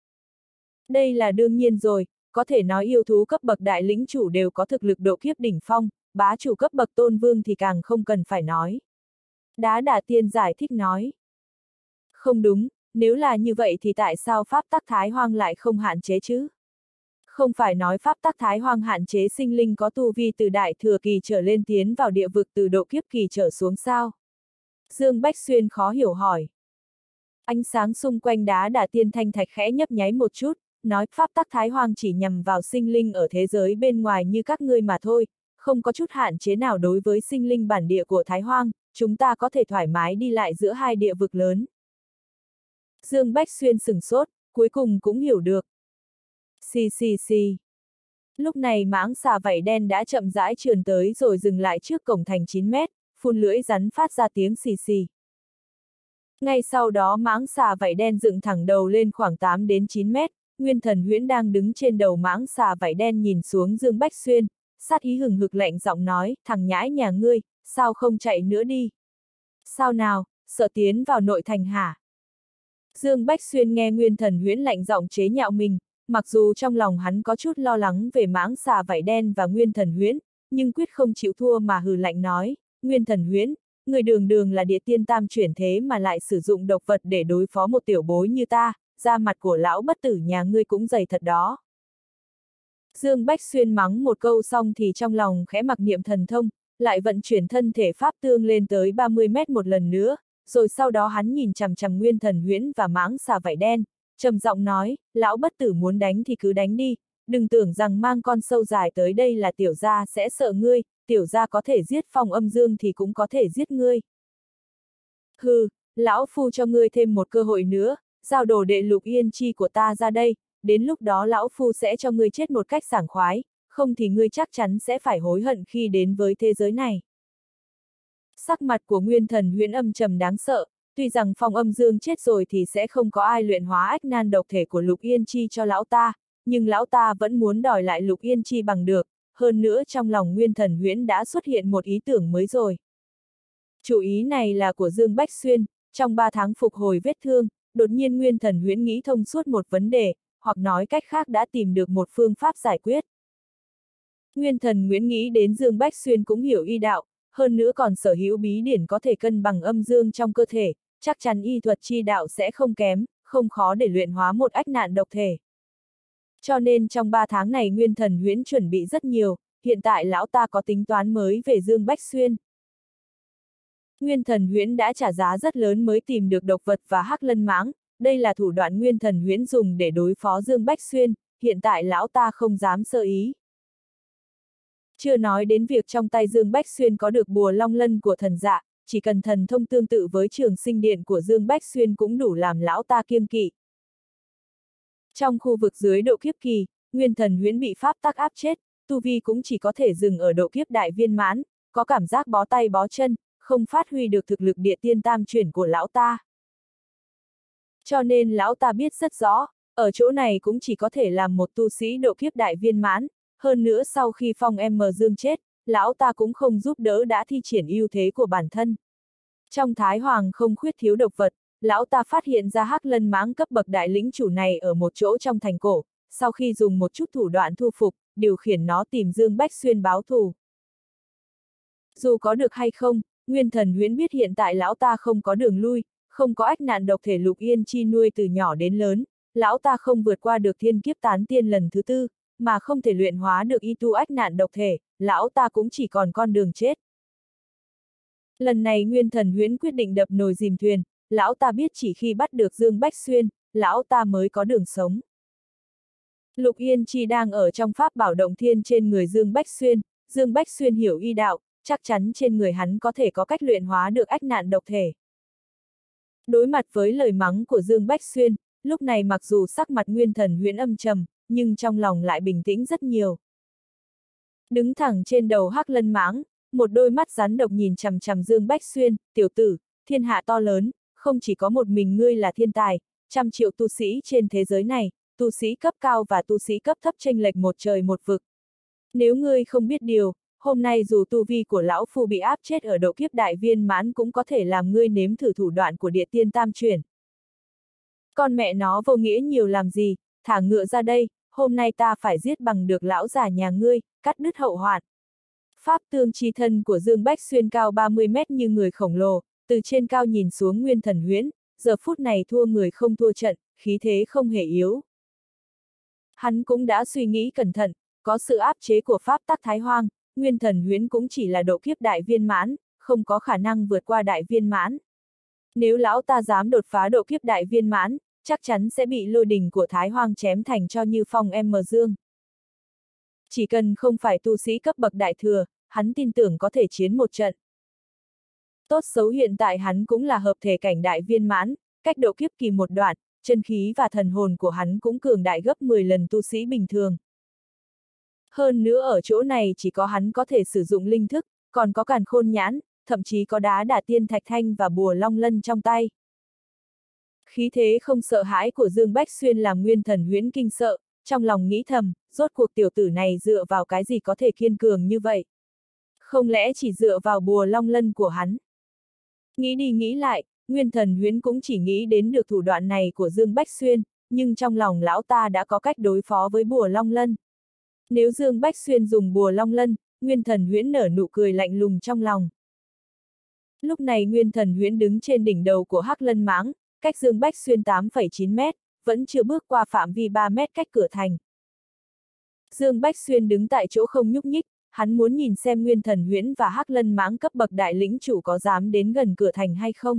Đây là đương nhiên rồi, có thể nói yêu thú cấp bậc đại lĩnh chủ đều có thực lực độ kiếp đỉnh phong, bá chủ cấp bậc tôn vương thì càng không cần phải nói. Đá Đả Tiên giải thích nói. Không đúng, nếu là như vậy thì tại sao pháp tắc Thái Hoang lại không hạn chế chứ? Không phải nói pháp tắc Thái Hoang hạn chế sinh linh có tu vi từ đại thừa kỳ trở lên tiến vào địa vực từ độ kiếp kỳ trở xuống sao? Dương Bách Xuyên khó hiểu hỏi. Ánh sáng xung quanh Đá Đả Tiên thanh thạch khẽ nhấp nháy một chút, nói pháp tắc Thái Hoang chỉ nhằm vào sinh linh ở thế giới bên ngoài như các ngươi mà thôi, không có chút hạn chế nào đối với sinh linh bản địa của Thái Hoang, chúng ta có thể thoải mái đi lại giữa hai địa vực lớn. Dương Bách Xuyên sửng sốt, cuối cùng cũng hiểu được. Xì xì xì. Lúc này mãng xà vảy đen đã chậm rãi trườn tới rồi dừng lại trước cổng thành chín mét, phun lưỡi rắn phát ra tiếng xì xì. Ngay sau đó mãng xà vảy đen dựng thẳng đầu lên khoảng tám đến chín mét, Nguyên Thần Huyễn đang đứng trên đầu mãng xà vảy đen nhìn xuống Dương Bách Xuyên, sát ý hừng hực lạnh giọng nói, thằng nhãi nhà ngươi, sao không chạy nữa đi? Sao nào, sợ tiến vào nội thành hả? Dương Bách Xuyên nghe Nguyên Thần Huyễn lạnh giọng chế nhạo mình, mặc dù trong lòng hắn có chút lo lắng về mãng xà vảy đen và Nguyên Thần Huyễn, nhưng quyết không chịu thua mà hừ lạnh nói, Nguyên Thần Huyễn, người đường đường là địa tiên tam chuyển thế mà lại sử dụng độc vật để đối phó một tiểu bối như ta, da mặt của lão bất tử nhà ngươi cũng dày thật đó. Dương Bách Xuyên mắng một câu xong thì trong lòng khẽ mặc niệm thần thông, lại vận chuyển thân thể pháp tương lên tới ba mươi mét một lần nữa, rồi sau đó hắn nhìn chằm chằm Nguyên Thần Huyễn và mãng xà vảy đen, trầm giọng nói, lão bất tử muốn đánh thì cứ đánh đi, đừng tưởng rằng mang con sâu dài tới đây là tiểu gia sẽ sợ ngươi, tiểu gia có thể giết Phong Âm Dương thì cũng có thể giết ngươi. Hừ, lão phu cho ngươi thêm một cơ hội nữa, giao đồ đệ Lục Yên Chi của ta ra đây, đến lúc đó lão phu sẽ cho ngươi chết một cách sảng khoái, không thì ngươi chắc chắn sẽ phải hối hận khi đến với thế giới này. Sắc mặt của Nguyên Thần Huyễn âm trầm đáng sợ, tuy rằng Phong Âm Dương chết rồi thì sẽ không có ai luyện hóa ách nan độc thể của Lục Yên Chi cho lão ta, nhưng lão ta vẫn muốn đòi lại Lục Yên Chi bằng được, hơn nữa trong lòng Nguyên Thần Huyễn đã xuất hiện một ý tưởng mới rồi. Chủ ý này là của Dương Bách Xuyên, trong ba tháng phục hồi vết thương, đột nhiên Nguyên Thần Huyễn nghĩ thông suốt một vấn đề, hoặc nói cách khác đã tìm được một phương pháp giải quyết. Nguyên Thần Huyễn nghĩ đến Dương Bách Xuyên cũng hiểu y đạo, hơn nữa còn sở hữu bí điển có thể cân bằng âm dương trong cơ thể, chắc chắn y thuật chi đạo sẽ không kém, không khó để luyện hóa một ách nạn độc thể. Cho nên trong ba tháng này Nguyên Thần Huyễn chuẩn bị rất nhiều, hiện tại lão ta có tính toán mới về Dương Bách Xuyên. Nguyên Thần Huyễn đã trả giá rất lớn mới tìm được độc vật và hắc lân mãng, đây là thủ đoạn Nguyên Thần Huyễn dùng để đối phó Dương Bách Xuyên, hiện tại lão ta không dám sơ ý. Chưa nói đến việc trong tay Dương Bách Xuyên có được bùa long lân của thần dạ, chỉ cần thần thông tương tự với trường sinh điện của Dương Bách Xuyên cũng đủ làm lão ta kiêng kỵ. Trong khu vực dưới độ kiếp kỳ, Nguyên Thần Huyễn bị pháp tắc áp chết, tu vi cũng chỉ có thể dừng ở độ kiếp đại viên mãn, có cảm giác bó tay bó chân, không phát huy được thực lực địa tiên tam chuyển của lão ta. Cho nên lão ta biết rất rõ, ở chỗ này cũng chỉ có thể làm một tu sĩ độ kiếp đại viên mãn, hơn nữa sau khi Phong M Dương chết, lão ta cũng không giúp đỡ đã thi triển ưu thế của bản thân. Trong Thái Hoàng không khuyết thiếu độc vật, lão ta phát hiện ra hắc lân mãng cấp bậc đại lĩnh chủ này ở một chỗ trong thành cổ, sau khi dùng một chút thủ đoạn thu phục, điều khiển nó tìm Dương Bách Xuyên báo thù. Dù có được hay không, Nguyên Thần Huyễn biết hiện tại lão ta không có đường lui, không có ách nạn độc thể Lục Yên Chi nuôi từ nhỏ đến lớn, lão ta không vượt qua được thiên kiếp tán tiên lần thứ tư, mà không thể luyện hóa được y tu ách nạn độc thể, lão ta cũng chỉ còn con đường chết. Lần này Nguyên Thần Huyễn quyết định đập nồi dìm thuyền, lão ta biết chỉ khi bắt được Dương Bách Xuyên, lão ta mới có đường sống. Lục Yên Chi đang ở trong pháp bảo động thiên trên người Dương Bách Xuyên, Dương Bách Xuyên hiểu y đạo, chắc chắn trên người hắn có thể có cách luyện hóa được ách nạn độc thể. Đối mặt với lời mắng của Dương Bách Xuyên, lúc này mặc dù sắc mặt Nguyên Thần Huyễn âm trầm, nhưng trong lòng lại bình tĩnh rất nhiều. Đứng thẳng trên đầu hắc lân mãng, một đôi mắt rắn độc nhìn chằm chằm Dương Bách Xuyên, tiểu tử, thiên hạ to lớn, không chỉ có một mình ngươi là thiên tài, trăm triệu tu sĩ trên thế giới này, tu sĩ cấp cao và tu sĩ cấp thấp chênh lệch một trời một vực. Nếu ngươi không biết điều, hôm nay dù tu vi của lão phu bị áp chết ở độ kiếp đại viên mãn cũng có thể làm ngươi nếm thử thủ đoạn của địa tiên tam chuyển. Con mẹ nó vô nghĩa nhiều làm gì, thả ngựa ra đây, hôm nay ta phải giết bằng được lão già nhà ngươi, cắt đứt hậu hoạn. Pháp tương chi thân của Dương Bách Xuyên cao ba mươi mét như người khổng lồ, từ trên cao nhìn xuống Nguyên Thần Huyễn, giờ phút này thua người không thua trận, khí thế không hề yếu. Hắn cũng đã suy nghĩ cẩn thận, có sự áp chế của Pháp tắc Thái Hoang, Nguyên Thần Huyễn cũng chỉ là độ kiếp đại viên mãn, không có khả năng vượt qua đại viên mãn. Nếu lão ta dám đột phá độ kiếp đại viên mãn, chắc chắn sẽ bị lôi đình của Thái Hoang chém thành cho như Phong M Dương. Chỉ cần không phải tu sĩ cấp bậc đại thừa, hắn tin tưởng có thể chiến một trận. Tốt xấu hiện tại hắn cũng là hợp thể cảnh đại viên mãn, cách độ kiếp kỳ một đoạn, chân khí và thần hồn của hắn cũng cường đại gấp mười lần tu sĩ bình thường. Hơn nữa ở chỗ này chỉ có hắn có thể sử dụng linh thức, còn có càn khôn nhãn, thậm chí có đá đả tiên thạch thanh và bùa long lân trong tay. Khí thế không sợ hãi của Dương Bách Xuyên làm Nguyên Thần Huyễn kinh sợ, trong lòng nghĩ thầm, rốt cuộc tiểu tử này dựa vào cái gì có thể kiên cường như vậy? Không lẽ chỉ dựa vào bùa long lân của hắn? Nghĩ đi nghĩ lại, Nguyên Thần Huyễn cũng chỉ nghĩ đến được thủ đoạn này của Dương Bách Xuyên, nhưng trong lòng lão ta đã có cách đối phó với bùa long lân. Nếu Dương Bách Xuyên dùng bùa long lân, Nguyên Thần Huyễn nở nụ cười lạnh lùng trong lòng. Lúc này Nguyên Thần Huyễn đứng trên đỉnh đầu của hắc lân mãng, cách Dương Bách Xuyên tám phẩy chín mét, vẫn chưa bước qua phạm vi ba mét cách cửa thành. Dương Bách Xuyên đứng tại chỗ không nhúc nhích, hắn muốn nhìn xem Nguyên Thần Huyễn và hắc lân mãng cấp bậc đại lĩnh chủ có dám đến gần cửa thành hay không.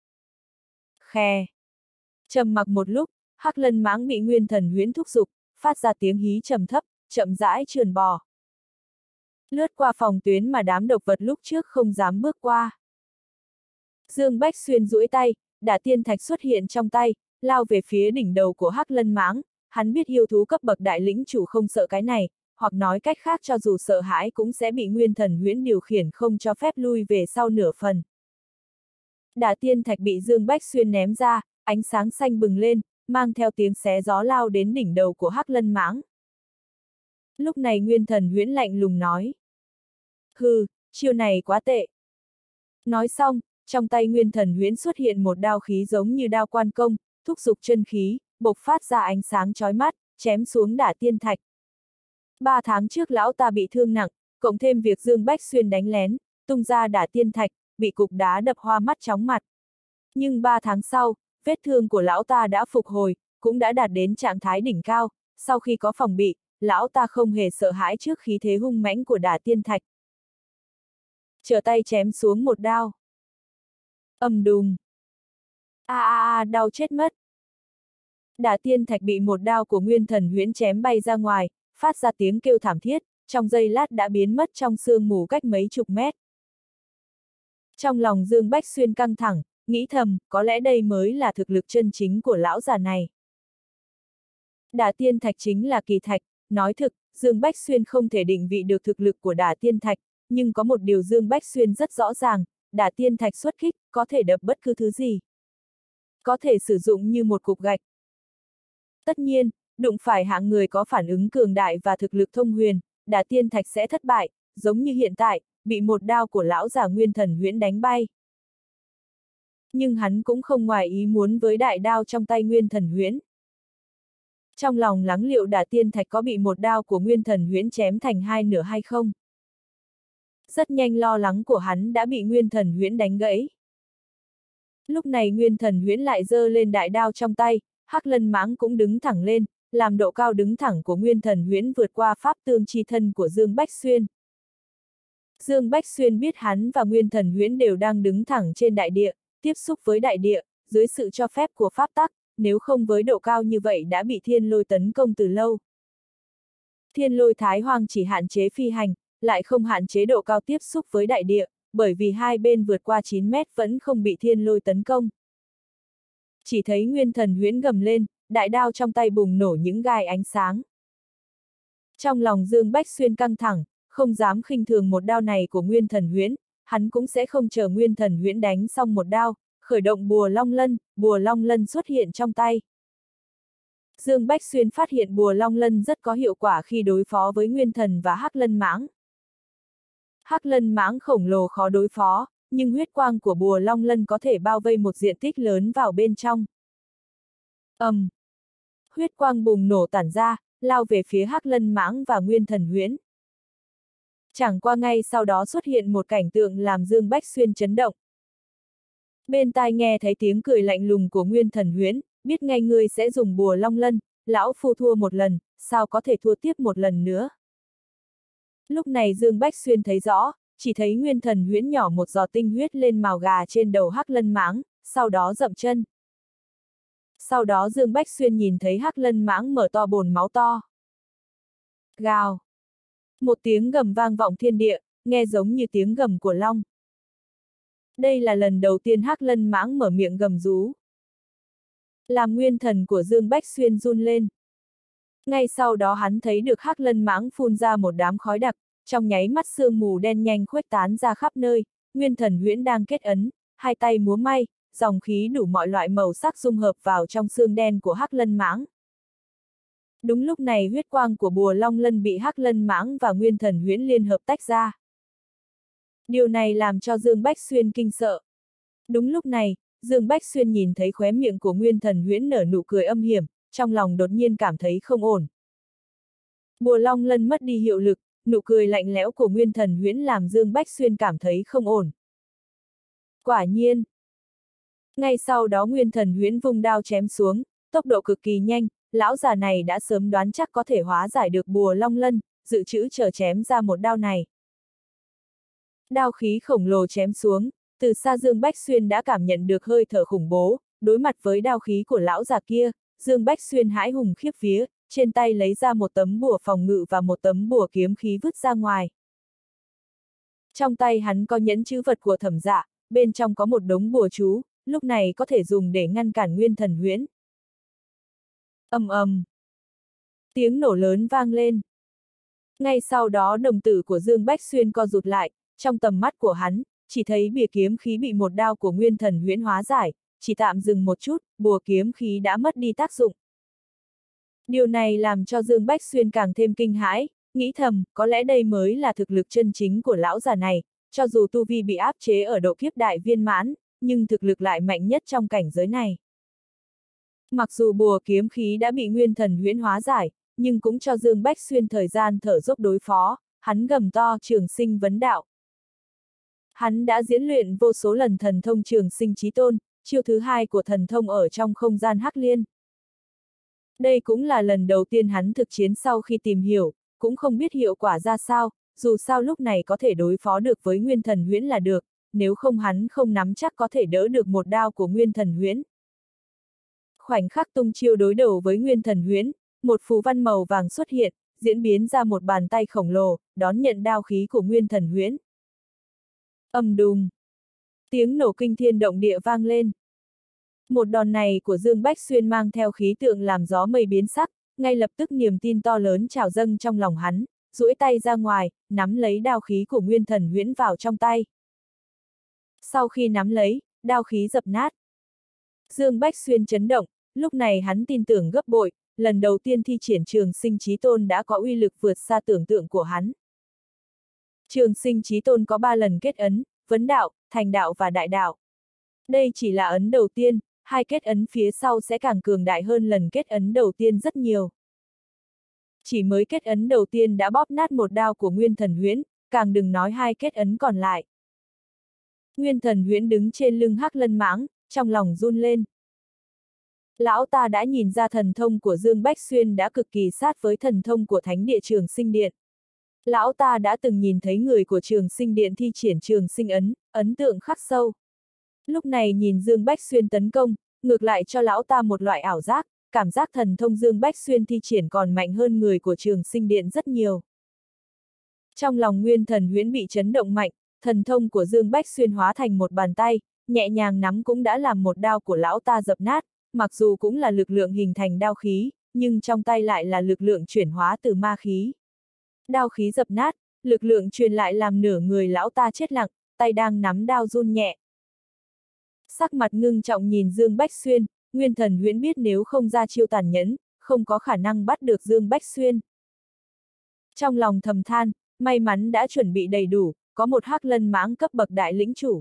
Khè. Trầm mặc một lúc, hắc lân mãng bị Nguyên Thần Huyễn thúc giục, phát ra tiếng hí trầm thấp, chậm rãi trườn bò. Lướt qua phòng tuyến mà đám độc vật lúc trước không dám bước qua. Dương Bách Xuyên duỗi tay, đả tiên thạch xuất hiện trong tay, lao về phía đỉnh đầu của hắc lân mãng, hắn biết yêu thú cấp bậc đại lĩnh chủ không sợ cái này, hoặc nói cách khác cho dù sợ hãi cũng sẽ bị Nguyên Thần Huyễn điều khiển không cho phép lui về sau nửa phần. Đả tiên thạch bị Dương Bách Xuyên ném ra, ánh sáng xanh bừng lên, mang theo tiếng xé gió lao đến đỉnh đầu của hắc lân mãng. Lúc này Nguyên Thần Huyễn lạnh lùng nói. Hừ, chiêu này quá tệ. Nói xong, trong tay Nguyên Thần Huyễn xuất hiện một đao khí giống như đao quan công, thúc giục chân khí, bộc phát ra ánh sáng chói mắt, chém xuống đả tiên thạch. Ba tháng trước lão ta bị thương nặng, cộng thêm việc Dương Bách Xuyên đánh lén, tung ra đả tiên thạch, bị cục đá đập hoa mắt chóng mặt. Nhưng ba tháng sau, vết thương của lão ta đã phục hồi, cũng đã đạt đến trạng thái đỉnh cao, sau khi có phòng bị, lão ta không hề sợ hãi trước khí thế hung mãnh của đả tiên thạch. Trở tay chém xuống một đao. Ầm đùng. A a a, đau chết mất. Đả tiên thạch bị một đao của Nguyên Thần Huyễn chém bay ra ngoài, phát ra tiếng kêu thảm thiết, trong giây lát đã biến mất trong sương mù cách mấy chục mét. Trong lòng Dương Bách Xuyên căng thẳng, nghĩ thầm, có lẽ đây mới là thực lực chân chính của lão già này. Đả tiên thạch chính là kỳ thạch, nói thực, Dương Bách Xuyên không thể định vị được thực lực của đả tiên thạch, nhưng có một điều Dương Bách Xuyên rất rõ ràng, Đả Tiên Thạch xuất kích, có thể đập bất cứ thứ gì. Có thể sử dụng như một cục gạch. Tất nhiên, đụng phải hạng người có phản ứng cường đại và thực lực thông huyền, Đả Tiên Thạch sẽ thất bại, giống như hiện tại, bị một đao của lão giả Nguyên Thần Huyễn đánh bay. Nhưng hắn cũng không ngoài ý muốn với đại đao trong tay Nguyên Thần Huyễn. Trong lòng lắng liệu Đả Tiên Thạch có bị một đao của Nguyên Thần Huyễn chém thành hai nửa hay không. Rất nhanh lo lắng của hắn đã bị Nguyên Thần Huyễn đánh gãy. Lúc này Nguyên Thần Huyễn lại giơ lên đại đao trong tay, Hắc Lân Mãng cũng đứng thẳng lên, làm độ cao đứng thẳng của Nguyên Thần Huyễn vượt qua pháp tương chi thân của Dương Bách Xuyên. Dương Bách Xuyên biết hắn và Nguyên Thần Huyễn đều đang đứng thẳng trên đại địa, tiếp xúc với đại địa, dưới sự cho phép của pháp tắc, nếu không với độ cao như vậy đã bị thiên lôi tấn công từ lâu. Thiên lôi Thái Hoang chỉ hạn chế phi hành, lại không hạn chế độ cao tiếp xúc với đại địa, bởi vì hai bên vượt qua chín mét vẫn không bị thiên lôi tấn công. Chỉ thấy Nguyên Thần Huyễn gầm lên, đại đao trong tay bùng nổ những gai ánh sáng. Trong lòng Dương Bách Xuyên căng thẳng, không dám khinh thường một đao này của Nguyên Thần Huyễn, hắn cũng sẽ không chờ Nguyên Thần Huyễn đánh xong một đao, khởi động bùa long lân, bùa long lân xuất hiện trong tay. Dương Bách Xuyên phát hiện bùa long lân rất có hiệu quả khi đối phó với Nguyên Thần và Hắc Lân Mãng. Hắc Lân Mãng khổng lồ khó đối phó, nhưng huyết quang của bùa long lân có thể bao vây một diện tích lớn vào bên trong. ầm, um, huyết quang bùng nổ tản ra, lao về phía Hắc Lân Mãng và Nguyên Thần Huyễn. Chẳng qua ngay sau đó xuất hiện một cảnh tượng làm Dương Bách Xuyên chấn động. Bên tai nghe thấy tiếng cười lạnh lùng của Nguyên Thần Huyễn, biết ngay ngươi sẽ dùng bùa long lân, lão phu thua một lần, sao có thể thua tiếp một lần nữa. Lúc này Dương Bách Xuyên thấy rõ, chỉ thấy Nguyên Thần Huyễn nhỏ một giọt tinh huyết lên mào gà trên đầu Hắc Lân Mãng, sau đó dậm chân. Sau đó Dương Bách Xuyên nhìn thấy Hắc Lân Mãng mở to bồn máu to. Gào! Một tiếng gầm vang vọng thiên địa, nghe giống như tiếng gầm của long. Đây là lần đầu tiên Hắc Lân Mãng mở miệng gầm rú. Làm nguyên thần của Dương Bách Xuyên run lên. Ngay sau đó hắn thấy được Hắc Lân Mãng phun ra một đám khói đặc, trong nháy mắt sương mù đen nhanh khuếch tán ra khắp nơi, Nguyên Thần Huyễn đang kết ấn, hai tay múa may, dòng khí đủ mọi loại màu sắc dung hợp vào trong xương đen của Hắc Lân Mãng. Đúng lúc này huyết quang của bùa long lân bị Hắc Lân Mãng và Nguyên Thần Huyễn liên hợp tách ra. Điều này làm cho Dương Bách Xuyên kinh sợ. Đúng lúc này, Dương Bách Xuyên nhìn thấy khóe miệng của Nguyên Thần Huyễn nở nụ cười âm hiểm, trong lòng đột nhiên cảm thấy không ổn. Bùa long lân mất đi hiệu lực, nụ cười lạnh lẽo của Nguyên Thần Huyễn làm Dương Bách Xuyên cảm thấy không ổn. Quả nhiên. Ngay sau đó Nguyên Thần Huyễn vung đao chém xuống, tốc độ cực kỳ nhanh, lão già này đã sớm đoán chắc có thể hóa giải được bùa long lân, dự trữ chờ chém ra một đao này. Đao khí khổng lồ chém xuống, từ xa Dương Bách Xuyên đã cảm nhận được hơi thở khủng bố, đối mặt với đao khí của lão già kia, Dương Bách Xuyên hãi hùng khiếp vía, trên tay lấy ra một tấm bùa phòng ngự và một tấm bùa kiếm khí vứt ra ngoài. Trong tay hắn có nhẫn chữ vật của Thẩm Dạ, bên trong có một đống bùa chú, lúc này có thể dùng để ngăn cản Nguyên Thần Huyễn. Ầm ầm. Tiếng nổ lớn vang lên. Ngay sau đó đồng tử của Dương Bách Xuyên co rụt lại, trong tầm mắt của hắn, chỉ thấy bìa kiếm khí bị một đao của Nguyên Thần Huyễn hóa giải, chỉ tạm dừng một chút, bùa kiếm khí đã mất đi tác dụng. Điều này làm cho Dương Bách Xuyên càng thêm kinh hãi, nghĩ thầm, có lẽ đây mới là thực lực chân chính của lão già này, cho dù tu vi bị áp chế ở độ kiếp đại viên mãn, nhưng thực lực lại mạnh nhất trong cảnh giới này. Mặc dù bùa kiếm khí đã bị Nguyên Thần Huyễn hóa giải, nhưng cũng cho Dương Bách Xuyên thời gian thở dốc đối phó, hắn gầm to Trường Sinh Vấn Đạo. Hắn đã diễn luyện vô số lần thần thông Trường Sinh Chí Tôn, chiêu thứ hai của thần thông ở trong không gian Hắc Liên. Đây cũng là lần đầu tiên hắn thực chiến sau khi tìm hiểu, cũng không biết hiệu quả ra sao, dù sao lúc này có thể đối phó được với Nguyên Thần Huyễn là được, nếu không hắn không nắm chắc có thể đỡ được một đao của Nguyên Thần Huyễn. Khoảnh khắc tung chiêu đối đầu với Nguyên Thần Huyễn, một phù văn màu vàng xuất hiện, diễn biến ra một bàn tay khổng lồ, đón nhận đao khí của Nguyên Thần Huyễn. Ầm đùng. Tiếng nổ kinh thiên động địa vang lên. Một đòn này của Dương Bách Xuyên mang theo khí tượng làm gió mây biến sắc, ngay lập tức niềm tin to lớn trào dâng trong lòng hắn, duỗi tay ra ngoài, nắm lấy đao khí của Nguyên Thần Huyễn vào trong tay. Sau khi nắm lấy, đao khí dập nát. Dương Bách Xuyên chấn động, lúc này hắn tin tưởng gấp bội, lần đầu tiên thi triển Trường Sinh Chí Tôn đã có uy lực vượt xa tưởng tượng của hắn. Trường Sinh Chí Tôn có ba lần kết ấn, vấn đạo, thành đạo và đại đạo. Đây chỉ là ấn đầu tiên, hai kết ấn phía sau sẽ càng cường đại hơn lần kết ấn đầu tiên rất nhiều. Chỉ mới kết ấn đầu tiên đã bóp nát một đao của Nguyên Thần Huyễn, càng đừng nói hai kết ấn còn lại. Nguyên Thần Huyễn đứng trên lưng Hắc Lân Mãng, trong lòng run lên. Lão ta đã nhìn ra thần thông của Dương Bách Xuyên đã cực kỳ sát với thần thông của Thánh Địa Trường Sinh Điện. Lão ta đã từng nhìn thấy người của Trường Sinh Điện thi triển Trường Sinh ấn, ấn tượng khắc sâu. Lúc này nhìn Dương Bách Xuyên tấn công, ngược lại cho lão ta một loại ảo giác, cảm giác thần thông Dương Bách Xuyên thi triển còn mạnh hơn người của Trường Sinh Điện rất nhiều. Trong lòng Nguyên Thần Huyễn bị chấn động mạnh, thần thông của Dương Bách Xuyên hóa thành một bàn tay, nhẹ nhàng nắm cũng đã làm một đao của lão ta dập nát, mặc dù cũng là lực lượng hình thành đao khí, nhưng trong tay lại là lực lượng chuyển hóa từ ma khí. Đao khí dập nát, lực lượng truyền lại làm nửa người lão ta chết lặng, tay đang nắm đao run nhẹ. Sắc mặt ngưng trọng nhìn Dương Bách Xuyên, Nguyên Thần Huyễn biết nếu không ra chiêu tàn nhẫn, không có khả năng bắt được Dương Bách Xuyên. Trong lòng thầm than, may mắn đã chuẩn bị đầy đủ, có một Hắc Lân Mãng cấp bậc đại lĩnh chủ.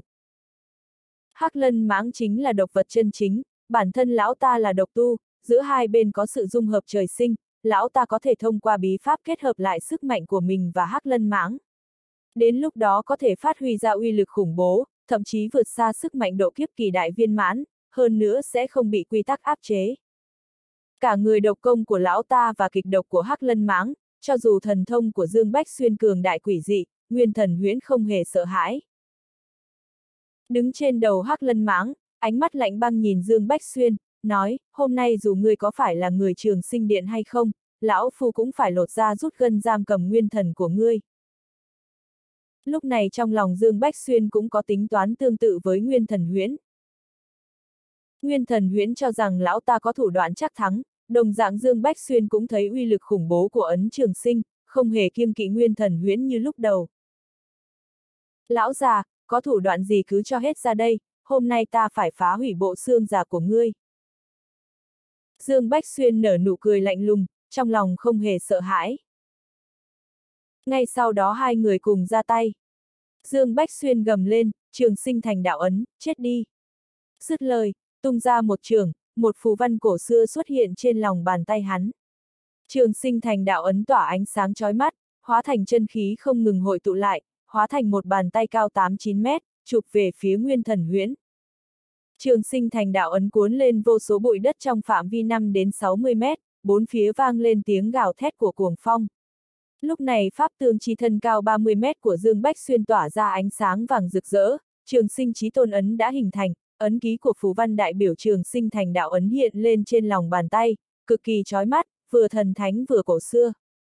Hắc Lân Mãng chính là độc vật chân chính, bản thân lão ta là độc tu, giữa hai bên có sự dung hợp trời sinh, lão ta có thể thông qua bí pháp kết hợp lại sức mạnh của mình và Hắc Lân Mãng. Đến lúc đó có thể phát huy ra uy lực khủng bố, thậm chí vượt xa sức mạnh độ kiếp kỳ đại viên mãn, hơn nữa sẽ không bị quy tắc áp chế. Cả người độc công của lão ta và kịch độc của Hắc Lân Mãng, cho dù thần thông của Dương Bách Xuyên cường đại quỷ dị, Nguyên Thần Huyễn không hề sợ hãi. Đứng trên đầu Hắc Lân Mãng, ánh mắt lạnh băng nhìn Dương Bách Xuyên, nói, hôm nay dù ngươi có phải là người Trường Sinh Điện hay không, lão phu cũng phải lột ra rút gân giam cầm nguyên thần của ngươi. Lúc này trong lòng Dương Bách Xuyên cũng có tính toán tương tự với Nguyên Thần Huyễn. Nguyên Thần Huyễn cho rằng lão ta có thủ đoạn chắc thắng, đồng dạng Dương Bách Xuyên cũng thấy uy lực khủng bố của ấn Trường Sinh, không hề kiêng kỵ Nguyên Thần Huyễn như lúc đầu. Lão già, có thủ đoạn gì cứ cho hết ra đây, hôm nay ta phải phá hủy bộ xương già của ngươi. Dương Bách Xuyên nở nụ cười lạnh lùng, trong lòng không hề sợ hãi. Ngay sau đó hai người cùng ra tay. Dương Bách Xuyên gầm lên, Trường Sinh thành đạo ấn, chết đi. Dứt lời, tung ra một trường, một phù văn cổ xưa xuất hiện trên lòng bàn tay hắn. Trường Sinh thành đạo ấn tỏa ánh sáng chói mắt, hóa thành chân khí không ngừng hội tụ lại, hóa thành một bàn tay cao tám chín mét, chụp về phía Nguyên Thần Huyễn. Trường Sinh thành đạo ấn cuốn lên vô số bụi đất trong phạm vi năm đến sáu mươi mét, bốn phía vang lên tiếng gào thét của cuồng phong. Lúc này pháp tương chi thân cao ba mươi mét của Dương Bách Xuyên tỏa ra ánh sáng vàng rực rỡ, Trường Sinh Chí Tôn ấn đã hình thành, ấn ký của phù văn đại biểu Trường Sinh thành đạo ấn hiện lên trên lòng bàn tay, cực kỳ chói mắt, vừa thần thánh vừa cổ xưa.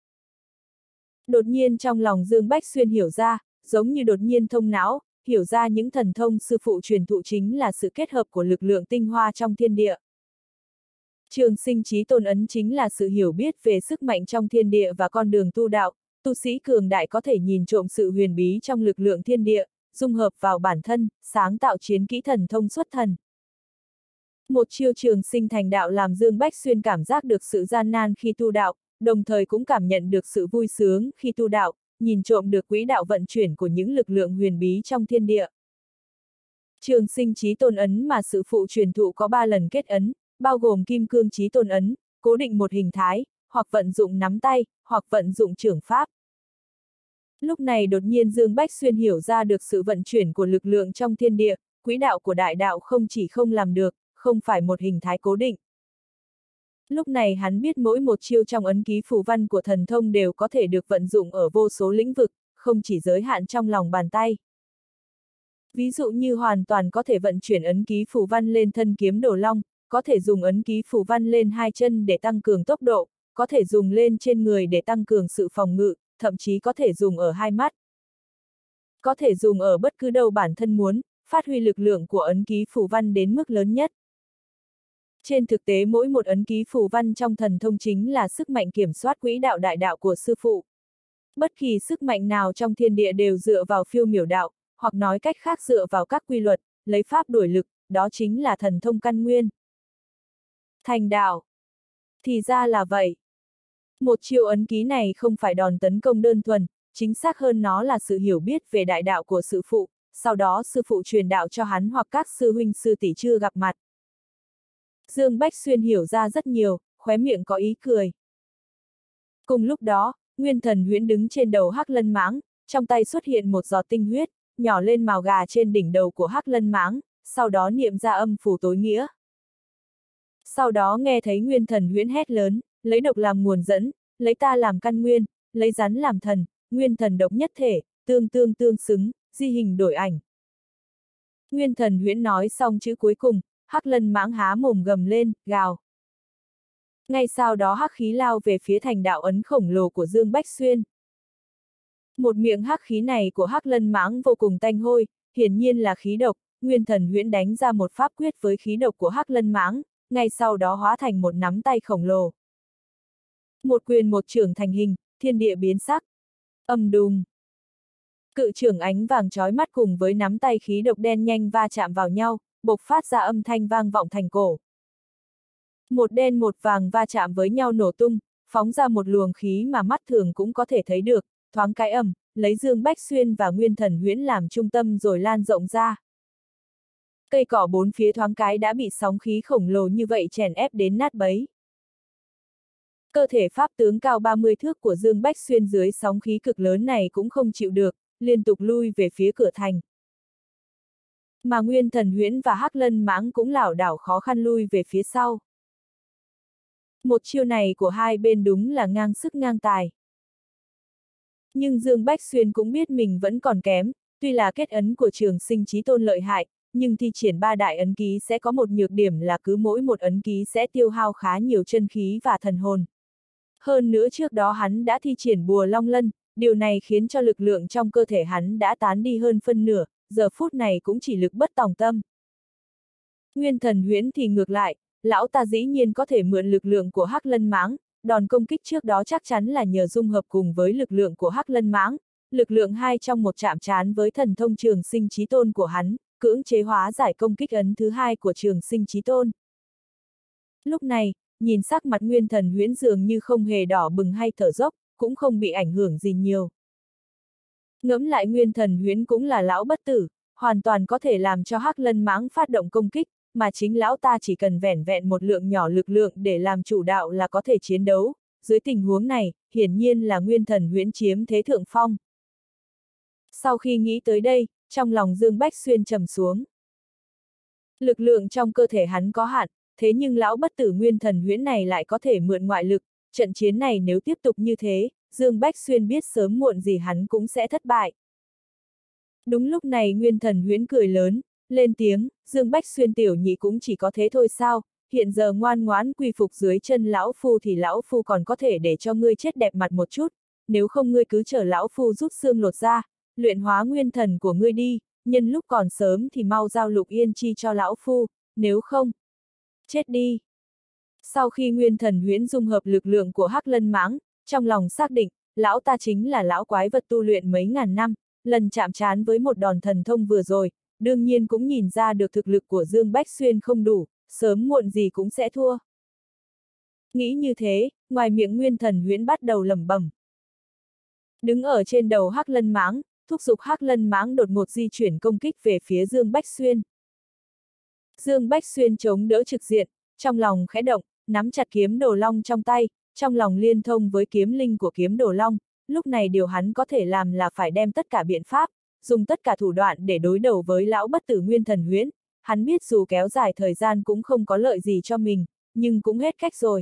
Đột nhiên trong lòng Dương Bách Xuyên hiểu ra, giống như đột nhiên thông não, hiểu ra những thần thông sư phụ truyền thụ chính là sự kết hợp của lực lượng tinh hoa trong thiên địa. Trường Sinh Chí Tôn ấn chính là sự hiểu biết về sức mạnh trong thiên địa và con đường tu đạo, tu sĩ cường đại có thể nhìn trộm sự huyền bí trong lực lượng thiên địa, dung hợp vào bản thân, sáng tạo chiến kỹ thần thông xuất thần. Một chiêu Trường Sinh thành đạo làm Dương Bách Xuyên cảm giác được sự gian nan khi tu đạo, đồng thời cũng cảm nhận được sự vui sướng khi tu đạo, nhìn trộm được quỹ đạo vận chuyển của những lực lượng huyền bí trong thiên địa. Trường Sinh Chí Tôn ấn mà sư phụ truyền thụ có ba lần kết ấn, bao gồm Kim Cương Chí Tôn ấn, cố định một hình thái, hoặc vận dụng nắm tay, hoặc vận dụng trưởng pháp. Lúc này đột nhiên Dương Bách Xuyên hiểu ra được sự vận chuyển của lực lượng trong thiên địa, quỹ đạo của đại đạo không chỉ không làm được, không phải một hình thái cố định. Lúc này hắn biết mỗi một chiêu trong ấn ký phù văn của thần thông đều có thể được vận dụng ở vô số lĩnh vực, không chỉ giới hạn trong lòng bàn tay. Ví dụ như hoàn toàn có thể vận chuyển ấn ký phù văn lên thân kiếm Đồ Long, có thể dùng ấn ký phù văn lên hai chân để tăng cường tốc độ, có thể dùng lên trên người để tăng cường sự phòng ngự, thậm chí có thể dùng ở hai mắt. Có thể dùng ở bất cứ đâu bản thân muốn, phát huy lực lượng của ấn ký phù văn đến mức lớn nhất. Trên thực tế mỗi một ấn ký phù văn trong thần thông chính là sức mạnh kiểm soát quỹ đạo đại đạo của sư phụ. Bất kỳ sức mạnh nào trong thiên địa đều dựa vào phiêu miểu đạo, hoặc nói cách khác dựa vào các quy luật, lấy pháp đuổi lực, đó chính là thần thông căn nguyên. Thành đạo. Thì ra là vậy. Một chiêu ấn ký này không phải đòn tấn công đơn thuần, chính xác hơn nó là sự hiểu biết về đại đạo của sư phụ, sau đó sư phụ truyền đạo cho hắn hoặc các sư huynh sư tỷ chưa gặp mặt. Dương Bách Xuyên hiểu ra rất nhiều, khóe miệng có ý cười. Cùng lúc đó, Nguyên Thần Huyễn đứng trên đầu Hắc Lân Mãng, trong tay xuất hiện một giọt tinh huyết, nhỏ lên mào gà trên đỉnh đầu của Hắc Lân Mãng, sau đó niệm ra âm phủ tối nghĩa. Sau đó nghe thấy Nguyên Thần Huyễn hét lớn, lấy độc làm nguồn dẫn, lấy ta làm căn nguyên, lấy rắn làm thần, nguyên thần độc nhất thể, tương tương tương xứng, di hình đổi ảnh. Nguyên Thần Huyễn nói xong chữ cuối cùng, Hắc Lân Mãng há mồm gầm lên, gào. Ngay sau đó hắc khí lao về phía thành đạo ấn khổng lồ của Dương Bách Xuyên. Một miệng hắc khí này của Hắc Lân Mãng vô cùng tanh hôi, hiển nhiên là khí độc. Nguyên Thần Huyễn đánh ra một pháp quyết với khí độc của Hắc Lân Mãng, ngay sau đó hóa thành một nắm tay khổng lồ. Một quyền một chưởng thành hình, thiên địa biến sắc. Ầm đùng. Cự chưởng ánh vàng chói mắt cùng với nắm tay khí độc đen nhanh va chạm vào nhau, bộc phát ra âm thanh vang vọng thành cổ. Một đen một vàng va chạm với nhau nổ tung, phóng ra một luồng khí mà mắt thường cũng có thể thấy được, thoáng cái ầm, lấy Dương Bách Xuyên và Nguyên Thần Huyễn làm trung tâm rồi lan rộng ra. Cây cỏ bốn phía thoáng cái đã bị sóng khí khổng lồ như vậy chèn ép đến nát bấy. Cơ thể pháp tướng cao ba mươi thước của Dương Bách Xuyên dưới sóng khí cực lớn này cũng không chịu được, liên tục lui về phía cửa thành. Mà Nguyên Thần Huyễn và Hắc Lân Mãng cũng lảo đảo khó khăn lui về phía sau. Một chiêu này của hai bên đúng là ngang sức ngang tài. Nhưng Dương Bách Xuyên cũng biết mình vẫn còn kém, tuy là kết ấn của Trường Sinh Chí Tôn lợi hại, nhưng thi triển ba đại ấn ký sẽ có một nhược điểm là cứ mỗi một ấn ký sẽ tiêu hao khá nhiều chân khí và thần hồn. Hơn nữa trước đó hắn đã thi triển bùa long lân, điều này khiến cho lực lượng trong cơ thể hắn đã tán đi hơn phân nửa, giờ phút này cũng chỉ lực bất tòng tâm. Nguyên Thần Huyễn thì ngược lại, lão ta dĩ nhiên có thể mượn lực lượng của Hắc Lân Mãng, đòn công kích trước đó chắc chắn là nhờ dung hợp cùng với lực lượng của Hắc Lân Mãng, lực lượng hai trong một chạm trán với thần thông Trường Sinh Chí Tôn của hắn, cưỡng chế hóa giải công kích ấn thứ hai của Trường Sinh Chí Tôn. Lúc này, nhìn sắc mặt Nguyên Thần Huyễn dường như không hề đỏ bừng hay thở dốc, cũng không bị ảnh hưởng gì nhiều. Ngẫm lại Nguyên Thần Huyễn cũng là lão bất tử, hoàn toàn có thể làm cho Hắc Lân Mãng phát động công kích, mà chính lão ta chỉ cần vẻn vẹn một lượng nhỏ lực lượng để làm chủ đạo là có thể chiến đấu. Dưới tình huống này, hiển nhiên là Nguyên Thần Huyễn chiếm thế thượng phong. Sau khi nghĩ tới đây, trong lòng Dương Bách Xuyên trầm xuống. Lực lượng trong cơ thể hắn có hạn, thế nhưng lão bất tử Nguyên Thần Huyễn này lại có thể mượn ngoại lực, trận chiến này nếu tiếp tục như thế, Dương Bách Xuyên biết sớm muộn gì hắn cũng sẽ thất bại. Đúng lúc này Nguyên Thần Huyễn cười lớn, lên tiếng, Dương Bách Xuyên tiểu nhị cũng chỉ có thế thôi sao, hiện giờ ngoan ngoãn quy phục dưới chân lão phu thì lão phu còn có thể để cho ngươi chết đẹp mặt một chút, nếu không ngươi cứ chờ lão phu rút xương lột ra, luyện hóa nguyên thần của ngươi đi, nhân lúc còn sớm thì mau giao Lục Yên Chi cho lão phu, nếu không, chết đi. Sau khi Nguyên Thần Huyễn dung hợp lực lượng của Hắc Lân Mãng, trong lòng xác định, lão ta chính là lão quái vật tu luyện mấy ngàn năm, lần chạm trán với một đòn thần thông vừa rồi, đương nhiên cũng nhìn ra được thực lực của Dương Bách Xuyên không đủ, sớm muộn gì cũng sẽ thua. Nghĩ như thế, ngoài miệng Nguyên Thần Huyễn bắt đầu lẩm bẩm. Đứng ở trên đầu Hắc Lân Mãng, thúc giục Hắc Lân Mãng đột ngột di chuyển công kích về phía Dương Bách Xuyên. Dương Bách Xuyên chống đỡ trực diện, trong lòng khẽ động, nắm chặt kiếm đồ long trong tay, trong lòng liên thông với kiếm linh của kiếm đồ long, lúc này điều hắn có thể làm là phải đem tất cả biện pháp, dùng tất cả thủ đoạn để đối đầu với lão bất tử Nguyên Thần Huyễn. Hắn biết dù kéo dài thời gian cũng không có lợi gì cho mình, nhưng cũng hết cách rồi.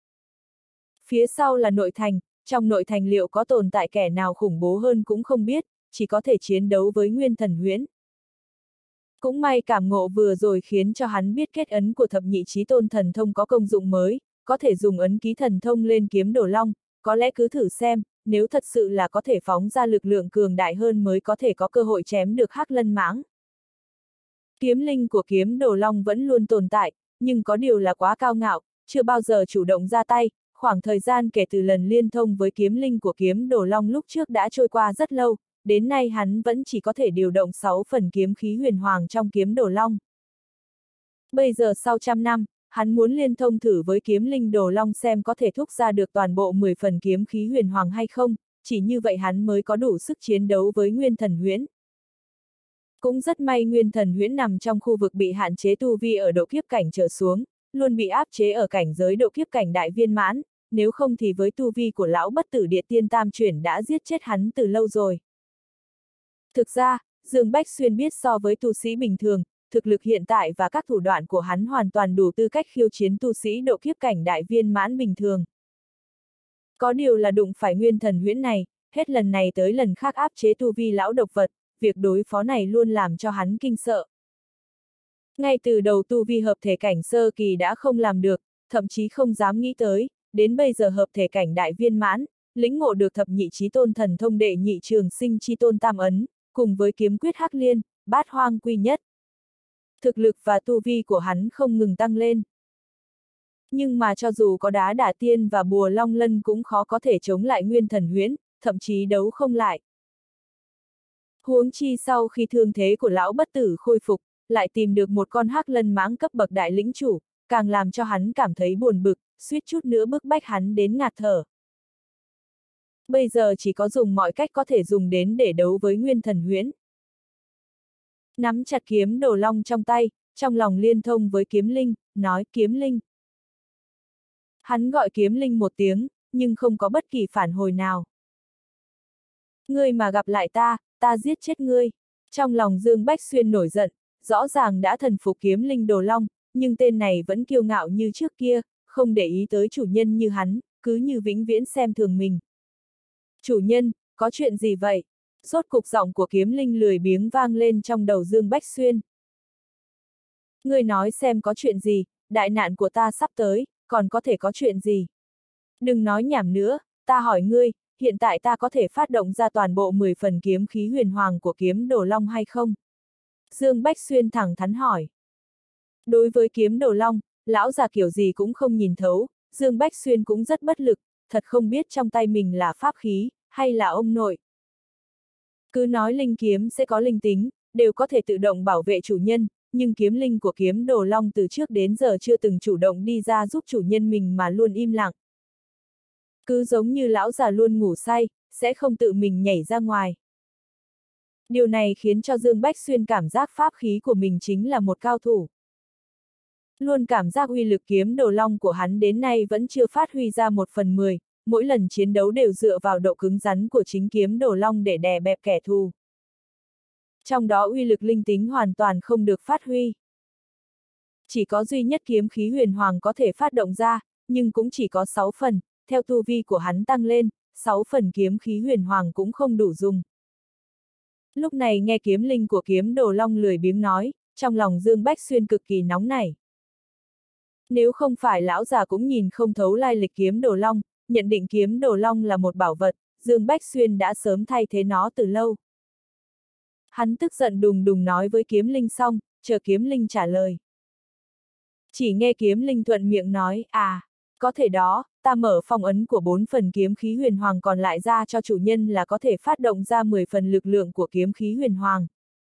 Phía sau là nội thành, trong nội thành liệu có tồn tại kẻ nào khủng bố hơn cũng không biết, chỉ có thể chiến đấu với Nguyên Thần Huyễn. Cũng may cảm ngộ vừa rồi khiến cho hắn biết kết ấn của thập nhị chí tôn thần thông có công dụng mới, có thể dùng ấn ký thần thông lên kiếm đồ long, có lẽ cứ thử xem, nếu thật sự là có thể phóng ra lực lượng cường đại hơn mới có thể có cơ hội chém được Hắc Lân Mãng. Kiếm linh của kiếm đồ long vẫn luôn tồn tại, nhưng có điều là quá cao ngạo, chưa bao giờ chủ động ra tay, khoảng thời gian kể từ lần liên thông với kiếm linh của kiếm đồ long lúc trước đã trôi qua rất lâu, đến nay hắn vẫn chỉ có thể điều động sáu phần kiếm khí huyền hoàng trong kiếm đồ long. Bây giờ sau trăm năm, hắn muốn liên thông thử với kiếm linh đồ long xem có thể thúc ra được toàn bộ mười phần kiếm khí huyền hoàng hay không, chỉ như vậy hắn mới có đủ sức chiến đấu với Nguyên Thần Huyễn. Cũng rất may Nguyên Thần Huyễn nằm trong khu vực bị hạn chế tu vi ở độ kiếp cảnh trở xuống, luôn bị áp chế ở cảnh giới độ kiếp cảnh đại viên mãn, nếu không thì với tu vi của lão bất tử địa tiên tam chuyển đã giết chết hắn từ lâu rồi. Thực ra, Dương Bách Xuyên biết so với tu sĩ bình thường, thực lực hiện tại và các thủ đoạn của hắn hoàn toàn đủ tư cách khiêu chiến tu sĩ độ kiếp cảnh đại viên mãn bình thường. Có điều là đụng phải Nguyên Thần Huyễn này, hết lần này tới lần khác áp chế tu vi lão độc vật, việc đối phó này luôn làm cho hắn kinh sợ. Ngay từ đầu tu vi hợp thể cảnh sơ kỳ đã không làm được, thậm chí không dám nghĩ tới, đến bây giờ hợp thể cảnh đại viên mãn, lĩnh ngộ được thập nhị chí tôn thần thông đệ nhị trường sinh chi tôn tam ấn, cùng với kiếm quyết hắc liên, bát hoang quy nhất. Thực lực và tu vi của hắn không ngừng tăng lên. Nhưng mà cho dù có đá đả tiên và bùa long lân cũng khó có thể chống lại Nguyên Thần Huyễn, thậm chí đấu không lại. Huống chi sau khi thương thế của lão bất tử khôi phục, lại tìm được một con hắc lân mãng cấp bậc đại lĩnh chủ, càng làm cho hắn cảm thấy buồn bực, suýt chút nữa bức bách hắn đến ngạt thở. Bây giờ chỉ có dùng mọi cách có thể dùng đến để đấu với Nguyên Thần Huyễn. Nắm chặt kiếm đồ long trong tay, trong lòng liên thông với kiếm linh, nói kiếm linh. Hắn gọi kiếm linh một tiếng, nhưng không có bất kỳ phản hồi nào. Ngươi mà gặp lại ta, ta giết chết ngươi. Trong lòng Dương Bách Xuyên nổi giận, rõ ràng đã thần phục kiếm linh đồ long, nhưng tên này vẫn kiêu ngạo như trước kia, không để ý tới chủ nhân như hắn, cứ như vĩnh viễn xem thường mình. Chủ nhân, có chuyện gì vậy? Rốt cục giọng của kiếm linh lười biếng vang lên trong đầu Dương Bách Xuyên. Ngươi nói xem có chuyện gì, đại nạn của ta sắp tới, còn có thể có chuyện gì? Đừng nói nhảm nữa, ta hỏi ngươi, hiện tại ta có thể phát động ra toàn bộ mười phần kiếm khí huyền hoàng của kiếm đồ long hay không? Dương Bách Xuyên thẳng thắn hỏi. Đối với kiếm đồ long, lão già kiểu gì cũng không nhìn thấu, Dương Bách Xuyên cũng rất bất lực, thật không biết trong tay mình là pháp khí, hay là ông nội. Cứ nói linh kiếm sẽ có linh tính, đều có thể tự động bảo vệ chủ nhân, nhưng kiếm linh của kiếm đồ long từ trước đến giờ chưa từng chủ động đi ra giúp chủ nhân mình mà luôn im lặng. Cứ giống như lão già luôn ngủ say, sẽ không tự mình nhảy ra ngoài. Điều này khiến cho Dương Bách Xuyên cảm giác pháp khí của mình chính là một cao thủ. Luôn cảm giác uy lực kiếm đồ long của hắn đến nay vẫn chưa phát huy ra một phần mười, mỗi lần chiến đấu đều dựa vào độ cứng rắn của chính kiếm đồ long để đè bẹp kẻ thù. Trong đó uy lực linh tính hoàn toàn không được phát huy. Chỉ có duy nhất kiếm khí huyền hoàng có thể phát động ra, nhưng cũng chỉ có sáu phần, theo tu vi của hắn tăng lên, sáu phần kiếm khí huyền hoàng cũng không đủ dùng. Lúc này nghe kiếm linh của kiếm đồ long lười biếng nói, trong lòng Dương Bách Xuyên cực kỳ nóng nảy. Nếu không phải lão già cũng nhìn không thấu lai lịch kiếm đồ long, nhận định kiếm đồ long là một bảo vật, Dương Bách Xuyên đã sớm thay thế nó từ lâu. Hắn tức giận đùng đùng nói với kiếm linh xong, chờ kiếm linh trả lời. Chỉ nghe kiếm linh thuận miệng nói, à, có thể đó, ta mở phong ấn của bốn phần kiếm khí huyền hoàng còn lại ra cho chủ nhân là có thể phát động ra mười phần lực lượng của kiếm khí huyền hoàng.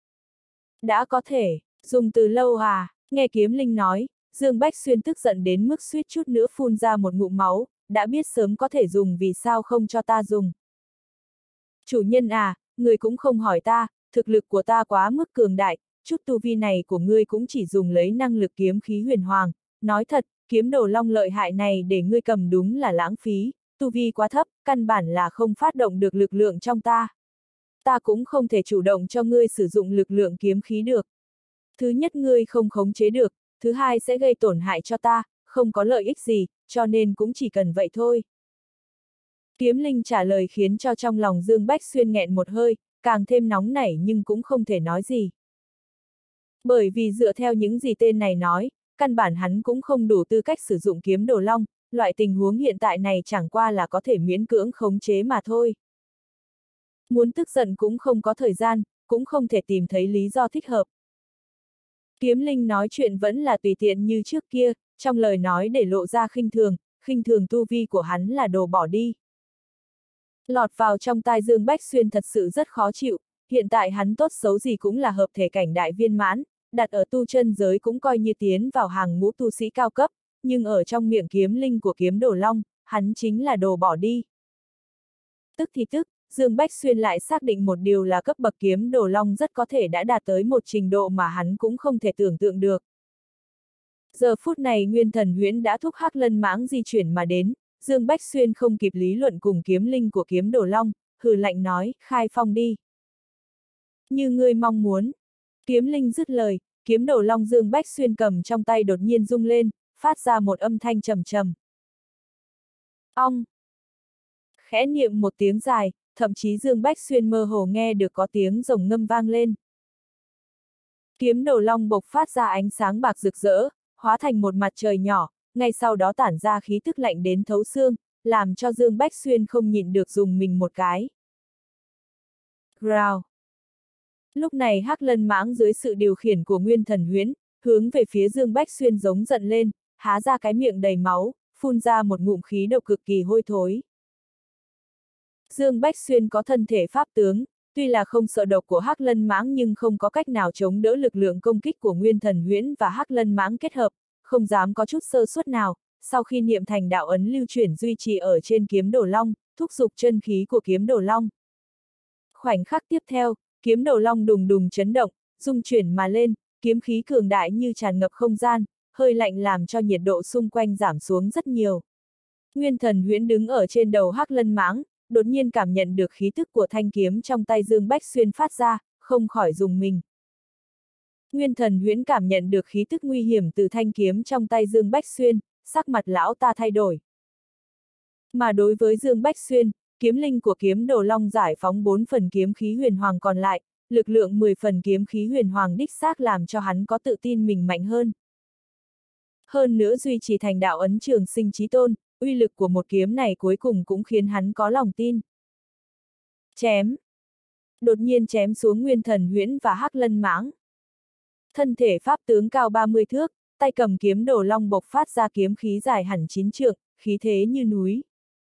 Đã có thể, dùng từ lâu à, nghe kiếm linh nói, Dương Bách Xuyên tức giận đến mức suýt chút nữa phun ra một ngụm máu, đã biết sớm có thể dùng vì sao không cho ta dùng. Chủ nhân à, người cũng không hỏi ta, thực lực của ta quá mức cường đại, chút tu vi này của ngươi cũng chỉ dùng lấy năng lực kiếm khí huyền hoàng, nói thật, kiếm đồ long lợi hại này để ngươi cầm đúng là lãng phí, tu vi quá thấp, căn bản là không phát động được lực lượng trong ta. Ta cũng không thể chủ động cho ngươi sử dụng lực lượng kiếm khí được. Thứ nhất ngươi không khống chế được, thứ hai sẽ gây tổn hại cho ta, không có lợi ích gì, cho nên cũng chỉ cần vậy thôi. Kiếm linh trả lời khiến cho trong lòng Dương Bách Xuyên nghẹn một hơi, càng thêm nóng nảy nhưng cũng không thể nói gì. Bởi vì dựa theo những gì tên này nói, căn bản hắn cũng không đủ tư cách sử dụng kiếm đồ long, loại tình huống hiện tại này chẳng qua là có thể miễn cưỡng khống chế mà thôi. Muốn tức giận cũng không có thời gian, cũng không thể tìm thấy lý do thích hợp. Kiếm linh nói chuyện vẫn là tùy tiện như trước kia, trong lời nói để lộ ra khinh thường, khinh thường tu vi của hắn là đồ bỏ đi. Lọt vào trong tai Dương Bách Xuyên thật sự rất khó chịu, hiện tại hắn tốt xấu gì cũng là hợp thể cảnh đại viên mãn, đặt ở tu chân giới cũng coi như tiến vào hàng ngũ tu sĩ cao cấp, nhưng ở trong miệng kiếm linh của kiếm đồ long, hắn chính là đồ bỏ đi. Tức thì tức, Dương Bách Xuyên lại xác định một điều là cấp bậc kiếm đồ long rất có thể đã đạt tới một trình độ mà hắn cũng không thể tưởng tượng được. Giờ phút này Nguyên Thần Huyễn đã thúc Hắc Lân Mãng di chuyển mà đến, Dương Bách Xuyên không kịp lý luận cùng kiếm linh của kiếm đồ long, hừ lạnh nói, khai phong đi. Như ngươi mong muốn. Kiếm linh dứt lời, kiếm đồ long Dương Bách Xuyên cầm trong tay đột nhiên rung lên, phát ra một âm thanh trầm trầm. Ong! Khẽ niệm một tiếng dài, thậm chí Dương Bách Xuyên mơ hồ nghe được có tiếng rồng ngâm vang lên. Kiếm đồ long bộc phát ra ánh sáng bạc rực rỡ, hóa thành một mặt trời nhỏ, ngay sau đó tản ra khí tức lạnh đến thấu xương, làm cho Dương Bách Xuyên không nhịn được dùng mình một cái. Rào! Lúc này Hắc Lân Mãng dưới sự điều khiển của Nguyên Thần Huyễn, hướng về phía Dương Bách Xuyên giống giận lên, há ra cái miệng đầy máu, phun ra một ngụm khí độc cực kỳ hôi thối. Dương Bách Xuyên có thân thể pháp tướng, tuy là không sợ độc của Hắc Lân Mãng nhưng không có cách nào chống đỡ lực lượng công kích của Nguyên Thần Huyễn và Hắc Lân Mãng kết hợp, không dám có chút sơ suất nào, sau khi niệm thành đạo ấn lưu chuyển duy trì ở trên kiếm đồ long, thúc giục chân khí của kiếm đồ long. Khoảnh khắc tiếp theo, kiếm đồ long đùng đùng chấn động, rung chuyển mà lên, kiếm khí cường đại như tràn ngập không gian, hơi lạnh làm cho nhiệt độ xung quanh giảm xuống rất nhiều. Nguyên Thần Huyễn đứng ở trên đầu Hắc Lân Mãng, đột nhiên cảm nhận được khí tức của thanh kiếm trong tay Dương Bách Xuyên phát ra, không khỏi rùng mình. Nguyên Thần Huyễn cảm nhận được khí tức nguy hiểm từ thanh kiếm trong tay Dương Bách Xuyên, sắc mặt lão ta thay đổi. Mà đối với Dương Bách Xuyên, kiếm linh của kiếm đồ long giải phóng bốn phần kiếm khí huyền hoàng còn lại, lực lượng mười phần kiếm khí huyền hoàng đích xác làm cho hắn có tự tin mình mạnh hơn. Hơn nữa duy trì thành đạo ấn trường sinh chí tôn, uy lực của một kiếm này cuối cùng cũng khiến hắn có lòng tin. Chém! Đột nhiên chém xuống Nguyên Thần Huyễn và Hắc Lân Mãng. Thân thể pháp tướng cao ba mươi thước, tay cầm kiếm đồ long bộc phát ra kiếm khí dài hẳn chín trượng, khí thế như núi.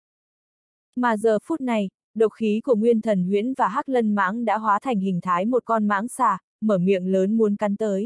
Mà giờ phút này, độc khí của Nguyên Thần Huyễn và Hắc Lân Mãng đã hóa thành hình thái một con mãng xà, mở miệng lớn muốn cắn tới.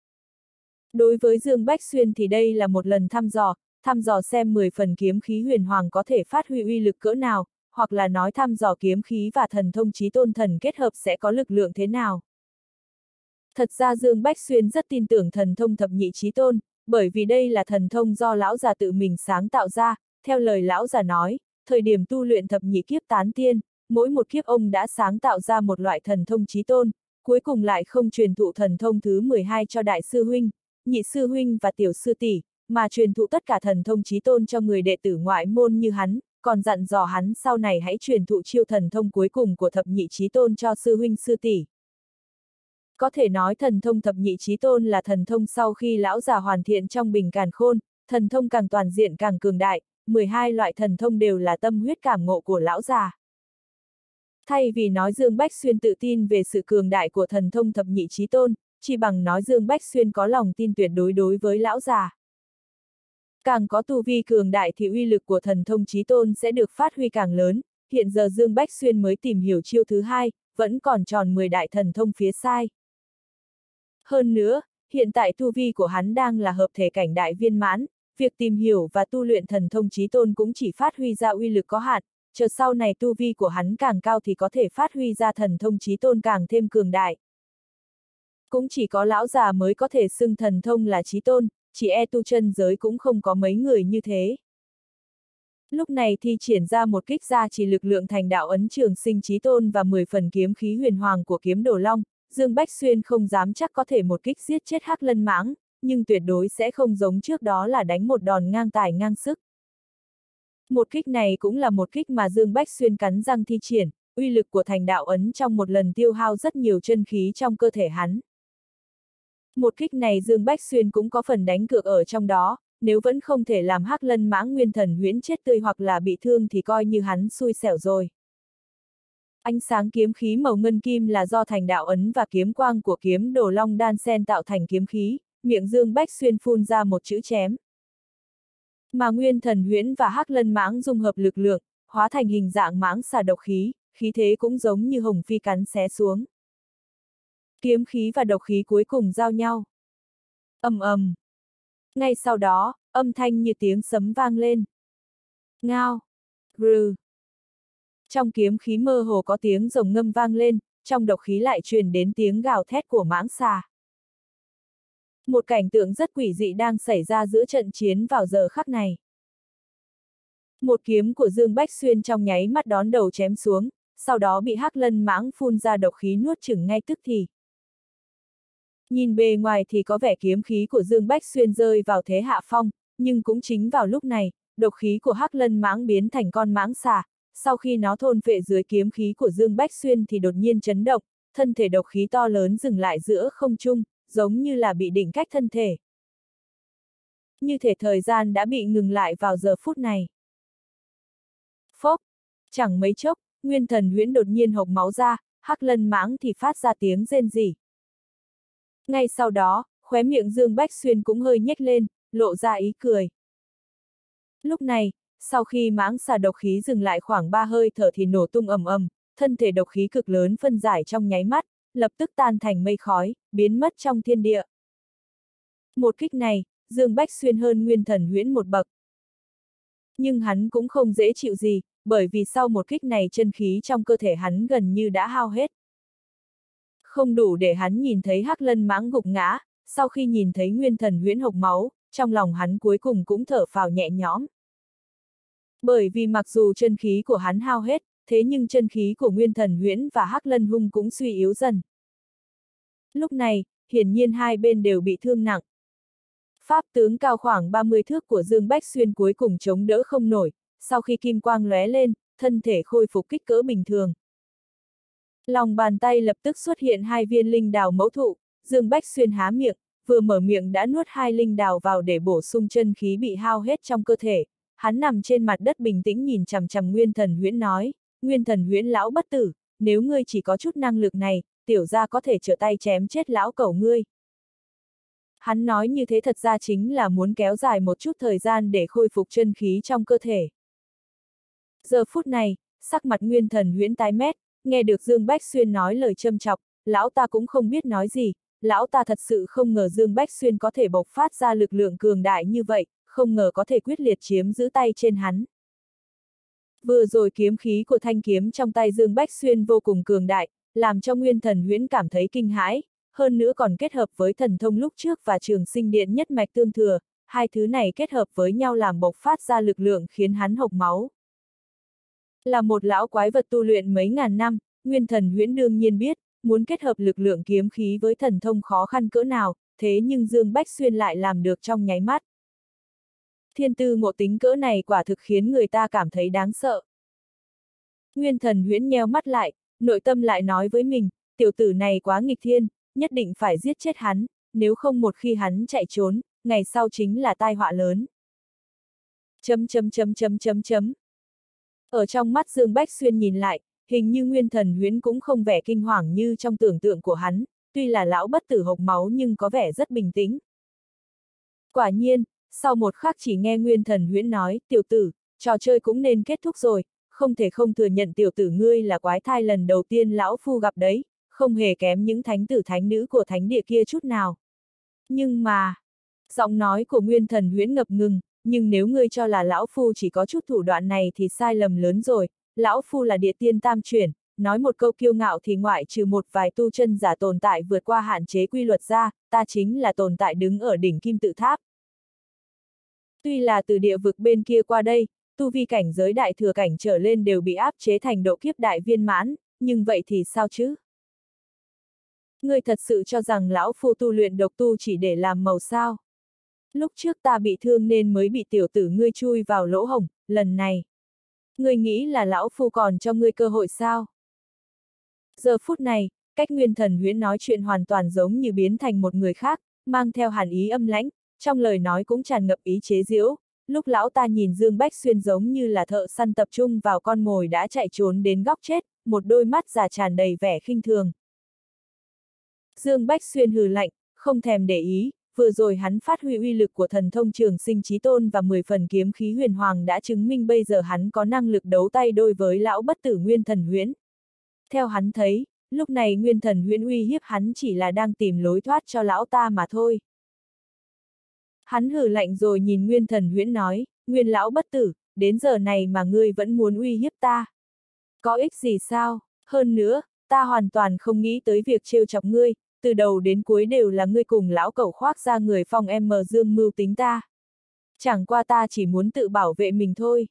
Đối với Dương Bách Xuyên thì đây là một lần thăm dò, thăm dò xem mười phần kiếm khí huyền hoàng có thể phát huy uy lực cỡ nào, hoặc là nói thăm dò kiếm khí và thần thông chí tôn thần kết hợp sẽ có lực lượng thế nào. Thật ra Dương Bách Xuyên rất tin tưởng thần thông thập nhị chí tôn, bởi vì đây là thần thông do lão già tự mình sáng tạo ra, theo lời lão già nói, thời điểm tu luyện thập nhị kiếp tán tiên, mỗi một kiếp ông đã sáng tạo ra một loại thần thông chí tôn, cuối cùng lại không truyền thụ thần thông thứ mười hai cho đại sư huynh, nhị sư huynh và tiểu sư tỷ, mà truyền thụ tất cả thần thông chí tôn cho người đệ tử ngoại môn như hắn, còn dặn dò hắn sau này hãy truyền thụ chiêu thần thông cuối cùng của thập nhị chí tôn cho sư huynh sư tỷ. Có thể nói thần thông thập nhị chí tôn là thần thông sau khi lão già hoàn thiện trong bình càn khôn, thần thông càng toàn diện càng cường đại, mười hai loại thần thông đều là tâm huyết cảm ngộ của lão già. Thay vì nói Dương Bách Xuyên tự tin về sự cường đại của thần thông thập nhị chí tôn, chỉ bằng nói Dương Bách Xuyên có lòng tin tuyệt đối đối với lão già. Càng có tu vi cường đại thì uy lực của thần thông chí tôn sẽ được phát huy càng lớn, hiện giờ Dương Bách Xuyên mới tìm hiểu chiêu thứ hai, vẫn còn tròn mười đại thần thông phía sai. Hơn nữa, hiện tại tu vi của hắn đang là hợp thể cảnh đại viên mãn, việc tìm hiểu và tu luyện thần thông chí tôn cũng chỉ phát huy ra uy lực có hạn, chờ sau này tu vi của hắn càng cao thì có thể phát huy ra thần thông chí tôn càng thêm cường đại. Cũng chỉ có lão già mới có thể xưng thần thông là chí tôn, chỉ e tu chân giới cũng không có mấy người như thế. Lúc này thi triển ra một kích gia trì lực lượng thành đạo ấn trường sinh chí tôn và mười phần kiếm khí huyền hoàng của kiếm đồ long, Dương Bách Xuyên không dám chắc có thể một kích giết chết Hắc Lân Mãng, nhưng tuyệt đối sẽ không giống trước đó là đánh một đòn ngang tài ngang sức. Một kích này cũng là một kích mà Dương Bách Xuyên cắn răng thi triển, uy lực của thành đạo ấn trong một lần tiêu hao rất nhiều chân khí trong cơ thể hắn. Một kích này Dương Bách Xuyên cũng có phần đánh cược ở trong đó, nếu vẫn không thể làm Hắc Lân Mãng Nguyên Thần Huyễn chết tươi hoặc là bị thương thì coi như hắn xui xẻo rồi. Ánh sáng kiếm khí màu ngân kim là do thành đạo ấn và kiếm quang của kiếm đồ long đan xen tạo thành kiếm khí, miệng Dương Bách Xuyên phun ra một chữ chém. Mà Nguyên Thần Huyễn và Hắc Lân Mãng dung hợp lực lượng, hóa thành hình dạng mãng xà độc khí, khí thế cũng giống như hồng phi cắn xé xuống. Kiếm khí và độc khí cuối cùng giao nhau. Ầm ầm. Ngay sau đó, âm thanh như tiếng sấm vang lên. Ngao. Rừ. Trong kiếm khí mơ hồ có tiếng rồng ngâm vang lên, trong độc khí lại truyền đến tiếng gào thét của mãng xà. Một cảnh tượng rất quỷ dị đang xảy ra giữa trận chiến vào giờ khắc này. Một kiếm của Dương Bách Xuyên trong nháy mắt đón đầu chém xuống, sau đó bị Hắc Lân Mãng phun ra độc khí nuốt chửng ngay tức thì. Nhìn bề ngoài thì có vẻ kiếm khí của Dương Bách Xuyên rơi vào thế hạ phong, nhưng cũng chính vào lúc này, độc khí của Hắc Lân Mãng biến thành con mãng xà, sau khi nó thôn phệ dưới kiếm khí của Dương Bách Xuyên thì đột nhiên chấn động, thân thể độc khí to lớn dừng lại giữa không trung, giống như là bị định cách thân thể. Như thể thời gian đã bị ngừng lại vào giờ phút này. Phốc, chẳng mấy chốc, Nguyên Thần Huyễn đột nhiên hộc máu ra, Hắc Lân Mãng thì phát ra tiếng rên rỉ. Ngay sau đó, khóe miệng Dương Bách Xuyên cũng hơi nhếch lên, lộ ra ý cười. Lúc này, sau khi mãng xà độc khí dừng lại khoảng ba hơi thở thì nổ tung ầm ầm, thân thể độc khí cực lớn phân giải trong nháy mắt, lập tức tan thành mây khói, biến mất trong thiên địa. Một kích này, Dương Bách Xuyên hơn Nguyên Thần Huyễn một bậc. Nhưng hắn cũng không dễ chịu gì, bởi vì sau một kích này chân khí trong cơ thể hắn gần như đã hao hết. Không đủ để hắn nhìn thấy Hắc Lân Mãng gục ngã, sau khi nhìn thấy Nguyên Thần Huyễn hộc máu, trong lòng hắn cuối cùng cũng thở phào nhẹ nhõm. Bởi vì mặc dù chân khí của hắn hao hết, thế nhưng chân khí của Nguyên Thần Huyễn và Hắc Lân Hung cũng suy yếu dần. Lúc này, hiển nhiên hai bên đều bị thương nặng. Pháp tướng cao khoảng ba mươi thước của Dương Bách Xuyên cuối cùng chống đỡ không nổi, sau khi kim quang lóe lên, thân thể khôi phục kích cỡ bình thường. Lòng bàn tay lập tức xuất hiện hai viên linh đào mẫu thụ, Dương Bách Xuyên há miệng, vừa mở miệng đã nuốt hai linh đào vào để bổ sung chân khí bị hao hết trong cơ thể. Hắn nằm trên mặt đất bình tĩnh nhìn chằm chằm Nguyên Thần Huyễn nói, Nguyên Thần Huyễn lão bất tử, nếu ngươi chỉ có chút năng lực này, tiểu gia có thể trở tay chém chết lão cẩu ngươi. Hắn nói như thế thật ra chính là muốn kéo dài một chút thời gian để khôi phục chân khí trong cơ thể. Giờ phút này, sắc mặt Nguyên Thần Huyễn tái mét, nghe được Dương Bách Xuyên nói lời châm chọc, lão ta cũng không biết nói gì, lão ta thật sự không ngờ Dương Bách Xuyên có thể bộc phát ra lực lượng cường đại như vậy, không ngờ có thể quyết liệt chiếm giữ tay trên hắn. Vừa rồi kiếm khí của thanh kiếm trong tay Dương Bách Xuyên vô cùng cường đại, làm cho Nguyên Thần Huyễn cảm thấy kinh hãi, hơn nữa còn kết hợp với thần thông lúc trước và Trường Sinh Điện nhất mạch tương thừa, hai thứ này kết hợp với nhau làm bộc phát ra lực lượng khiến hắn hộc máu. Là một lão quái vật tu luyện mấy ngàn năm, Nguyên Thần Huyễn đương nhiên biết, muốn kết hợp lực lượng kiếm khí với thần thông khó khăn cỡ nào, thế nhưng Dương Bách Xuyên lại làm được trong nháy mắt. Thiên tư ngộ tính cỡ này quả thực khiến người ta cảm thấy đáng sợ. Nguyên Thần Huyễn nheo mắt lại, nội tâm lại nói với mình, tiểu tử này quá nghịch thiên, nhất định phải giết chết hắn, nếu không một khi hắn chạy trốn, ngày sau chính là tai họa lớn. Chấm chấm chấm chấm chấm chấm. Ở trong mắt Dương Bách Xuyên nhìn lại, hình như Nguyên Thần Huyễn cũng không vẻ kinh hoàng như trong tưởng tượng của hắn, tuy là lão bất tử hộc máu nhưng có vẻ rất bình tĩnh. Quả nhiên, sau một khắc chỉ nghe Nguyên Thần Huyễn nói, tiểu tử, trò chơi cũng nên kết thúc rồi, không thể không thừa nhận tiểu tử ngươi là quái thai lần đầu tiên lão phu gặp đấy, không hề kém những thánh tử thánh nữ của thánh địa kia chút nào. Nhưng mà, giọng nói của Nguyên Thần Huyễn ngập ngừng, nhưng nếu ngươi cho là lão phu chỉ có chút thủ đoạn này thì sai lầm lớn rồi, lão phu là địa tiên tam chuyển, nói một câu kiêu ngạo thì ngoại trừ một vài tu chân giả tồn tại vượt qua hạn chế quy luật ra, ta chính là tồn tại đứng ở đỉnh kim tự tháp. Tuy là từ địa vực bên kia qua đây, tu vi cảnh giới đại thừa cảnh trở lên đều bị áp chế thành độ kiếp đại viên mãn, nhưng vậy thì sao chứ? Ngươi thật sự cho rằng lão phu tu luyện độc tu chỉ để làm màu sao? Lúc trước ta bị thương nên mới bị tiểu tử ngươi chui vào lỗ hổng, lần này. Ngươi nghĩ là lão phu còn cho ngươi cơ hội sao? Giờ phút này, cách Nguyên Thần Huyễn nói chuyện hoàn toàn giống như biến thành một người khác, mang theo hàn ý âm lãnh, trong lời nói cũng tràn ngập ý chế giễu. Lúc lão ta nhìn Dương Bách Xuyên giống như là thợ săn tập trung vào con mồi đã chạy trốn đến góc chết, một đôi mắt già tràn đầy vẻ khinh thường. Dương Bách Xuyên hừ lạnh, không thèm để ý, vừa rồi hắn phát huy uy lực của thần thông trường sinh chí tôn và mười phần kiếm khí huyền hoàng đã chứng minh bây giờ hắn có năng lực đấu tay đôi với lão bất tử Nguyên Thần Huyễn. Theo hắn thấy, lúc này Nguyên Thần Huyễn uy hiếp hắn chỉ là đang tìm lối thoát cho lão ta mà thôi. Hắn hừ lạnh rồi nhìn Nguyên Thần Huyễn nói, Nguyên lão bất tử, đến giờ này mà ngươi vẫn muốn uy hiếp ta. Có ích gì sao? Hơn nữa, ta hoàn toàn không nghĩ tới việc trêu chọc ngươi, từ đầu đến cuối đều là ngươi cùng lão cẩu khoác ra người Phong em dương mưu tính ta. Chẳng qua ta chỉ muốn tự bảo vệ mình thôi.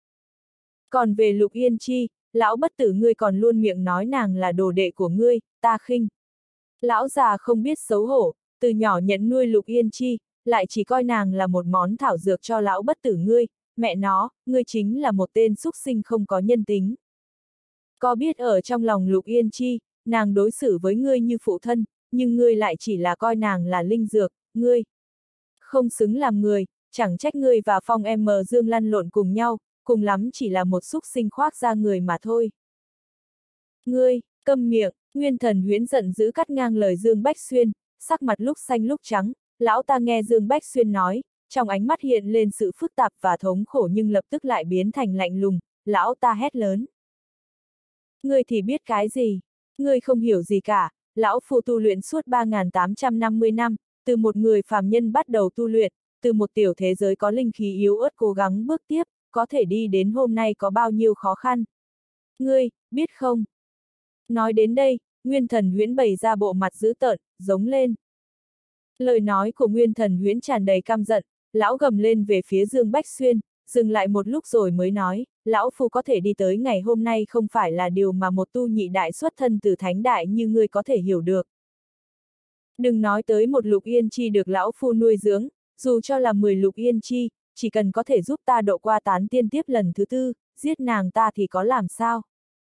Còn về Lục Yên Chi, lão bất tử ngươi còn luôn miệng nói nàng là đồ đệ của ngươi, ta khinh. Lão già không biết xấu hổ, từ nhỏ nhận nuôi Lục Yên Chi, lại chỉ coi nàng là một món thảo dược cho lão bất tử ngươi, mẹ nó, ngươi chính là một tên súc sinh không có nhân tính. Có biết ở trong lòng Lục Yên Chi, nàng đối xử với ngươi như phụ thân, nhưng ngươi lại chỉ là coi nàng là linh dược, ngươi không xứng làm người, chẳng trách ngươi và Phong em Dương lăn lộn cùng nhau, cùng lắm chỉ là một súc sinh khoác ra người mà thôi. Ngươi, câm miệng, Nguyên Thần Huyễn giận dữ cắt ngang lời Dương Bách Xuyên, sắc mặt lúc xanh lúc trắng, lão ta nghe Dương Bách Xuyên nói, trong ánh mắt hiện lên sự phức tạp và thống khổ nhưng lập tức lại biến thành lạnh lùng, lão ta hét lớn. Ngươi thì biết cái gì? Ngươi không hiểu gì cả, lão phu tu luyện suốt ba nghìn tám trăm năm mươi năm, từ một người phàm nhân bắt đầu tu luyện, từ một tiểu thế giới có linh khí yếu ớt cố gắng bước tiếp, có thể đi đến hôm nay có bao nhiêu khó khăn. Ngươi, biết không? Nói đến đây, Nguyên Thần Huyễn bày ra bộ mặt dữ tợn, giống lên. Lời nói của Nguyên Thần Huyễn tràn đầy căm giận, lão gầm lên về phía Dương Bách Xuyên, dừng lại một lúc rồi mới nói, lão phu có thể đi tới ngày hôm nay không phải là điều mà một tu nhị đại xuất thân từ thánh đại như ngươi có thể hiểu được. Đừng nói tới một Lục Yên Chi được lão phu nuôi dưỡng, dù cho là mười Lục Yên Chi, chỉ cần có thể giúp ta độ qua tán tiên tiếp lần thứ tư, giết nàng ta thì có làm sao.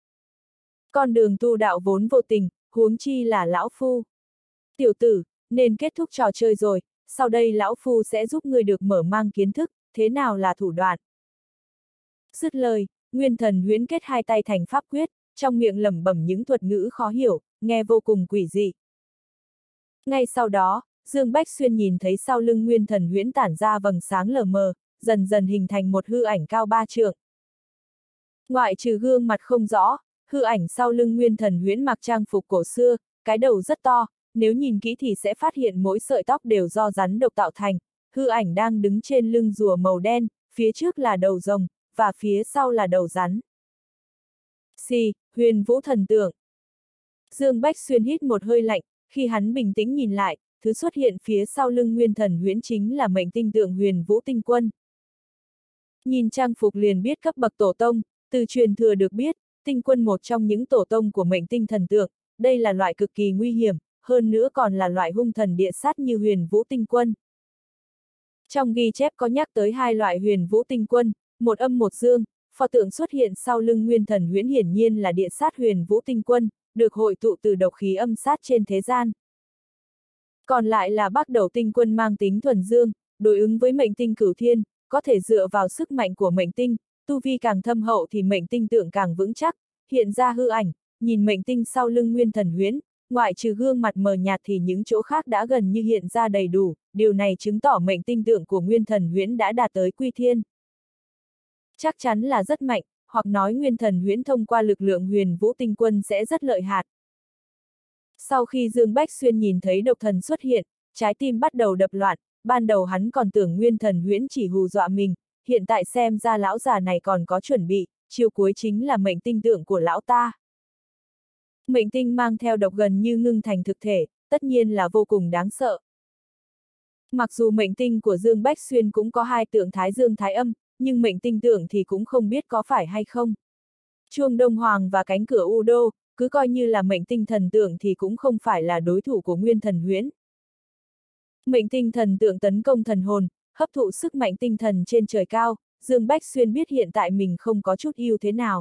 Con đường tu đạo vốn vô tình, huống chi là lão phu. Tiểu tử, nên kết thúc trò chơi rồi, sau đây lão phu sẽ giúp ngươi được mở mang kiến thức, thế nào là thủ đoạn. Dứt lời, Nguyên Thần Huyễn kết hai tay thành pháp quyết, trong miệng lẩm bẩm những thuật ngữ khó hiểu, nghe vô cùng quỷ dị. Ngay sau đó, Dương Bách Xuyên nhìn thấy sau lưng Nguyên Thần Huyễn tản ra vầng sáng lờ mờ, dần dần hình thành một hư ảnh cao ba trượng. Ngoại trừ gương mặt không rõ, hư ảnh sau lưng Nguyên Thần Huyễn mặc trang phục cổ xưa, cái đầu rất to, nếu nhìn kỹ thì sẽ phát hiện mỗi sợi tóc đều do rắn độc tạo thành, hư ảnh đang đứng trên lưng rùa màu đen, phía trước là đầu rồng, và phía sau là đầu rắn. Xì, Huyền Vũ Thần Tượng. Dương Bách Xuyên hít một hơi lạnh, khi hắn bình tĩnh nhìn lại, thứ xuất hiện phía sau lưng Nguyên Thần Huyễn chính là mệnh tinh tượng Huyền Vũ Tinh Quân. Nhìn trang phục liền biết cấp bậc tổ tông, từ truyền thừa được biết, Tinh Quân một trong những tổ tông của mệnh tinh thần tượng, đây là loại cực kỳ nguy hiểm, hơn nữa còn là loại hung thần địa sát như Huyền Vũ Tinh Quân. Trong ghi chép có nhắc tới hai loại Huyền Vũ Tinh Quân, một âm một dương, pho tượng xuất hiện sau lưng Nguyên Thần Huyễn hiển nhiên là địa sát Huyền Vũ Tinh Quân, được hội tụ từ độc khí âm sát trên thế gian. Còn lại là Bắc Đầu Tinh Quân mang tính thuần dương, đối ứng với mệnh tinh cửu thiên, có thể dựa vào sức mạnh của mệnh tinh, tu vi càng thâm hậu thì mệnh tinh tượng càng vững chắc, hiện ra hư ảnh, nhìn mệnh tinh sau lưng Nguyên Thần Huyễn, ngoại trừ gương mặt mờ nhạt thì những chỗ khác đã gần như hiện ra đầy đủ, điều này chứng tỏ mệnh tinh tượng của Nguyên Thần Huyễn đã đạt tới quy thiên. Chắc chắn là rất mạnh, hoặc nói Nguyên Thần Huyễn thông qua lực lượng Huyền Vũ Tinh Quân sẽ rất lợi hại. Sau khi Dương Bách Xuyên nhìn thấy độc thần xuất hiện, trái tim bắt đầu đập loạn, ban đầu hắn còn tưởng Nguyên Thần Huyễn chỉ hù dọa mình, hiện tại xem ra lão già này còn có chuẩn bị, chiêu cuối chính là mệnh tinh tượng của lão ta. Mệnh tinh mang theo độc gần như ngưng thành thực thể, tất nhiên là vô cùng đáng sợ. Mặc dù mệnh tinh của Dương Bách Xuyên cũng có hai tượng Thái Dương Thái Âm, nhưng mệnh tinh tượng thì cũng không biết có phải hay không. Chuông Đông Hoàng và cánh cửa U Đô, cứ coi như là mệnh tinh thần tượng thì cũng không phải là đối thủ của Nguyên Thần Huyễn. Mệnh tinh thần tượng tấn công thần hồn, hấp thụ sức mạnh tinh thần trên trời cao, Dương Bách Xuyên biết hiện tại mình không có chút ưu thế nào.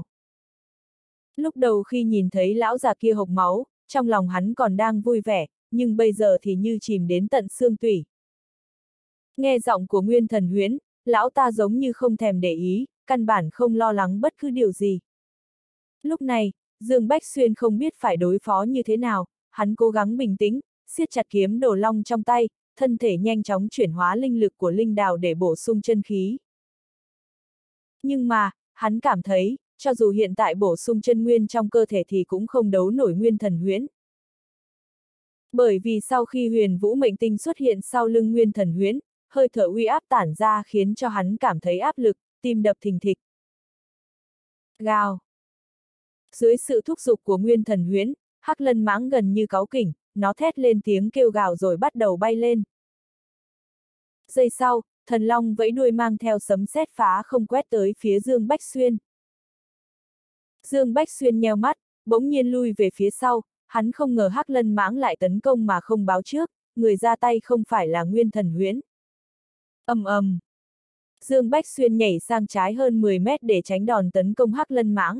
Lúc đầu khi nhìn thấy lão già kia hộc máu, trong lòng hắn còn đang vui vẻ, nhưng bây giờ thì như chìm đến tận xương tủy. Nghe giọng của Nguyên Thần Huyễn, lão ta giống như không thèm để ý, căn bản không lo lắng bất cứ điều gì. Lúc này, Dương Bách Xuyên không biết phải đối phó như thế nào, hắn cố gắng bình tĩnh, siết chặt kiếm đồ long trong tay, thân thể nhanh chóng chuyển hóa linh lực của linh đào để bổ sung chân khí. Nhưng mà, hắn cảm thấy, cho dù hiện tại bổ sung chân nguyên trong cơ thể thì cũng không đấu nổi Nguyên Thần Huyễn. Bởi vì sau khi Huyền Vũ Mệnh Tinh xuất hiện sau lưng Nguyên Thần Huyễn, hơi thở uy áp tản ra khiến cho hắn cảm thấy áp lực, tim đập thình thịch. Gào. Dưới sự thúc giục của Nguyên Thần Huyễn, Hắc Lân Mãng gần như cáu kỉnh, nó thét lên tiếng kêu gào rồi bắt đầu bay lên. Giây sau, Thần Long vẫy đuôi mang theo sấm sét phá không quét tới phía Dương Bách Xuyên. Dương Bách Xuyên nheo mắt, bỗng nhiên lui về phía sau, hắn không ngờ Hắc Lân Mãng lại tấn công mà không báo trước, người ra tay không phải là Nguyên Thần Huyễn. Ầm ầm. Dương Bách Xuyên nhảy sang trái hơn mười mét để tránh đòn tấn công Hắc Lân Mãng.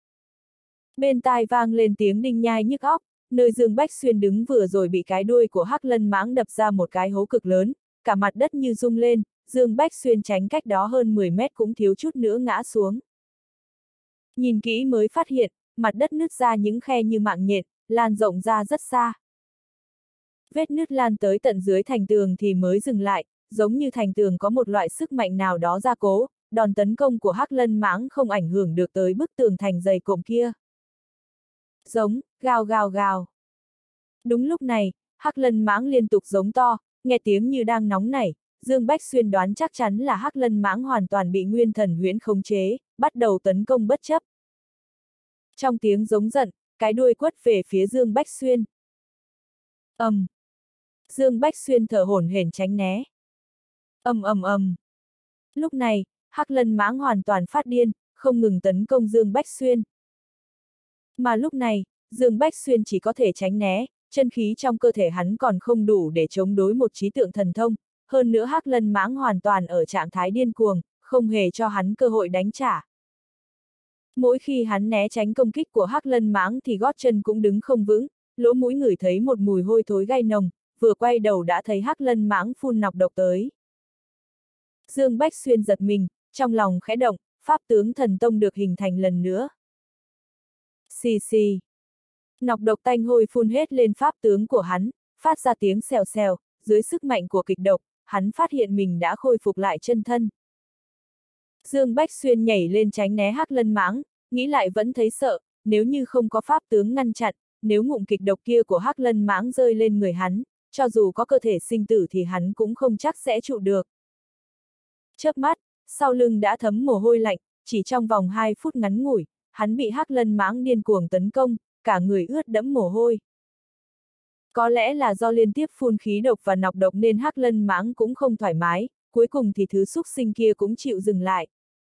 Bên tai vang lên tiếng đinh nhai nhức óc, nơi Dương Bách Xuyên đứng vừa rồi bị cái đuôi của Hắc Lân Mãng đập ra một cái hố cực lớn, cả mặt đất như rung lên, Dương Bách Xuyên tránh cách đó hơn mười mét cũng thiếu chút nữa ngã xuống. Nhìn kỹ mới phát hiện, mặt đất nứt ra những khe như mạng nhện, lan rộng ra rất xa. Vết nứt lan tới tận dưới thành tường thì mới dừng lại, giống như thành tường có một loại sức mạnh nào đó gia cố, đòn tấn công của Hắc Lân Mãng không ảnh hưởng được tới bức tường thành dày cộm kia. Giống, gào gào gào. Đúng lúc này, Hắc Lân Mãng liên tục giống to, nghe tiếng như đang nóng nảy, Dương Bách Xuyên đoán chắc chắn là Hắc Lân Mãng hoàn toàn bị Nguyên Thần Huyễn khống chế, bắt đầu tấn công bất chấp. Trong tiếng giống giận, cái đuôi quất về phía Dương Bách Xuyên. Ầm. Um. Dương Bách Xuyên thở hổn hển tránh né. Ầm ầm ầm. Lúc này, Hắc Lân Mãng hoàn toàn phát điên, không ngừng tấn công Dương Bách Xuyên. Mà lúc này, Dương Bách Xuyên chỉ có thể tránh né, chân khí trong cơ thể hắn còn không đủ để chống đối một trí tượng thần thông, hơn nữa Hắc Lân Mãng hoàn toàn ở trạng thái điên cuồng, không hề cho hắn cơ hội đánh trả. Mỗi khi hắn né tránh công kích của Hắc Lân Mãng thì gót chân cũng đứng không vững, lỗ mũi ngửi thấy một mùi hôi thối gai nồng, vừa quay đầu đã thấy Hắc Lân Mãng phun nọc độc tới. Dương Bách Xuyên giật mình, trong lòng khẽ động, pháp tướng thần tông được hình thành lần nữa. Xì xì. Nọc độc tanh hôi phun hết lên pháp tướng của hắn, phát ra tiếng xèo xèo, dưới sức mạnh của kịch độc, hắn phát hiện mình đã khôi phục lại chân thân. Dương Bách Xuyên nhảy lên tránh né Hắc Lân Mãng, nghĩ lại vẫn thấy sợ, nếu như không có pháp tướng ngăn chặn, nếu ngụm kịch độc kia của Hắc Lân Mãng rơi lên người hắn, cho dù có cơ thể sinh tử thì hắn cũng không chắc sẽ trụ được. Chớp mắt, sau lưng đã thấm mồ hôi lạnh, chỉ trong vòng hai phút ngắn ngủi, hắn bị Hắc Lân Mãng điên cuồng tấn công, cả người ướt đẫm mồ hôi. Có lẽ là do liên tiếp phun khí độc và nọc độc nên Hắc Lân Mãng cũng không thoải mái, cuối cùng thì thứ xúc sinh kia cũng chịu dừng lại.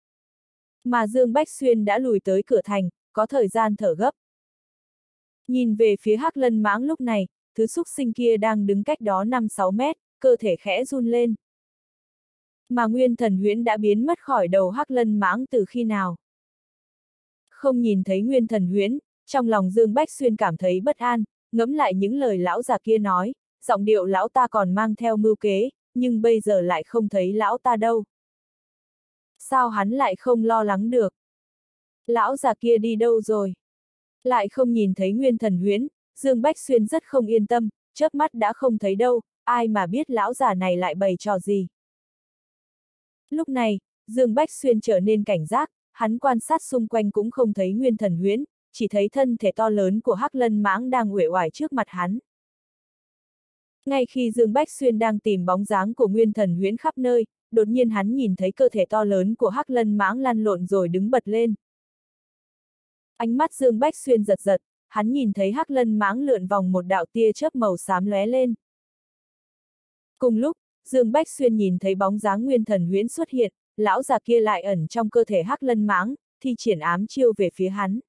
Mà Dương Bách Xuyên đã lùi tới cửa thành, có thời gian thở gấp. Nhìn về phía Hắc Lân Mãng lúc này, thứ xúc sinh kia đang đứng cách đó năm sáu mét, cơ thể khẽ run lên. Mà Nguyên Thần Huyễn đã biến mất khỏi đầu Hắc Lân Mãng từ khi nào? Không nhìn thấy Nguyên Thần Huyễn, trong lòng Dương Bách Xuyên cảm thấy bất an, ngẫm lại những lời lão già kia nói, giọng điệu lão ta còn mang theo mưu kế, nhưng bây giờ lại không thấy lão ta đâu. Sao hắn lại không lo lắng được? Lão già kia đi đâu rồi? Lại không nhìn thấy Nguyên Thần Huyễn, Dương Bách Xuyên rất không yên tâm, chớp mắt đã không thấy đâu, ai mà biết lão già này lại bày trò gì. Lúc này, Dương Bách Xuyên trở nên cảnh giác, hắn quan sát xung quanh cũng không thấy Nguyên Thần Huyễn, chỉ thấy thân thể to lớn của Hắc Lân Mãng đang uể oải trước mặt hắn. Ngay khi Dương Bách Xuyên đang tìm bóng dáng của Nguyên Thần Huyễn khắp nơi, đột nhiên hắn nhìn thấy cơ thể to lớn của Hắc Lân Mãng lăn lộn rồi đứng bật lên. Ánh mắt Dương Bách Xuyên giật giật, hắn nhìn thấy Hắc Lân Mãng lượn vòng một đạo tia chớp màu xám lóe lên. Cùng lúc, Dương Bách Xuyên nhìn thấy bóng dáng Nguyên Thần Huyễn xuất hiện, lão già kia lại ẩn trong cơ thể Hắc Lân Mãng, thi triển ám chiêu về phía hắn.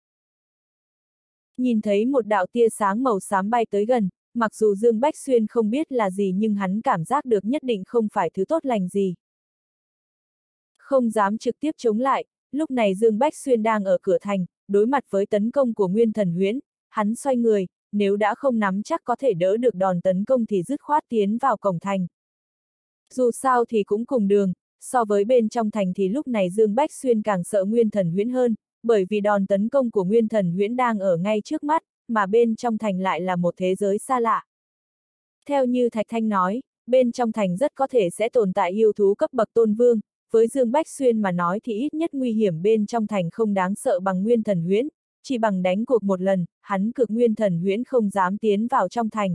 Nhìn thấy một đạo tia sáng màu xám bay tới gần, mặc dù Dương Bách Xuyên không biết là gì nhưng hắn cảm giác được nhất định không phải thứ tốt lành gì. Không dám trực tiếp chống lại, lúc này Dương Bách Xuyên đang ở cửa thành, đối mặt với tấn công của Nguyên Thần Huyễn, hắn xoay người, nếu đã không nắm chắc có thể đỡ được đòn tấn công thì dứt khoát tiến vào cổng thành. Dù sao thì cũng cùng đường, so với bên trong thành thì lúc này Dương Bách Xuyên càng sợ Nguyên Thần Huyễn hơn, bởi vì đòn tấn công của Nguyên Thần Huyễn đang ở ngay trước mắt, mà bên trong thành lại là một thế giới xa lạ. Theo như Thạch Thanh nói, bên trong thành rất có thể sẽ tồn tại yêu thú cấp bậc tôn vương, với Dương Bách Xuyên mà nói thì ít nhất nguy hiểm bên trong thành không đáng sợ bằng Nguyên Thần Huyễn, chỉ bằng đánh cuộc một lần, hắn cực Nguyên Thần Huyễn không dám tiến vào trong thành.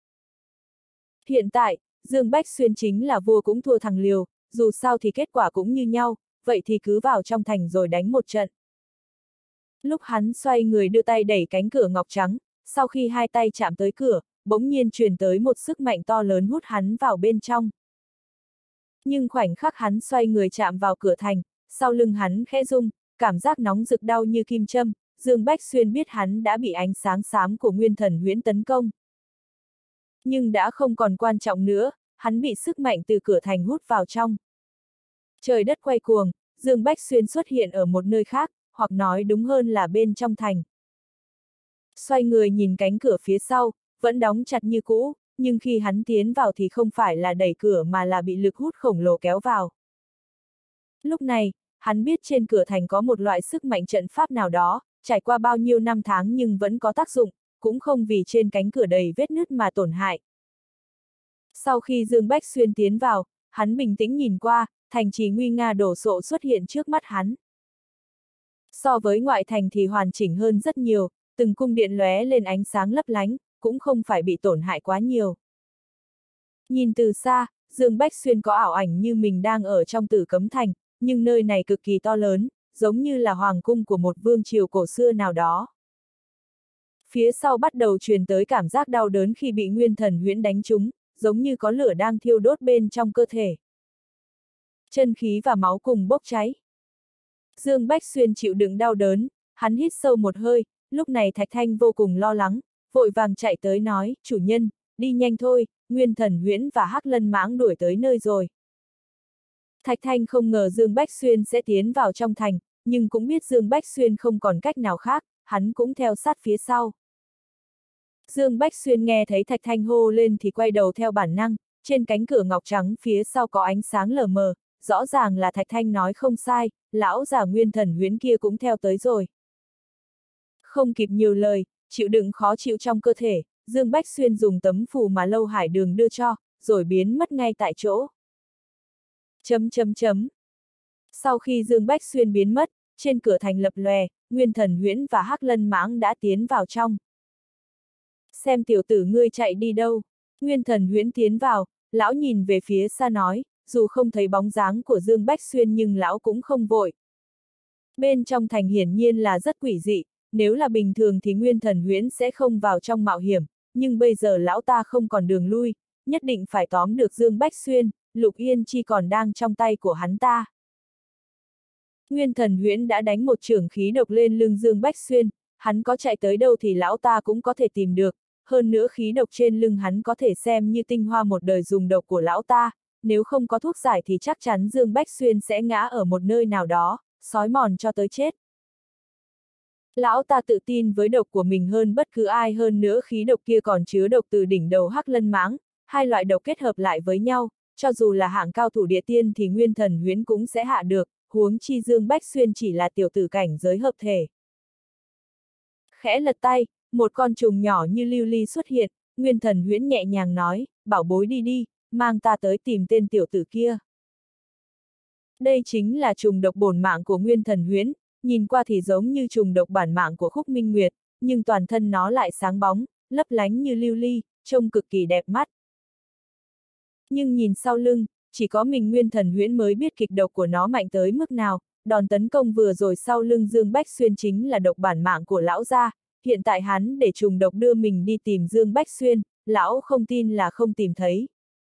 Hiện tại, Dương Bách Xuyên chính là vua cũng thua thằng liều, dù sao thì kết quả cũng như nhau, vậy thì cứ vào trong thành rồi đánh một trận. Lúc hắn xoay người đưa tay đẩy cánh cửa ngọc trắng, sau khi hai tay chạm tới cửa, bỗng nhiên truyền tới một sức mạnh to lớn hút hắn vào bên trong. Nhưng khoảnh khắc hắn xoay người chạm vào cửa thành, sau lưng hắn khẽ rung, cảm giác nóng rực đau như kim châm, Dương Bách Xuyên biết hắn đã bị ánh sáng xám của Nguyên Thần Huyễn tấn công. Nhưng đã không còn quan trọng nữa, hắn bị sức mạnh từ cửa thành hút vào trong. Trời đất quay cuồng, Dương Bách Xuyên xuất hiện ở một nơi khác, hoặc nói đúng hơn là bên trong thành. Xoay người nhìn cánh cửa phía sau, vẫn đóng chặt như cũ, nhưng khi hắn tiến vào thì không phải là đẩy cửa mà là bị lực hút khổng lồ kéo vào. Lúc này, hắn biết trên cửa thành có một loại sức mạnh trận pháp nào đó, trải qua bao nhiêu năm tháng nhưng vẫn có tác dụng, cũng không vì trên cánh cửa đầy vết nứt mà tổn hại. Sau khi Dương Bách Xuyên tiến vào, hắn bình tĩnh nhìn qua, thành trì nguy nga đổ sộ xuất hiện trước mắt hắn. So với ngoại thành thì hoàn chỉnh hơn rất nhiều, từng cung điện lóe lên ánh sáng lấp lánh, cũng không phải bị tổn hại quá nhiều. Nhìn từ xa, Dương Bách Xuyên có ảo ảnh như mình đang ở trong Tử Cấm Thành, nhưng nơi này cực kỳ to lớn, giống như là hoàng cung của một vương triều cổ xưa nào đó. Phía sau bắt đầu truyền tới cảm giác đau đớn khi bị Nguyên Thần Huyễn đánh trúng, giống như có lửa đang thiêu đốt bên trong cơ thể. Chân khí và máu cùng bốc cháy. Dương Bách Xuyên chịu đựng đau đớn, hắn hít sâu một hơi, lúc này Thạch Thanh vô cùng lo lắng, vội vàng chạy tới nói, chủ nhân, đi nhanh thôi, Nguyên Thần Huyễn và Hắc Lân Mãng đuổi tới nơi rồi. Thạch Thanh không ngờ Dương Bách Xuyên sẽ tiến vào trong thành, nhưng cũng biết Dương Bách Xuyên không còn cách nào khác, hắn cũng theo sát phía sau. Dương Bách Xuyên nghe thấy Thạch Thanh hô lên thì quay đầu theo bản năng, trên cánh cửa ngọc trắng phía sau có ánh sáng lờ mờ, rõ ràng là Thạch Thanh nói không sai, lão già Nguyên Thần Huyễn kia cũng theo tới rồi. Không kịp nhiều lời, chịu đựng khó chịu trong cơ thể, Dương Bách Xuyên dùng tấm phù mà Lâu Hải Đường đưa cho, rồi biến mất ngay tại chỗ. Chấm chấm chấm. Sau khi Dương Bách Xuyên biến mất, trên cửa thành lập lòe, Nguyên Thần Huyễn và Hắc Lân Mãng đã tiến vào trong. Xem tiểu tử ngươi chạy đi đâu? Nguyên Thần Huyễn tiến vào, lão nhìn về phía xa nói, dù không thấy bóng dáng của Dương Bách Xuyên nhưng lão cũng không vội. Bên trong thành hiển nhiên là rất quỷ dị, nếu là bình thường thì Nguyên Thần Huyễn sẽ không vào trong mạo hiểm, nhưng bây giờ lão ta không còn đường lui, nhất định phải tóm được Dương Bách Xuyên, Lục Yên Chi còn đang trong tay của hắn ta. Nguyên Thần Huyễn đã đánh một chưởng khí độc lên lưng Dương Bách Xuyên, hắn có chạy tới đâu thì lão ta cũng có thể tìm được, hơn nữa khí độc trên lưng hắn có thể xem như tinh hoa một đời dùng độc của lão ta, nếu không có thuốc giải thì chắc chắn Dương Bách Xuyên sẽ ngã ở một nơi nào đó, sói mòn cho tới chết. Lão ta tự tin với độc của mình hơn bất cứ ai, hơn nữa khí độc kia còn chứa độc từ đỉnh đầu Hắc Lân Mãng, hai loại độc kết hợp lại với nhau, cho dù là hạng cao thủ địa tiên thì Nguyên Thần Huyễn cũng sẽ hạ được, huống chi Dương Bách Xuyên chỉ là tiểu tử cảnh giới hợp thể. Khẽ lật tay, một con trùng nhỏ như lưu ly xuất hiện, Nguyên Thần Huyễn nhẹ nhàng nói, bảo bối đi đi, mang ta tới tìm tên tiểu tử kia. Đây chính là trùng độc bổn mạng của Nguyên Thần Huyễn, nhìn qua thì giống như trùng độc bản mạng của Khúc Minh Nguyệt, nhưng toàn thân nó lại sáng bóng, lấp lánh như lưu ly, trông cực kỳ đẹp mắt. Nhưng nhìn sau lưng, chỉ có mình Nguyên Thần Huyễn mới biết kịch độc của nó mạnh tới mức nào, đòn tấn công vừa rồi sau lưng Dương Bách Xuyên chính là độc bản mạng của lão gia, hiện tại hắn để trùng độc đưa mình đi tìm Dương Bách Xuyên, lão không tin là không tìm thấy.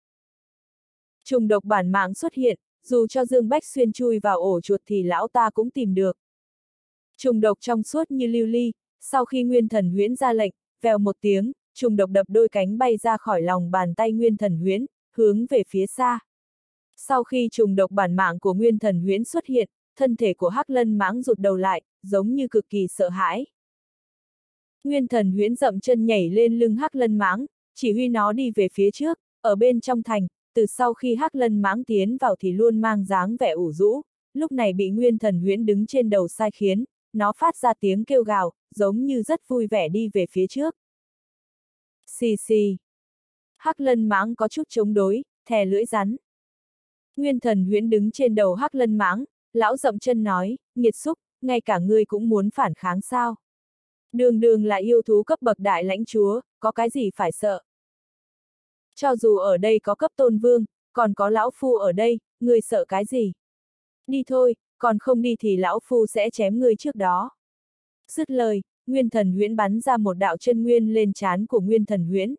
Trùng độc bản mạng xuất hiện, dù cho Dương Bách Xuyên chui vào ổ chuột thì lão ta cũng tìm được. Trùng độc trong suốt như lưu ly, sau khi Nguyên Thần Huyễn ra lệnh, vèo một tiếng, trùng độc đập đôi cánh bay ra khỏi lòng bàn tay Nguyên Thần Huyễn, hướng về phía xa. Sau khi trùng độc bản mạng của Nguyên Thần Huyễn xuất hiện, thân thể của Hắc Lân Mãng rụt đầu lại, giống như cực kỳ sợ hãi. Nguyên Thần Huyễn dậm chân nhảy lên lưng Hắc Lân Mãng, chỉ huy nó đi về phía trước, ở bên trong thành, từ sau khi Hắc Lân Mãng tiến vào thì luôn mang dáng vẻ ủ rũ, lúc này bị Nguyên Thần Huyễn đứng trên đầu sai khiến, nó phát ra tiếng kêu gào, giống như rất vui vẻ đi về phía trước. Xì xì. Hắc Lân Mãng có chút chống đối, thè lưỡi rắn. Nguyên Thần Huyễn đứng trên đầu Hắc Lân Mãng, lão dậm chân nói, nghiệt xúc, ngay cả ngươi cũng muốn phản kháng sao? Đường đường là yêu thú cấp bậc đại lãnh chúa, có cái gì phải sợ? Cho dù ở đây có cấp tôn vương, còn có lão phu ở đây, ngươi sợ cái gì? Đi thôi, còn không đi thì lão phu sẽ chém ngươi trước đó. Dứt lời, Nguyên Thần Huyễn bắn ra một đạo chân nguyên lên trán của Nguyên Thần Huyễn.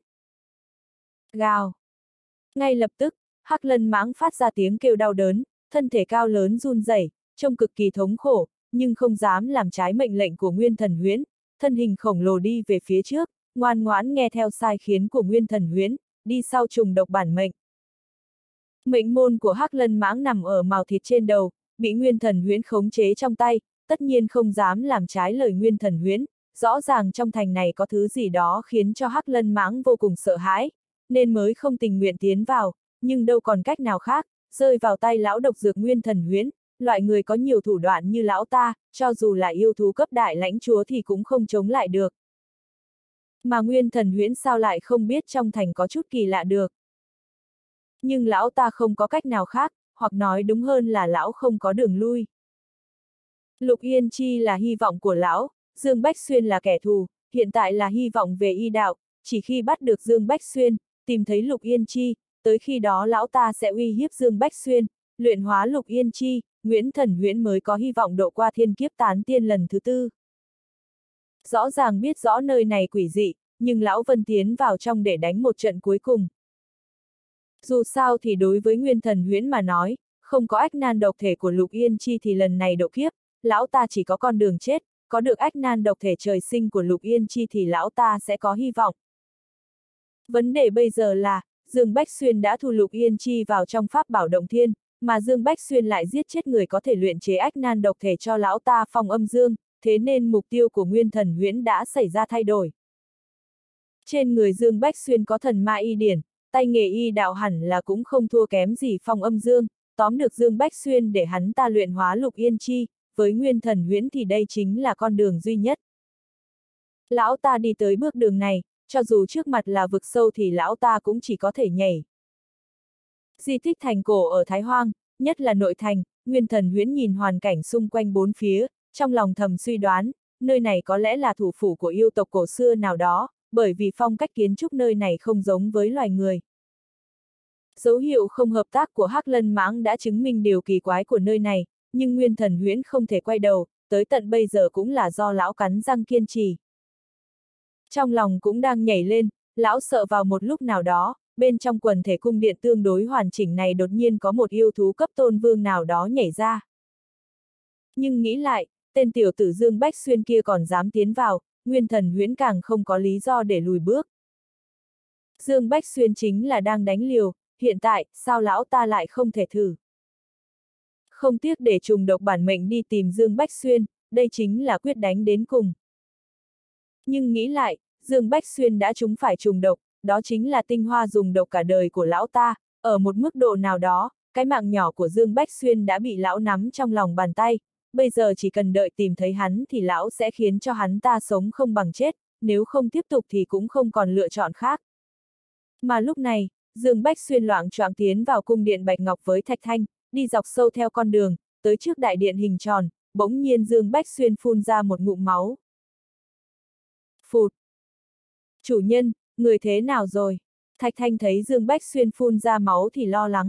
Gào. Ngay lập tức, Hắc Lân Mãng phát ra tiếng kêu đau đớn, thân thể cao lớn run rẩy, trông cực kỳ thống khổ, nhưng không dám làm trái mệnh lệnh của Nguyên Thần Huyễn, thân hình khổng lồ đi về phía trước, ngoan ngoãn nghe theo sai khiến của Nguyên Thần Huyễn, đi sau trùng độc bản mệnh. Mệnh môn của Hắc Lân Mãng nằm ở mào thịt trên đầu, bị Nguyên Thần Huyễn khống chế trong tay, tất nhiên không dám làm trái lời Nguyên Thần Huyễn, rõ ràng trong thành này có thứ gì đó khiến cho Hắc Lân Mãng vô cùng sợ hãi, nên mới không tình nguyện tiến vào, nhưng đâu còn cách nào khác, rơi vào tay lão độc dược Nguyên Thần Huyễn, loại người có nhiều thủ đoạn như lão ta, cho dù là yêu thú cấp đại lãnh chúa thì cũng không chống lại được. Mà Nguyên Thần Huyễn sao lại không biết trong thành có chút kỳ lạ được. Nhưng lão ta không có cách nào khác, hoặc nói đúng hơn là lão không có đường lui. Lục Yên Chi là hy vọng của lão, Dương Bách Xuyên là kẻ thù, hiện tại là hy vọng về y đạo, chỉ khi bắt được Dương Bách Xuyên, tìm thấy Lục Yên Chi, tới khi đó lão ta sẽ uy hiếp Dương Bách Xuyên, luyện hóa Lục Yên Chi, Nguyễn Thần Huyễn mới có hy vọng độ qua thiên kiếp tán tiên lần thứ tư. Rõ ràng biết rõ nơi này quỷ dị, nhưng lão Vân tiến vào trong để đánh một trận cuối cùng. Dù sao thì đối với Nguyên Thần Huyễn mà nói, không có ách nan độc thể của Lục Yên Chi thì lần này độ kiếp, lão ta chỉ có con đường chết, có được ách nan độc thể trời sinh của Lục Yên Chi thì lão ta sẽ có hy vọng. Vấn đề bây giờ là, Dương Bách Xuyên đã thu Lục Yên Chi vào trong pháp bảo động thiên, mà Dương Bách Xuyên lại giết chết người có thể luyện chế ách nan độc thể cho lão ta phong âm dương, thế nên mục tiêu của Nguyên Thần Huyễn đã xảy ra thay đổi. Trên người Dương Bách Xuyên có thần ma y điển, tay nghề y đạo hẳn là cũng không thua kém gì phong âm dương, tóm được Dương Bách Xuyên để hắn ta luyện hóa Lục Yên Chi, với Nguyên Thần Huyễn thì đây chính là con đường duy nhất. Lão ta đi tới bước đường này, cho dù trước mặt là vực sâu thì lão ta cũng chỉ có thể nhảy. Di tích thành cổ ở Thái Hoang, nhất là nội thành, Nguyên Thần Huyễn nhìn hoàn cảnh xung quanh bốn phía, trong lòng thầm suy đoán, nơi này có lẽ là thủ phủ của yêu tộc cổ xưa nào đó, bởi vì phong cách kiến trúc nơi này không giống với loài người. Dấu hiệu không hợp tác của Hắc Lân Mãng đã chứng minh điều kỳ quái của nơi này, nhưng Nguyên Thần Huyễn không thể quay đầu, tới tận bây giờ cũng là do lão cắn răng kiên trì. Trong lòng cũng đang nhảy lên, lão sợ vào một lúc nào đó, bên trong quần thể cung điện tương đối hoàn chỉnh này đột nhiên có một yêu thú cấp tôn vương nào đó nhảy ra. Nhưng nghĩ lại, tên tiểu tử Dương Bách Xuyên kia còn dám tiến vào, Nguyên Thần Huyễn càng không có lý do để lùi bước. Dương Bách Xuyên chính là đang đánh liều, hiện tại, sao lão ta lại không thể thử? Không tiếc để trùng độc bản mệnh đi tìm Dương Bách Xuyên, đây chính là quyết đánh đến cùng. Nhưng nghĩ lại, Dương Bách Xuyên đã trúng phải trùng độc, đó chính là tinh hoa dùng độc cả đời của lão ta, ở một mức độ nào đó, cái mạng nhỏ của Dương Bách Xuyên đã bị lão nắm trong lòng bàn tay, bây giờ chỉ cần đợi tìm thấy hắn thì lão sẽ khiến cho hắn ta sống không bằng chết, nếu không tiếp tục thì cũng không còn lựa chọn khác. Mà lúc này, Dương Bách Xuyên loạng choạng tiến vào cung điện Bạch Ngọc với Thạch Thanh, đi dọc sâu theo con đường, tới trước đại điện hình tròn, bỗng nhiên Dương Bách Xuyên phun ra một ngụm máu. Phụt! Chủ nhân, người thế nào rồi? Thạch Thanh thấy Dương Bách Xuyên phun ra máu thì lo lắng.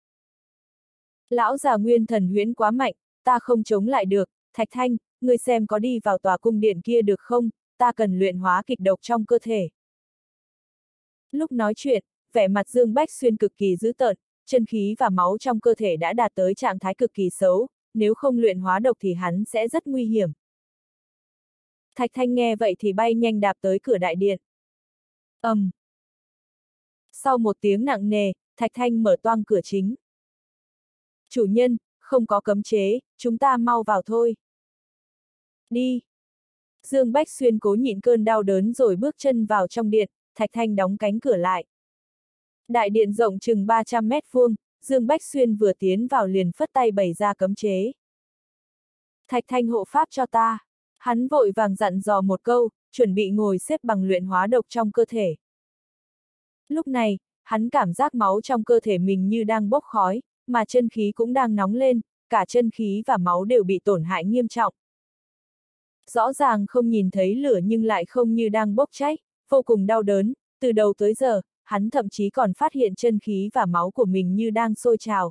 Lão già Nguyên Thần Huyễn quá mạnh, ta không chống lại được, Thạch Thanh, ngươi xem có đi vào tòa cung điện kia được không, ta cần luyện hóa kịch độc trong cơ thể. Lúc nói chuyện, vẻ mặt Dương Bách Xuyên cực kỳ dữ tợn, chân khí và máu trong cơ thể đã đạt tới trạng thái cực kỳ xấu, nếu không luyện hóa độc thì hắn sẽ rất nguy hiểm. Thạch Thanh nghe vậy thì bay nhanh đạp tới cửa đại điện. ầm. Um. Sau một tiếng nặng nề, Thạch Thanh mở toang cửa chính. Chủ nhân, không có cấm chế, chúng ta mau vào thôi. Đi. Dương Bách Xuyên cố nhịn cơn đau đớn rồi bước chân vào trong điện, Thạch Thanh đóng cánh cửa lại. Đại điện rộng chừng ba trăm mét vuông, Dương Bách Xuyên vừa tiến vào liền phất tay bày ra cấm chế. Thạch Thanh hộ pháp cho ta. Hắn vội vàng dặn dò một câu, chuẩn bị ngồi xếp bằng luyện hóa độc trong cơ thể. Lúc này, hắn cảm giác máu trong cơ thể mình như đang bốc khói, mà chân khí cũng đang nóng lên, cả chân khí và máu đều bị tổn hại nghiêm trọng. Rõ ràng không nhìn thấy lửa nhưng lại không như đang bốc cháy, vô cùng đau đớn, từ đầu tới giờ, hắn thậm chí còn phát hiện chân khí và máu của mình như đang sôi trào.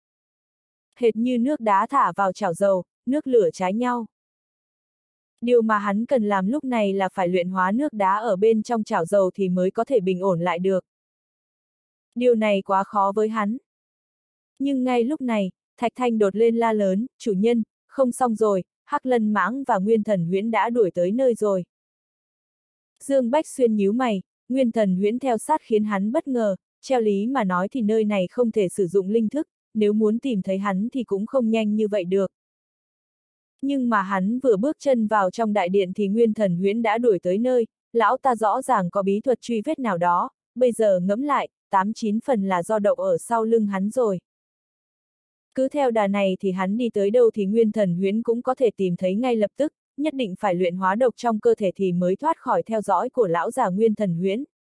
Hệt như nước đá thả vào chảo dầu, nước lửa trái nhau. Điều mà hắn cần làm lúc này là phải luyện hóa nước đá ở bên trong chảo dầu thì mới có thể bình ổn lại được. Điều này quá khó với hắn. Nhưng ngay lúc này, Thạch Thanh đột lên la lớn, chủ nhân, không xong rồi, Hắc Lân Mãng và Nguyên Thần Huyễn đã đuổi tới nơi rồi. Dương Bách Xuyên nhíu mày, Nguyên Thần Huyễn theo sát khiến hắn bất ngờ, theo lý mà nói thì nơi này không thể sử dụng linh thức, nếu muốn tìm thấy hắn thì cũng không nhanh như vậy được. Nhưng mà hắn vừa bước chân vào trong đại điện thì Nguyên Thần Huyễn đã đuổi tới nơi, lão ta rõ ràng có bí thuật truy vết nào đó, bây giờ ngẫm lại, tám chín phần là do độc ở sau lưng hắn rồi. Cứ theo đà này thì hắn đi tới đâu thì Nguyên Thần Huyễn cũng có thể tìm thấy ngay lập tức, nhất định phải luyện hóa độc trong cơ thể thì mới thoát khỏi theo dõi của lão già Nguyên Thần Huyễn.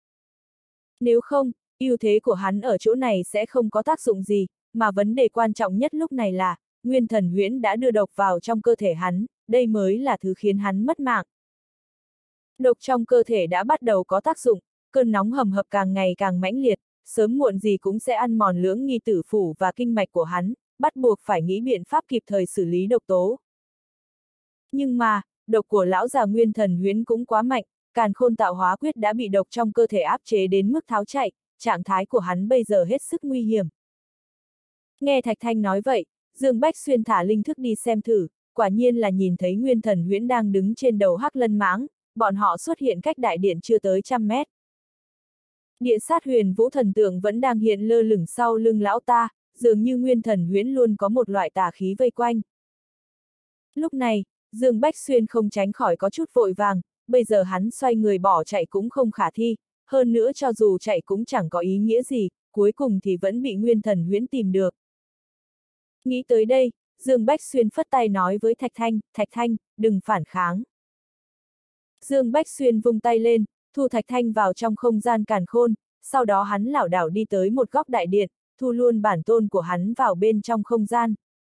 Nếu không, ưu thế của hắn ở chỗ này sẽ không có tác dụng gì, mà vấn đề quan trọng nhất lúc này là, Nguyên Thần Huyễn đã đưa độc vào trong cơ thể hắn, đây mới là thứ khiến hắn mất mạng. Độc trong cơ thể đã bắt đầu có tác dụng, cơn nóng hầm hập càng ngày càng mãnh liệt, sớm muộn gì cũng sẽ ăn mòn lưỡng nghi tử phủ và kinh mạch của hắn, bắt buộc phải nghĩ biện pháp kịp thời xử lý độc tố. Nhưng mà, độc của lão già Nguyên Thần Huyễn cũng quá mạnh, Càn Khôn Tạo Hóa Quyết đã bị độc trong cơ thể áp chế đến mức tháo chạy, trạng thái của hắn bây giờ hết sức nguy hiểm. Nghe Thạch Thanh nói vậy, Dương Bách Xuyên thả linh thức đi xem thử, quả nhiên là nhìn thấy Nguyên Thần Huyễn đang đứng trên đầu Hắc Lân Mãng, bọn họ xuất hiện cách đại điện chưa tới trăm mét. Địa sát huyền vũ thần tượng vẫn đang hiện lơ lửng sau lưng lão ta, dường như Nguyên Thần Huyễn luôn có một loại tà khí vây quanh. Lúc này, Dương Bách Xuyên không tránh khỏi có chút vội vàng, bây giờ hắn xoay người bỏ chạy cũng không khả thi, hơn nữa cho dù chạy cũng chẳng có ý nghĩa gì, cuối cùng thì vẫn bị Nguyên Thần Huyễn tìm được. Nghĩ tới đây, Dương Bách Xuyên phất tay nói với Thạch Thanh, Thạch Thanh, đừng phản kháng. Dương Bách Xuyên vung tay lên, thu Thạch Thanh vào trong không gian càn khôn, sau đó hắn lảo đảo đi tới một góc đại điện, thu luôn bản tôn của hắn vào bên trong không gian.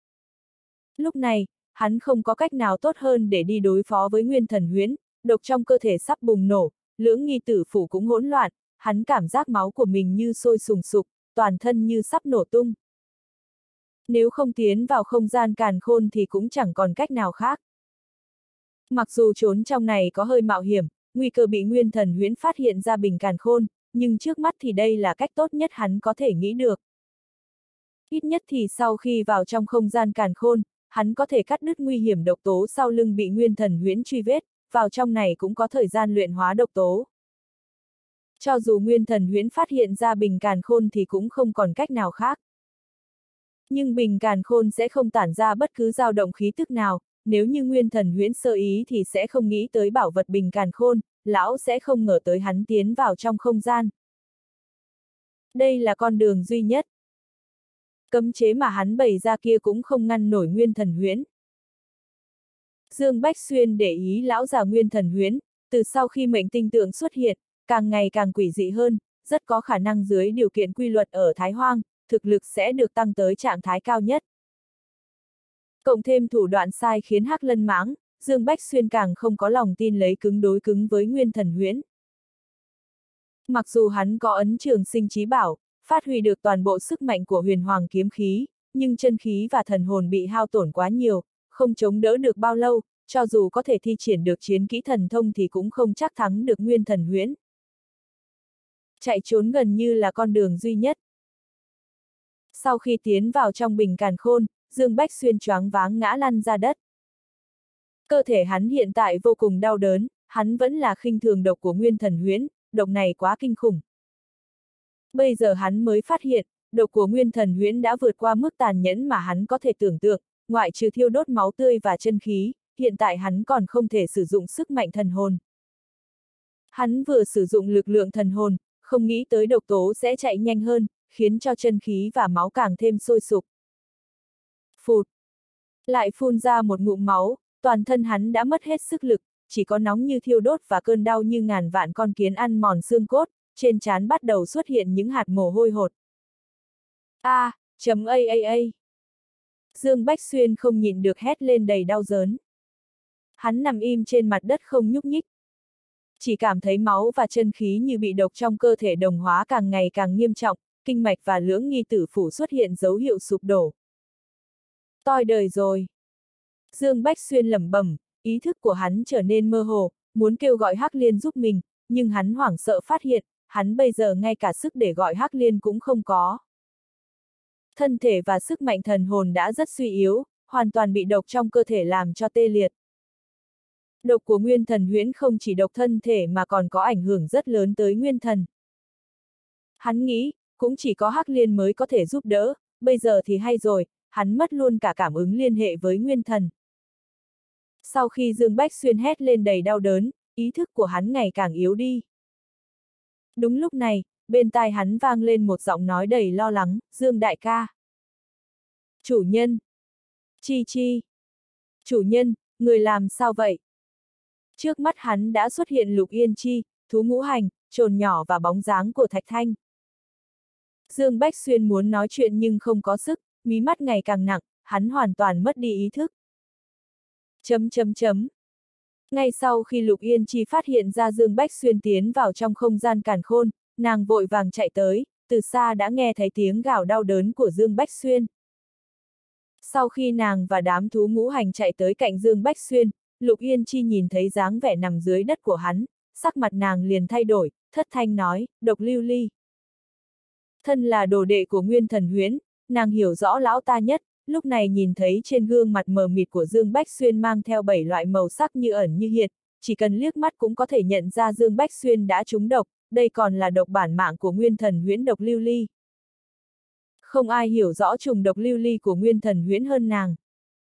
Lúc này, hắn không có cách nào tốt hơn để đi đối phó với Nguyên Thần Huyễn, độc trong cơ thể sắp bùng nổ, lưỡng nghi tử phủ cũng hỗn loạn, hắn cảm giác máu của mình như sôi sùng sục, toàn thân như sắp nổ tung. Nếu không tiến vào không gian càn khôn thì cũng chẳng còn cách nào khác. Mặc dù trốn trong này có hơi mạo hiểm, nguy cơ bị Nguyên Thần Huyễn phát hiện ra bình càn khôn, nhưng trước mắt thì đây là cách tốt nhất hắn có thể nghĩ được. Ít nhất thì sau khi vào trong không gian càn khôn, hắn có thể cắt đứt nguy hiểm độc tố sau lưng bị Nguyên Thần Huyễn truy vết, vào trong này cũng có thời gian luyện hóa độc tố. Cho dù Nguyên Thần Huyễn phát hiện ra bình càn khôn thì cũng không còn cách nào khác. Nhưng bình càn khôn sẽ không tản ra bất cứ dao động khí tức nào, nếu như Nguyên Thần Huyễn sơ ý thì sẽ không nghĩ tới bảo vật bình càn khôn, lão sẽ không ngờ tới hắn tiến vào trong không gian. Đây là con đường duy nhất. Cấm chế mà hắn bày ra kia cũng không ngăn nổi Nguyên Thần Huyễn. Dương Bách Xuyên để ý lão già Nguyên Thần Huyễn, từ sau khi mệnh tinh tượng xuất hiện, càng ngày càng quỷ dị hơn, rất có khả năng dưới điều kiện quy luật ở Thái Hoang, thực lực sẽ được tăng tới trạng thái cao nhất. Cộng thêm thủ đoạn sai khiến Hắc Lân Mãng, Dương Bách Xuyên càng không có lòng tin lấy cứng đối cứng với Nguyên Thần Huyễn. Mặc dù hắn có ấn trường sinh chí bảo, phát huy được toàn bộ sức mạnh của huyền hoàng kiếm khí, nhưng chân khí và thần hồn bị hao tổn quá nhiều, không chống đỡ được bao lâu, cho dù có thể thi triển được chiến kỹ thần thông thì cũng không chắc thắng được Nguyên Thần Huyễn. Chạy trốn gần như là con đường duy nhất. Sau khi tiến vào trong bình càn khôn, Dương Bách Xuyên choáng váng ngã lăn ra đất. Cơ thể hắn hiện tại vô cùng đau đớn, hắn vẫn là khinh thường độc của Nguyên Thần Huyễn, độc này quá kinh khủng. Bây giờ hắn mới phát hiện, độc của Nguyên Thần Huyễn đã vượt qua mức tàn nhẫn mà hắn có thể tưởng tượng, ngoại trừ thiêu đốt máu tươi và chân khí, hiện tại hắn còn không thể sử dụng sức mạnh thần hồn. Hắn vừa sử dụng lực lượng thần hồn, không nghĩ tới độc tố sẽ chạy nhanh hơn, khiến cho chân khí và máu càng thêm sôi sục. Phụt! Lại phun ra một ngụm máu, toàn thân hắn đã mất hết sức lực, chỉ có nóng như thiêu đốt và cơn đau như ngàn vạn con kiến ăn mòn xương cốt, trên trán bắt đầu xuất hiện những hạt mồ hôi hột. A, chấm a a a. Dương Bách Xuyên không nhịn được hét lên đầy đau đớn. Hắn nằm im trên mặt đất không nhúc nhích. Chỉ cảm thấy máu và chân khí như bị độc trong cơ thể đồng hóa càng ngày càng nghiêm trọng, kinh mạch và lưỡng nghi tử phủ xuất hiện dấu hiệu sụp đổ. Toi đời rồi. Dương Bách Xuyên lẩm bẩm, ý thức của hắn trở nên mơ hồ, muốn kêu gọi Hắc Liên giúp mình, nhưng hắn hoảng sợ phát hiện, hắn bây giờ ngay cả sức để gọi Hắc Liên cũng không có. Thân thể và sức mạnh thần hồn đã rất suy yếu, hoàn toàn bị độc trong cơ thể làm cho tê liệt. Độc của Nguyên Thần Huyễn không chỉ độc thân thể mà còn có ảnh hưởng rất lớn tới Nguyên Thần. Hắn nghĩ, cũng chỉ có Hắc Liên mới có thể giúp đỡ, bây giờ thì hay rồi, hắn mất luôn cả cảm ứng liên hệ với Nguyên Thần. Sau khi Dương Bách Xuyên hét lên đầy đau đớn, ý thức của hắn ngày càng yếu đi. Đúng lúc này, bên tai hắn vang lên một giọng nói đầy lo lắng, Dương đại ca. Chủ nhân. Chi Chi. Chủ nhân, người làm sao vậy? Trước mắt hắn đã xuất hiện Lục Yên Chi, Thú Ngũ Hành, Trồn Nhỏ và bóng dáng của Thạch Thanh. Dương Bách Xuyên muốn nói chuyện nhưng không có sức, mí mắt ngày càng nặng, hắn hoàn toàn mất đi ý thức. Chấm chấm chấm. Ngay sau khi Lục Yên Chi phát hiện ra Dương Bách Xuyên tiến vào trong không gian càn khôn, nàng vội vàng chạy tới, từ xa đã nghe thấy tiếng gào đau đớn của Dương Bách Xuyên. Sau khi nàng và đám thú ngũ hành chạy tới cạnh Dương Bách Xuyên, Lục Yên Chi nhìn thấy dáng vẻ nằm dưới đất của hắn, sắc mặt nàng liền thay đổi, thất thanh nói, Độc Lưu Ly. Thân là đồ đệ của Nguyên Thần Huyễn, nàng hiểu rõ lão ta nhất, lúc này nhìn thấy trên gương mặt mờ mịt của Dương Bách Xuyên mang theo bảy loại màu sắc như ẩn như hiện, chỉ cần liếc mắt cũng có thể nhận ra Dương Bách Xuyên đã trúng độc, đây còn là độc bản mạng của Nguyên Thần Huyễn Độc Lưu Ly. Không ai hiểu rõ trùng Độc Lưu Ly của Nguyên Thần Huyễn hơn nàng.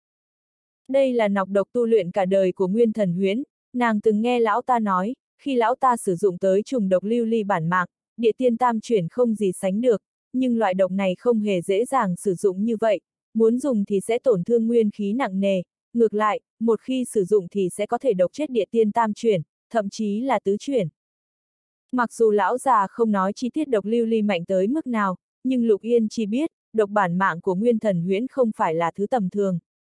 Đây là nọc độc tu luyện cả đời của Nguyên Thần Huyễn, nàng từng nghe lão ta nói, khi lão ta sử dụng tới trùng Độc Lưu Ly bản mạng, địa tiên tam chuyển không gì sánh được, nhưng loại độc này không hề dễ dàng sử dụng như vậy, muốn dùng thì sẽ tổn thương nguyên khí nặng nề, ngược lại, một khi sử dụng thì sẽ có thể độc chết địa tiên tam chuyển, thậm chí là tứ chuyển. Mặc dù lão già không nói chi tiết Độc Lưu Ly mạnh tới mức nào, nhưng Lục Yên Chi biết, độc bản mạng của Nguyên Thần Huyễn không phải là thứ tầm thường.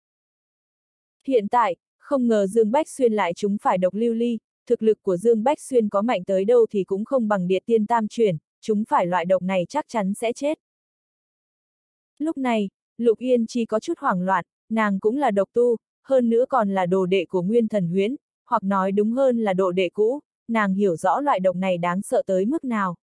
Hiện tại, không ngờ Dương Bách Xuyên lại trúng phải Độc Lưu Ly, thực lực của Dương Bách Xuyên có mạnh tới đâu thì cũng không bằng địa tiên tam chuyển, trúng phải loại độc này chắc chắn sẽ chết. Lúc này, Lục Yên Chi có chút hoảng loạn, nàng cũng là độc tu, hơn nữa còn là đồ đệ của Nguyên Thần Huyễn, hoặc nói đúng hơn là đồ đệ cũ, nàng hiểu rõ loại độc này đáng sợ tới mức nào.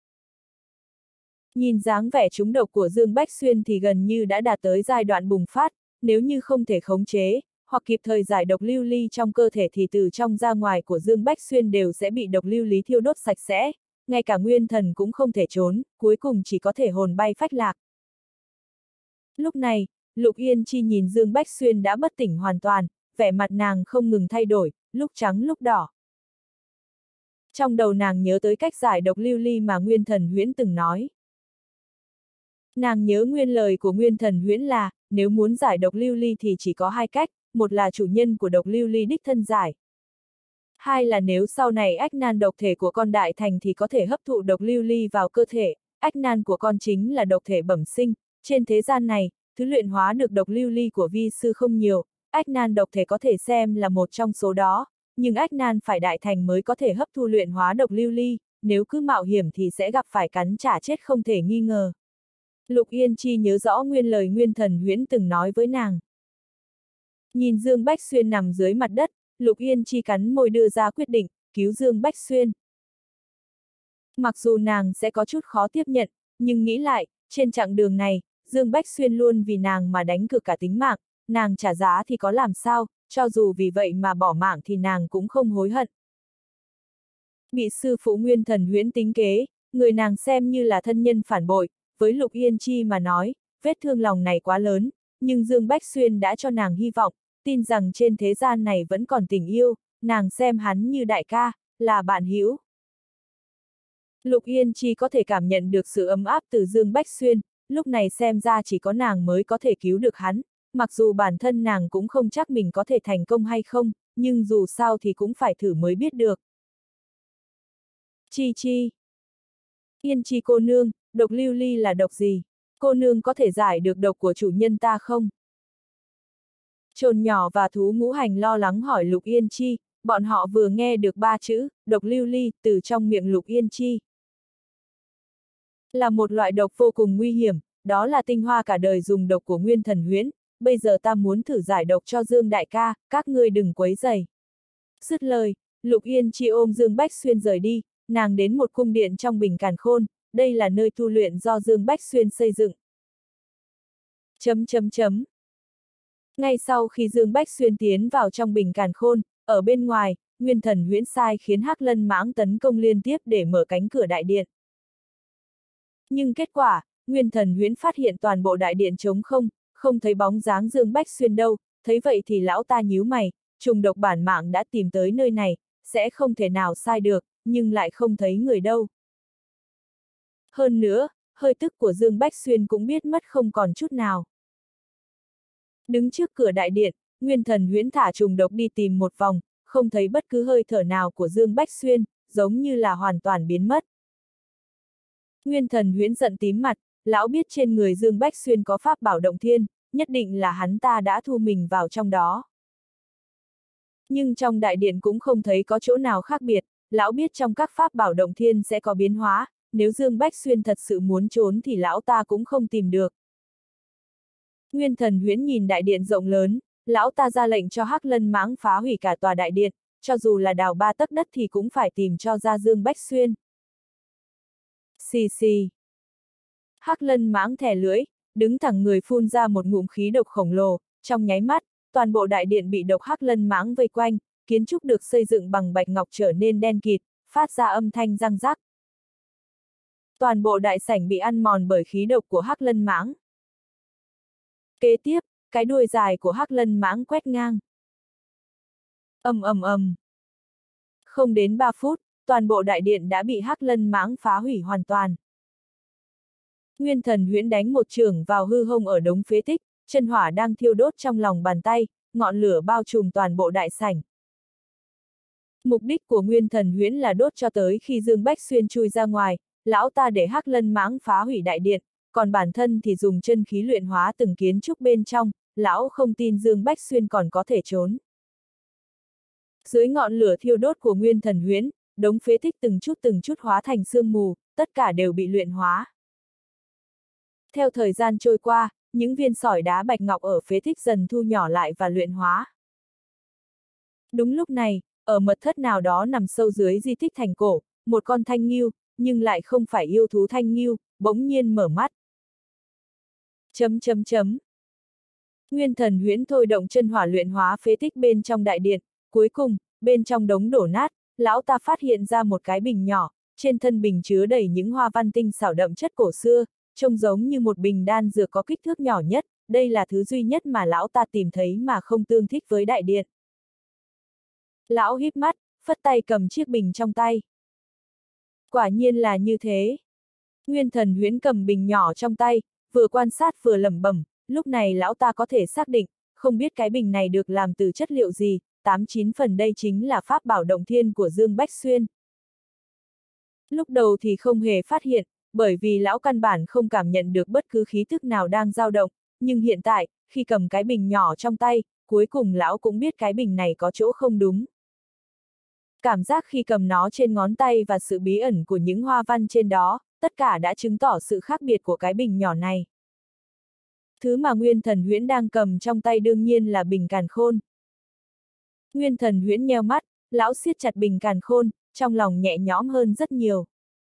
Nhìn dáng vẻ trúng độc của Dương Bách Xuyên thì gần như đã đạt tới giai đoạn bùng phát, nếu như không thể khống chế, hoặc kịp thời giải độc lưu ly trong cơ thể thì từ trong ra ngoài của Dương Bách Xuyên đều sẽ bị độc lưu ly thiêu đốt sạch sẽ, ngay cả nguyên thần cũng không thể trốn, cuối cùng chỉ có thể hồn bay phách lạc. Lúc này, Lục Yên Chi nhìn Dương Bách Xuyên đã bất tỉnh hoàn toàn, vẻ mặt nàng không ngừng thay đổi, lúc trắng lúc đỏ. Trong đầu nàng nhớ tới cách giải độc lưu ly mà Nguyên Thần Huyễn từng nói. Nàng nhớ nguyên lời của Nguyên Thần Huyễn là, nếu muốn giải độc lưu ly thì chỉ có hai cách, một là chủ nhân của độc lưu ly đích thân giải. Hai là nếu sau này ách nan độc thể của con đại thành thì có thể hấp thụ độc lưu ly vào cơ thể, ách nan của con chính là độc thể bẩm sinh, trên thế gian này, thứ luyện hóa được độc lưu ly của vi sư không nhiều, ách nan độc thể có thể xem là một trong số đó, nhưng ách nan phải đại thành mới có thể hấp thu luyện hóa độc lưu ly, nếu cứ mạo hiểm thì sẽ gặp phải cắn trả chết không thể nghi ngờ. Lục Yên Chi nhớ rõ nguyên lời Nguyên Thần Huyễn từng nói với nàng. Nhìn Dương Bách Xuyên nằm dưới mặt đất, Lục Yên Chi cắn môi đưa ra quyết định, cứu Dương Bách Xuyên. Mặc dù nàng sẽ có chút khó tiếp nhận, nhưng nghĩ lại, trên chặng đường này, Dương Bách Xuyên luôn vì nàng mà đánh cược cả tính mạng, nàng trả giá thì có làm sao, cho dù vì vậy mà bỏ mạng thì nàng cũng không hối hận. Bị sư phụ Nguyên Thần Huyễn tính kế, người nàng xem như là thân nhân phản bội, với Lục Yên Chi mà nói, vết thương lòng này quá lớn, nhưng Dương Bách Xuyên đã cho nàng hy vọng, tin rằng trên thế gian này vẫn còn tình yêu, nàng xem hắn như đại ca, là bạn hữu. Lục Yên Chi có thể cảm nhận được sự ấm áp từ Dương Bách Xuyên, lúc này xem ra chỉ có nàng mới có thể cứu được hắn, mặc dù bản thân nàng cũng không chắc mình có thể thành công hay không, nhưng dù sao thì cũng phải thử mới biết được. Chi Chi. Yên Chi cô nương, độc lưu ly là độc gì? Cô nương có thể giải được độc của chủ nhân ta không? Trồn nhỏ và thú ngũ hành lo lắng hỏi Lục Yên Chi, bọn họ vừa nghe được ba chữ, độc lưu ly, từ trong miệng Lục Yên Chi. Là một loại độc vô cùng nguy hiểm, đó là tinh hoa cả đời dùng độc của Nguyên Thần Huyễn, bây giờ ta muốn thử giải độc cho Dương đại ca, các ngươi đừng quấy rầy. Dứt lời, Lục Yên Chi ôm Dương Bách Xuyên rời đi, nàng đến một cung điện trong Bình Càn Khôn, đây là nơi tu luyện do Dương Bách Xuyên xây dựng. Chấm chấm chấm. Ngay sau khi Dương Bách Xuyên tiến vào trong Bình Càn Khôn, ở bên ngoài, Nguyên Thần Huyễn sai khiến Hắc Lân Mãng tấn công liên tiếp để mở cánh cửa đại điện. Nhưng kết quả, Nguyên Thần Huyễn phát hiện toàn bộ đại điện trống không, không thấy bóng dáng Dương Bách Xuyên đâu, thấy vậy thì lão ta nhíu mày, trùng độc bản mạng đã tìm tới nơi này, sẽ không thể nào sai được, nhưng lại không thấy người đâu. Hơn nữa, hơi tức của Dương Bách Xuyên cũng biết mất không còn chút nào. Đứng trước cửa đại điện, Nguyên Thần Huyễn thả trùng độc đi tìm một vòng, không thấy bất cứ hơi thở nào của Dương Bách Xuyên, giống như là hoàn toàn biến mất. Nguyên Thần Huyễn giận tím mặt, lão biết trên người Dương Bách Xuyên có pháp bảo động thiên, nhất định là hắn ta đã thu mình vào trong đó. Nhưng trong đại điện cũng không thấy có chỗ nào khác biệt, lão biết trong các pháp bảo động thiên sẽ có biến hóa, nếu Dương Bách Xuyên thật sự muốn trốn thì lão ta cũng không tìm được. Nguyên Thần Huyễn nhìn đại điện rộng lớn, lão ta ra lệnh cho Hắc Lân Mãng phá hủy cả tòa đại điện, cho dù là đào ba tấc đất thì cũng phải tìm cho ra Dương Bách Xuyên. Xì xì. Hắc Lân Mãng thè lưỡi, đứng thẳng người phun ra một ngụm khí độc khổng lồ, trong nháy mắt, toàn bộ đại điện bị độc Hắc Lân Mãng vây quanh, kiến trúc được xây dựng bằng bạch ngọc trở nên đen kịt, phát ra âm thanh răng rắc. Toàn bộ đại sảnh bị ăn mòn bởi khí độc của Hắc Lân Mãng. Kế tiếp, cái đuôi dài của Hắc Lân Mãng quét ngang. Ầm ầm ầm. Không đến ba phút, toàn bộ đại điện đã bị Hắc Lân Mãng phá hủy hoàn toàn. Nguyên Thần Huyễn đánh một chưởng vào hư không ở đống phế tích, chân hỏa đang thiêu đốt trong lòng bàn tay, ngọn lửa bao trùm toàn bộ đại sảnh. Mục đích của Nguyên Thần Huyễn là đốt cho tới khi Dương Bách Xuyên chui ra ngoài, lão ta để Hắc Lân Mãng phá hủy đại điện, còn bản thân thì dùng chân khí luyện hóa từng kiến trúc bên trong, lão không tin Dương Bách Xuyên còn có thể trốn. Dưới ngọn lửa thiêu đốt của Nguyên Thần Huyễn, đống phế tích từng chút từng chút hóa thành sương mù, tất cả đều bị luyện hóa. Theo thời gian trôi qua, những viên sỏi đá bạch ngọc ở phế tích dần thu nhỏ lại và luyện hóa. Đúng lúc này, ở mật thất nào đó nằm sâu dưới di tích thành cổ, một con thanh ngưu, nhưng lại không phải yêu thú thanh ngưu, bỗng nhiên mở mắt. Chấm chấm chấm. Nguyên Thần Huyễn thôi động chân hỏa luyện hóa phế tích bên trong đại điện, cuối cùng, bên trong đống đổ nát, lão ta phát hiện ra một cái bình nhỏ, trên thân bình chứa đầy những hoa văn tinh xảo đậm chất cổ xưa, trông giống như một bình đan dược có kích thước nhỏ nhất, đây là thứ duy nhất mà lão ta tìm thấy mà không tương thích với đại điện. Lão híp mắt, phất tay cầm chiếc bình trong tay. Quả nhiên là như thế. Nguyên Thần Huyễn cầm bình nhỏ trong tay, vừa quan sát vừa lẩm bẩm, lúc này lão ta có thể xác định, không biết cái bình này được làm từ chất liệu gì, tám chín phần đây chính là pháp bảo động thiên của Dương Bách Xuyên. Lúc đầu thì không hề phát hiện, bởi vì lão căn bản không cảm nhận được bất cứ khí thức nào đang dao động, nhưng hiện tại, khi cầm cái bình nhỏ trong tay, cuối cùng lão cũng biết cái bình này có chỗ không đúng. Cảm giác khi cầm nó trên ngón tay và sự bí ẩn của những hoa văn trên đó, tất cả đã chứng tỏ sự khác biệt của cái bình nhỏ này. Thứ mà Nguyên Thần Huyễn đang cầm trong tay đương nhiên là bình càn khôn. Nguyên Thần Huyễn nheo mắt, lão siết chặt bình càn khôn, trong lòng nhẹ nhõm hơn rất nhiều.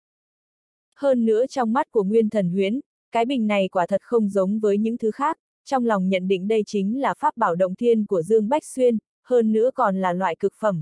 Hơn nữa trong mắt của Nguyên Thần Huyễn, cái bình này quả thật không giống với những thứ khác, trong lòng nhận định đây chính là pháp bảo động thiên của Dương Bách Xuyên, hơn nữa còn là loại cực phẩm.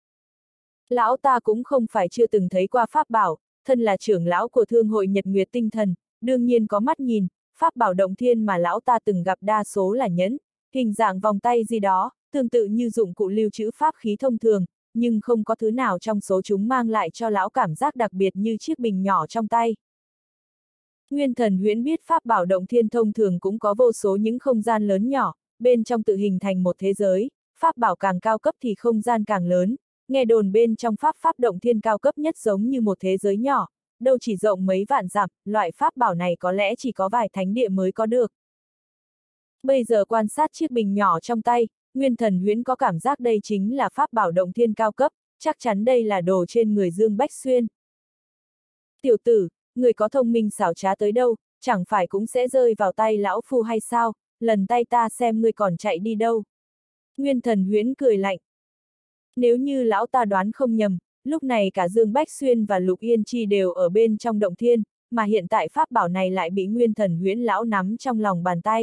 Lão ta cũng không phải chưa từng thấy qua pháp bảo, thân là trưởng lão của Thương hội Nhật Nguyệt Tinh Thần, đương nhiên có mắt nhìn, pháp bảo động thiên mà lão ta từng gặp đa số là nhẫn, hình dạng vòng tay gì đó, tương tự như dụng cụ lưu trữ pháp khí thông thường, nhưng không có thứ nào trong số chúng mang lại cho lão cảm giác đặc biệt như chiếc bình nhỏ trong tay. Nguyên Thần Huyễn biết pháp bảo động thiên thông thường cũng có vô số những không gian lớn nhỏ, bên trong tự hình thành một thế giới, pháp bảo càng cao cấp thì không gian càng lớn, nghe đồn bên trong pháp pháp động thiên cao cấp nhất giống như một thế giới nhỏ, đâu chỉ rộng mấy vạn dặm, loại pháp bảo này có lẽ chỉ có vài thánh địa mới có được. Bây giờ quan sát chiếc bình nhỏ trong tay, Nguyên Thần Huyễn có cảm giác đây chính là pháp bảo động thiên cao cấp, chắc chắn đây là đồ trên người Dương Bách Xuyên. Tiểu tử, người có thông minh xảo trá tới đâu, chẳng phải cũng sẽ rơi vào tay lão phu hay sao, lần tay ta xem ngươi còn chạy đi đâu. Nguyên Thần Huyễn cười lạnh. Nếu như lão ta đoán không nhầm, lúc này cả Dương Bách Xuyên và Lục Yên Chi đều ở bên trong động thiên, mà hiện tại pháp bảo này lại bị Nguyên Thần Huyễn lão nắm trong lòng bàn tay.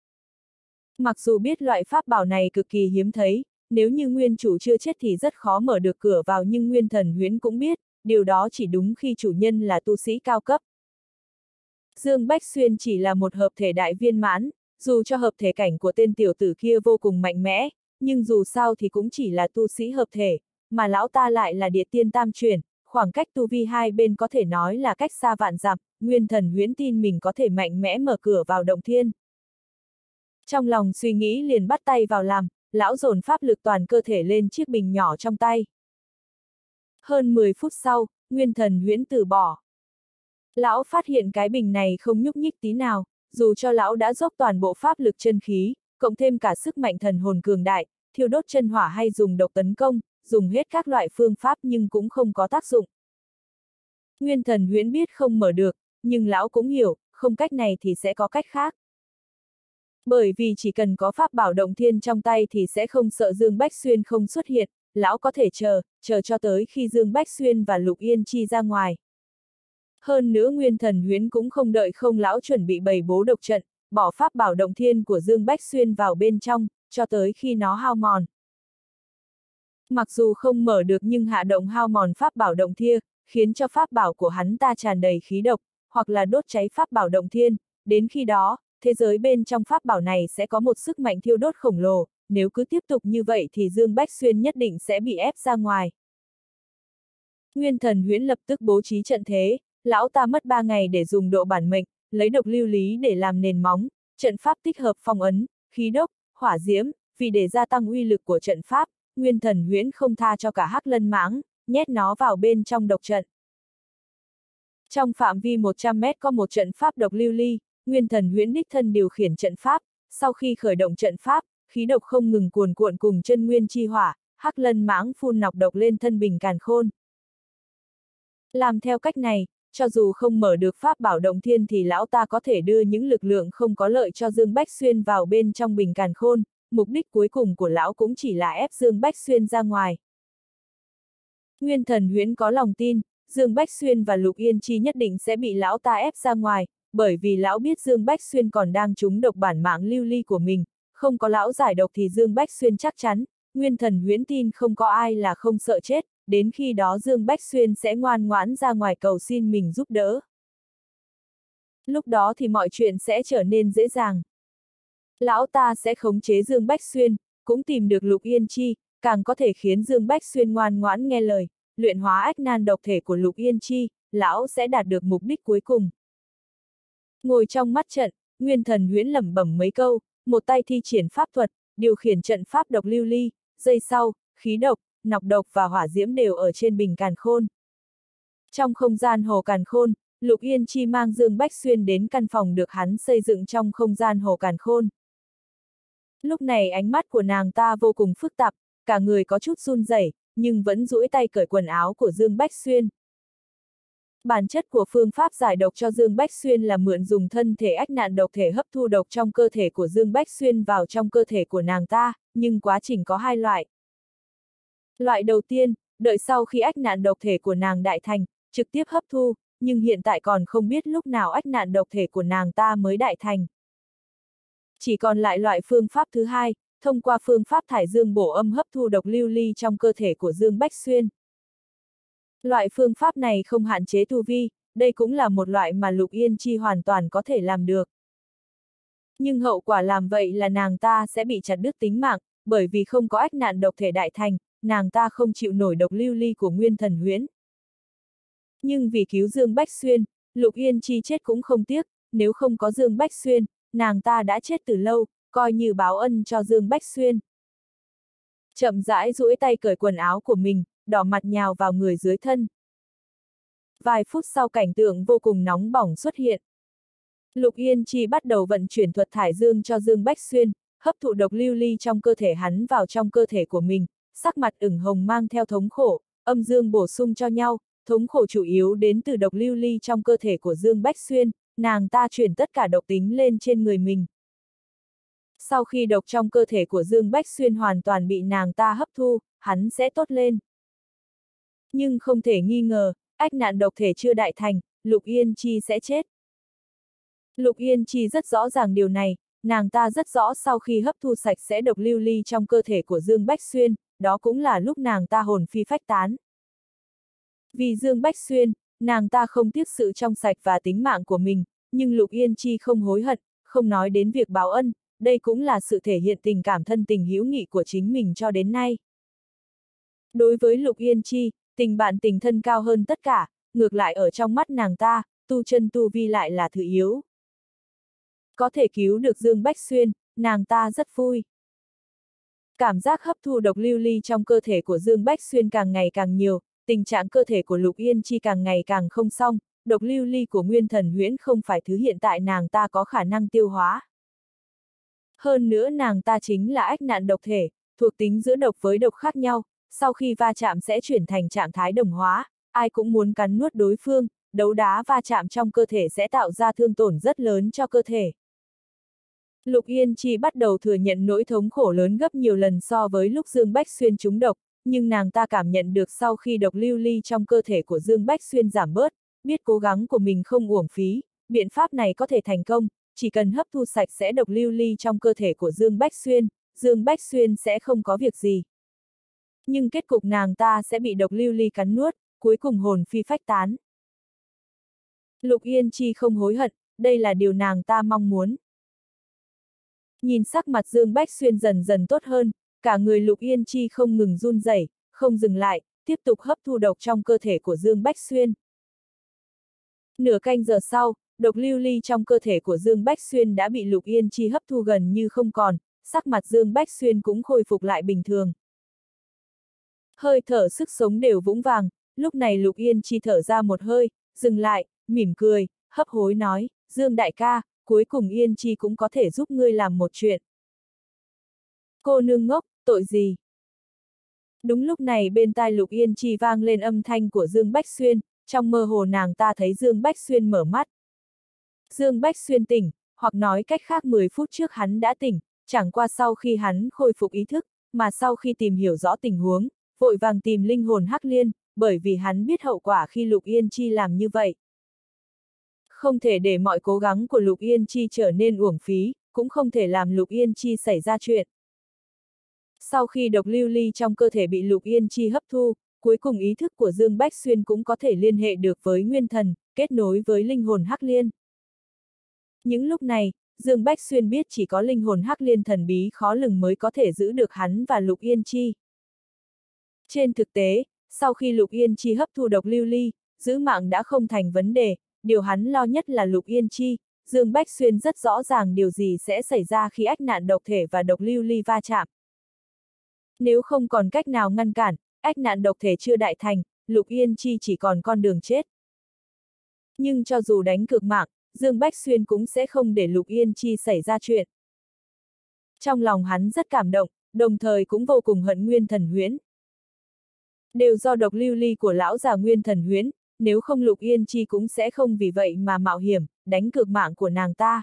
Mặc dù biết loại pháp bảo này cực kỳ hiếm thấy, nếu như nguyên chủ chưa chết thì rất khó mở được cửa vào, nhưng Nguyên Thần Huyễn cũng biết, điều đó chỉ đúng khi chủ nhân là tu sĩ cao cấp. Dương Bách Xuyên chỉ là một hợp thể đại viên mãn, dù cho hợp thể cảnh của tên tiểu tử kia vô cùng mạnh mẽ, nhưng dù sao thì cũng chỉ là tu sĩ hợp thể, mà lão ta lại là địa tiên tam truyền, khoảng cách tu vi hai bên có thể nói là cách xa vạn dặm, Nguyên Thần Huyễn tin mình có thể mạnh mẽ mở cửa vào động thiên. Trong lòng suy nghĩ liền bắt tay vào làm, lão dồn pháp lực toàn cơ thể lên chiếc bình nhỏ trong tay. Hơn mười phút sau, Nguyên Thần Huyễn từ bỏ. Lão phát hiện cái bình này không nhúc nhích tí nào, dù cho lão đã dốc toàn bộ pháp lực chân khí, cộng thêm cả sức mạnh thần hồn cường đại, thiêu đốt chân hỏa hay dùng độc tấn công, dùng hết các loại phương pháp nhưng cũng không có tác dụng. Nguyên Thần Huyễn biết không mở được, nhưng lão cũng hiểu, không cách này thì sẽ có cách khác. Bởi vì chỉ cần có pháp bảo động thiên trong tay thì sẽ không sợ Dương Bách Xuyên không xuất hiện, lão có thể chờ, chờ cho tới khi Dương Bách Xuyên và Lục Yên Chi ra ngoài. Hơn nữa Nguyên Thần Huyễn cũng không đợi không lão chuẩn bị bày bố độc trận, bỏ pháp bảo động thiên của Dương Bách Xuyên vào bên trong, cho tới khi nó hao mòn. Mặc dù không mở được nhưng hạ động hao mòn pháp bảo động thiên, khiến cho pháp bảo của hắn ta tràn đầy khí độc, hoặc là đốt cháy pháp bảo động thiên, đến khi đó, thế giới bên trong pháp bảo này sẽ có một sức mạnh thiêu đốt khổng lồ, nếu cứ tiếp tục như vậy thì Dương Bách Xuyên nhất định sẽ bị ép ra ngoài. Nguyên Thần Huyễn lập tức bố trí trận thế, lão ta mất ba ngày để dùng độ bản mệnh, lấy độc lưu lý để làm nền móng, trận pháp tích hợp phong ấn, khí độc, hỏa diễm, vì để gia tăng uy lực của trận pháp, Nguyên Thần Huyễn không tha cho cả Hắc Lân Mãng, nhét nó vào bên trong độc trận. Trong phạm vi một trăm mét có một trận pháp độc lưu ly, Nguyên Thần Huyễn đích thân điều khiển trận pháp, sau khi khởi động trận pháp, khí độc không ngừng cuồn cuộn cùng chân nguyên chi hỏa, Hắc Lân Mãng phun nọc độc lên thân bình càn khôn. Làm theo cách này, cho dù không mở được pháp bảo động thiên thì lão ta có thể đưa những lực lượng không có lợi cho Dương Bách Xuyên vào bên trong bình càn khôn, mục đích cuối cùng của lão cũng chỉ là ép Dương Bách Xuyên ra ngoài. Nguyên Thần Huyễn có lòng tin, Dương Bách Xuyên và Lục Yên Chi nhất định sẽ bị lão ta ép ra ngoài, bởi vì lão biết Dương Bách Xuyên còn đang trúng độc bản mạng lưu ly của mình, không có lão giải độc thì Dương Bách Xuyên chắc chắn, Nguyên Thần Huyễn tin không có ai là không sợ chết, đến khi đó Dương Bách Xuyên sẽ ngoan ngoãn ra ngoài cầu xin mình giúp đỡ. Lúc đó thì mọi chuyện sẽ trở nên dễ dàng. Lão ta sẽ khống chế Dương Bách Xuyên, cũng tìm được Lục Yên Chi, càng có thể khiến Dương Bách Xuyên ngoan ngoãn nghe lời, luyện hóa ách nan độc thể của Lục Yên Chi, lão sẽ đạt được mục đích cuối cùng. Ngồi trong mắt trận, Nguyên Thần Huyễn lẩm bẩm mấy câu, một tay thi triển pháp thuật, điều khiển trận pháp độc lưu ly, giây sau, khí độc, nọc độc và hỏa diễm đều ở trên bình càn khôn. Trong không gian hồ càn khôn, Lục Yên Chi mang Dương Bách Xuyên đến căn phòng được hắn xây dựng trong không gian hồ càn khôn. Lúc này ánh mắt của nàng ta vô cùng phức tạp, cả người có chút run rẩy, nhưng vẫn duỗi tay cởi quần áo của Dương Bách Xuyên. Bản chất của phương pháp giải độc cho Dương Bách Xuyên là mượn dùng thân thể ách nạn độc thể hấp thu độc trong cơ thể của Dương Bách Xuyên vào trong cơ thể của nàng ta, nhưng quá trình có hai loại. Loại đầu tiên, đợi sau khi ách nạn độc thể của nàng đại thành, trực tiếp hấp thu, nhưng hiện tại còn không biết lúc nào ách nạn độc thể của nàng ta mới đại thành. Chỉ còn lại loại phương pháp thứ hai, thông qua phương pháp thải dương bổ âm hấp thu độc lưu ly trong cơ thể của Dương Bách Xuyên. Loại phương pháp này không hạn chế tu vi, đây cũng là một loại mà Lục Yên Chi hoàn toàn có thể làm được. Nhưng hậu quả làm vậy là nàng ta sẽ bị chặt đứt tính mạng, bởi vì không có ách nạn độc thể đại thành, nàng ta không chịu nổi độc lưu ly của Nguyên Thần Huyễn. Nhưng vì cứu Dương Bách Xuyên, Lục Yên Chi chết cũng không tiếc, nếu không có Dương Bách Xuyên, nàng ta đã chết từ lâu, coi như báo ân cho Dương Bách Xuyên. Chậm rãi duỗi tay cởi quần áo của mình, đỏ mặt nhào vào người dưới thân. Vài phút sau cảnh tượng vô cùng nóng bỏng xuất hiện. Lục Yên Chi bắt đầu vận chuyển thuật thải dương cho Dương Bách Xuyên, hấp thụ độc lưu ly trong cơ thể hắn vào trong cơ thể của mình, sắc mặt ửng hồng mang theo thống khổ, âm dương bổ sung cho nhau, thống khổ chủ yếu đến từ độc lưu ly trong cơ thể của Dương Bách Xuyên, nàng ta chuyển tất cả độc tính lên trên người mình. Sau khi độc trong cơ thể của Dương Bách Xuyên hoàn toàn bị nàng ta hấp thu, hắn sẽ tốt lên. Nhưng không thể nghi ngờ, ách nạn độc thể chưa đại thành, Lục Yên Chi sẽ chết. Lục Yên Chi rất rõ ràng điều này, nàng ta rất rõ sau khi hấp thu sạch sẽ độc lưu ly trong cơ thể của Dương Bách Xuyên, đó cũng là lúc nàng ta hồn phi phách tán. Vì Dương Bách Xuyên, nàng ta không tiếc sự trong sạch và tính mạng của mình, nhưng Lục Yên Chi không hối hận, không nói đến việc báo ân, đây cũng là sự thể hiện tình cảm thân tình hữu nghị của chính mình cho đến nay. Đối với Lục Yên Chi, tình bạn tình thân cao hơn tất cả, ngược lại ở trong mắt nàng ta, tu chân tu vi lại là thứ yếu. Có thể cứu được Dương Bách Xuyên, nàng ta rất vui. Cảm giác hấp thu độc lưu ly trong cơ thể của Dương Bách Xuyên càng ngày càng nhiều, tình trạng cơ thể của Lục Yên Chi càng ngày càng không xong, độc lưu ly của Nguyên Thần Huyễn không phải thứ hiện tại nàng ta có khả năng tiêu hóa. Hơn nữa nàng ta chính là ách nạn độc thể, thuộc tính giữa độc với độc khác nhau, sau khi va chạm sẽ chuyển thành trạng thái đồng hóa, ai cũng muốn cắn nuốt đối phương, đấu đá va chạm trong cơ thể sẽ tạo ra thương tổn rất lớn cho cơ thể. Lục Yên Chi bắt đầu thừa nhận nỗi thống khổ lớn gấp nhiều lần so với lúc Dương Bách Xuyên trúng độc, nhưng nàng ta cảm nhận được sau khi độc lưu ly trong cơ thể của Dương Bách Xuyên giảm bớt, biết cố gắng của mình không uổng phí, biện pháp này có thể thành công, chỉ cần hấp thu sạch sẽ độc lưu ly trong cơ thể của Dương Bách Xuyên, Dương Bách Xuyên sẽ không có việc gì. Nhưng kết cục nàng ta sẽ bị độc lưu ly cắn nuốt, cuối cùng hồn phi phách tán. Lục Yên Chi không hối hận, đây là điều nàng ta mong muốn. Nhìn sắc mặt Dương Bách Xuyên dần dần tốt hơn, cả người Lục Yên Chi không ngừng run rẩy, không dừng lại, tiếp tục hấp thu độc trong cơ thể của Dương Bách Xuyên. Nửa canh giờ sau, độc lưu ly trong cơ thể của Dương Bách Xuyên đã bị Lục Yên Chi hấp thu gần như không còn, sắc mặt Dương Bách Xuyên cũng khôi phục lại bình thường. Hơi thở sức sống đều vững vàng, lúc này Lục Yên Chi thở ra một hơi, dừng lại, mỉm cười, hấp hối nói, Dương đại ca, cuối cùng Yên Chi cũng có thể giúp ngươi làm một chuyện. Cô nương ngốc, tội gì? Đúng lúc này bên tai Lục Yên Chi vang lên âm thanh của Dương Bách Xuyên, trong mơ hồ nàng ta thấy Dương Bách Xuyên mở mắt. Dương Bách Xuyên tỉnh, hoặc nói cách khác mười phút trước hắn đã tỉnh, chẳng qua sau khi hắn khôi phục ý thức, mà sau khi tìm hiểu rõ tình huống, vội vàng tìm linh hồn Hắc Liên, bởi vì hắn biết hậu quả khi Lục Yên Chi làm như vậy. Không thể để mọi cố gắng của Lục Yên Chi trở nên uổng phí, cũng không thể làm Lục Yên Chi xảy ra chuyện. Sau khi độc lưu ly trong cơ thể bị Lục Yên Chi hấp thu, cuối cùng ý thức của Dương Bách Xuyên cũng có thể liên hệ được với Nguyên Thần, kết nối với linh hồn Hắc Liên. Những lúc này, Dương Bách Xuyên biết chỉ có linh hồn Hắc Liên thần bí khó lường mới có thể giữ được hắn và Lục Yên Chi. Trên thực tế, sau khi Lục Yên Chi hấp thu độc lưu ly, giữ mạng đã không thành vấn đề, điều hắn lo nhất là Lục Yên Chi. Dương Bách Xuyên rất rõ ràng điều gì sẽ xảy ra khi ách nạn độc thể và độc lưu ly va chạm. Nếu không còn cách nào ngăn cản, ách nạn độc thể chưa đại thành, Lục Yên Chi chỉ còn con đường chết. Nhưng cho dù đánh cược mạng, Dương Bách Xuyên cũng sẽ không để Lục Yên Chi xảy ra chuyện. Trong lòng hắn rất cảm động, đồng thời cũng vô cùng hận Nguyên Thần Huyễn. Đều do độc lưu ly của lão già Nguyên Thần Huyễn, nếu không Lục Yên Chi cũng sẽ không vì vậy mà mạo hiểm, đánh cược mạng của nàng ta.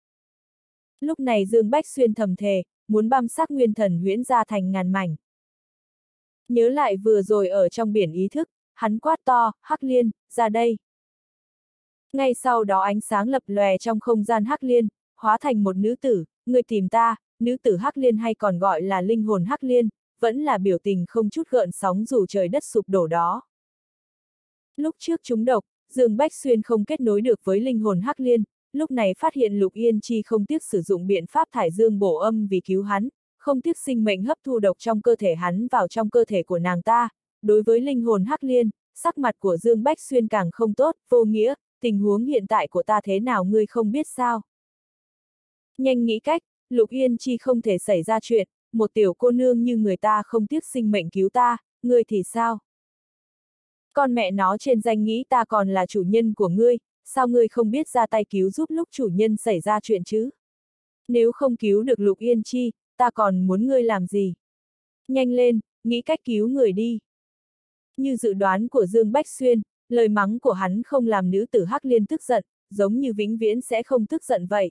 Lúc này Dương Bách Xuyên thầm thề, muốn băm xác Nguyên Thần Huyễn ra thành ngàn mảnh. Nhớ lại vừa rồi ở trong biển ý thức, hắn quát to, Hắc Liên, ra đây. Ngay sau đó ánh sáng lập lòe trong không gian Hắc Liên, hóa thành một nữ tử, người tìm ta, nữ tử Hắc Liên hay còn gọi là linh hồn Hắc Liên, vẫn là biểu tình không chút gợn sóng dù trời đất sụp đổ đó. Lúc trước trúng độc, Dương Bách Xuyên không kết nối được với linh hồn Hắc Liên, lúc này phát hiện Lục Yên Chi không tiếc sử dụng biện pháp thải dương bổ âm vì cứu hắn, không tiếc sinh mệnh hấp thu độc trong cơ thể hắn vào trong cơ thể của nàng ta. Đối với linh hồn Hắc Liên, sắc mặt của Dương Bách Xuyên càng không tốt, vô nghĩa, tình huống hiện tại của ta thế nào ngươi không biết sao? Nhanh nghĩ cách, Lục Yên Chi không thể xảy ra chuyện, một tiểu cô nương như người ta không tiếc sinh mệnh cứu ta, ngươi thì sao? Con mẹ nó trên danh nghĩ ta còn là chủ nhân của ngươi, sao ngươi không biết ra tay cứu giúp lúc chủ nhân xảy ra chuyện chứ? Nếu không cứu được Lục Yên Chi, ta còn muốn ngươi làm gì? Nhanh lên, nghĩ cách cứu người đi. Như dự đoán của Dương Bách Xuyên, lời mắng của hắn không làm nữ tử Hắc Liên tức giận, giống như vĩnh viễn sẽ không tức giận vậy.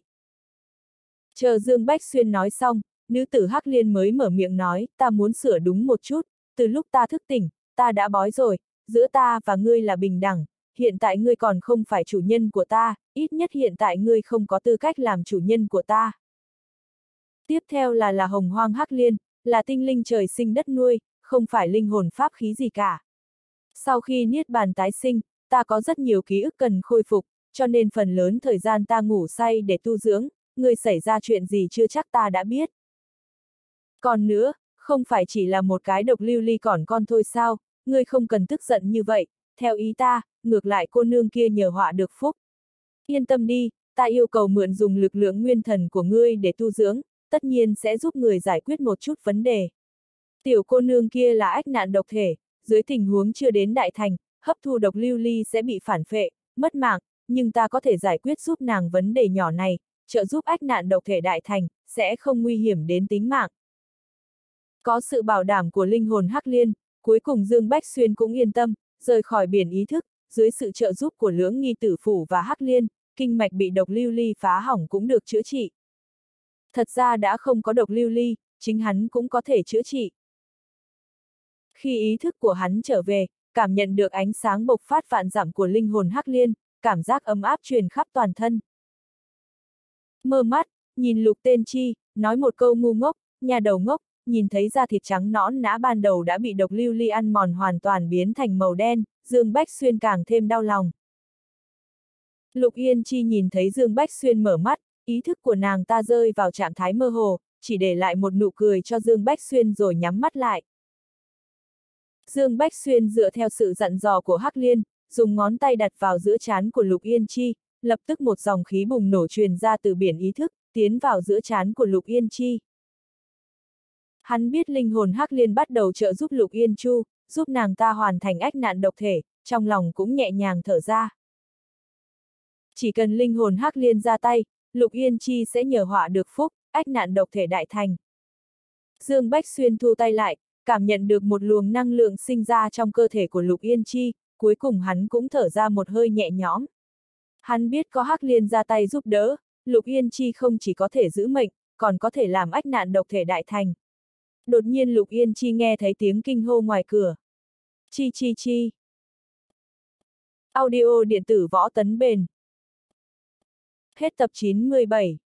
Chờ Dương Bách Xuyên nói xong, nữ tử Hắc Liên mới mở miệng nói, ta muốn sửa đúng một chút, từ lúc ta thức tỉnh, ta đã bói rồi, giữa ta và ngươi là bình đẳng, hiện tại ngươi còn không phải chủ nhân của ta, ít nhất hiện tại ngươi không có tư cách làm chủ nhân của ta. Tiếp theo là là Hồng Hoang Hắc Liên, là tinh linh trời sinh đất nuôi, không phải linh hồn pháp khí gì cả. Sau khi niết bàn tái sinh, ta có rất nhiều ký ức cần khôi phục, cho nên phần lớn thời gian ta ngủ say để tu dưỡng, ngươi xảy ra chuyện gì chưa chắc ta đã biết. Còn nữa, không phải chỉ là một cái độc lưu ly còn con thôi sao, ngươi không cần tức giận như vậy, theo ý ta, ngược lại cô nương kia nhờ họa được phúc. Yên tâm đi, ta yêu cầu mượn dùng lực lượng nguyên thần của ngươi để tu dưỡng, tất nhiên sẽ giúp người giải quyết một chút vấn đề. Tiểu cô nương kia là ách nạn độc thể, dưới tình huống chưa đến đại thành, hấp thu độc lưu ly sẽ bị phản phệ, mất mạng, nhưng ta có thể giải quyết giúp nàng vấn đề nhỏ này, trợ giúp ách nạn độc thể đại thành, sẽ không nguy hiểm đến tính mạng. Có sự bảo đảm của linh hồn Hắc Liên, cuối cùng Dương Bách Xuyên cũng yên tâm, rời khỏi biển ý thức, dưới sự trợ giúp của Lưỡng Nghi Tử Phủ và Hắc Liên, kinh mạch bị độc lưu ly phá hỏng cũng được chữa trị. Thật ra đã không có độc lưu ly, chính hắn cũng có thể chữa trị. Khi ý thức của hắn trở về, cảm nhận được ánh sáng bộc phát vạn dặm của linh hồn Hắc Liên, cảm giác ấm áp truyền khắp toàn thân. Mơ mắt, nhìn Lục Tên Chi, nói một câu ngu ngốc, nhà đầu ngốc, nhìn thấy da thịt trắng nõn nã ban đầu đã bị độc lưu ly ăn mòn hoàn toàn biến thành màu đen, Dương Bách Xuyên càng thêm đau lòng. Lục Yên Chi nhìn thấy Dương Bách Xuyên mở mắt, ý thức của nàng ta rơi vào trạng thái mơ hồ, chỉ để lại một nụ cười cho Dương Bách Xuyên rồi nhắm mắt lại. Dương Bách Xuyên dựa theo sự dặn dò của Hắc Liên, dùng ngón tay đặt vào giữa trán của Lục Yên Chi, lập tức một dòng khí bùng nổ truyền ra từ biển ý thức, tiến vào giữa trán của Lục Yên Chi. Hắn biết linh hồn Hắc Liên bắt đầu trợ giúp Lục Yên Chu, giúp nàng ta hoàn thành ách nạn độc thể, trong lòng cũng nhẹ nhàng thở ra. Chỉ cần linh hồn Hắc Liên ra tay, Lục Yên Chi sẽ nhờ họa được phúc, ách nạn độc thể đại thành. Dương Bách Xuyên thu tay lại, cảm nhận được một luồng năng lượng sinh ra trong cơ thể của Lục Yên Chi, cuối cùng hắn cũng thở ra một hơi nhẹ nhõm. Hắn biết có Hắc Liên ra tay giúp đỡ, Lục Yên Chi không chỉ có thể giữ mệnh, còn có thể làm ách nạn độc thể đại thành. Đột nhiên Lục Yên Chi nghe thấy tiếng kinh hô ngoài cửa. Chi chi chi. Audio điện tử Võ Tấn Bền. Hết tập chín mươi bảy.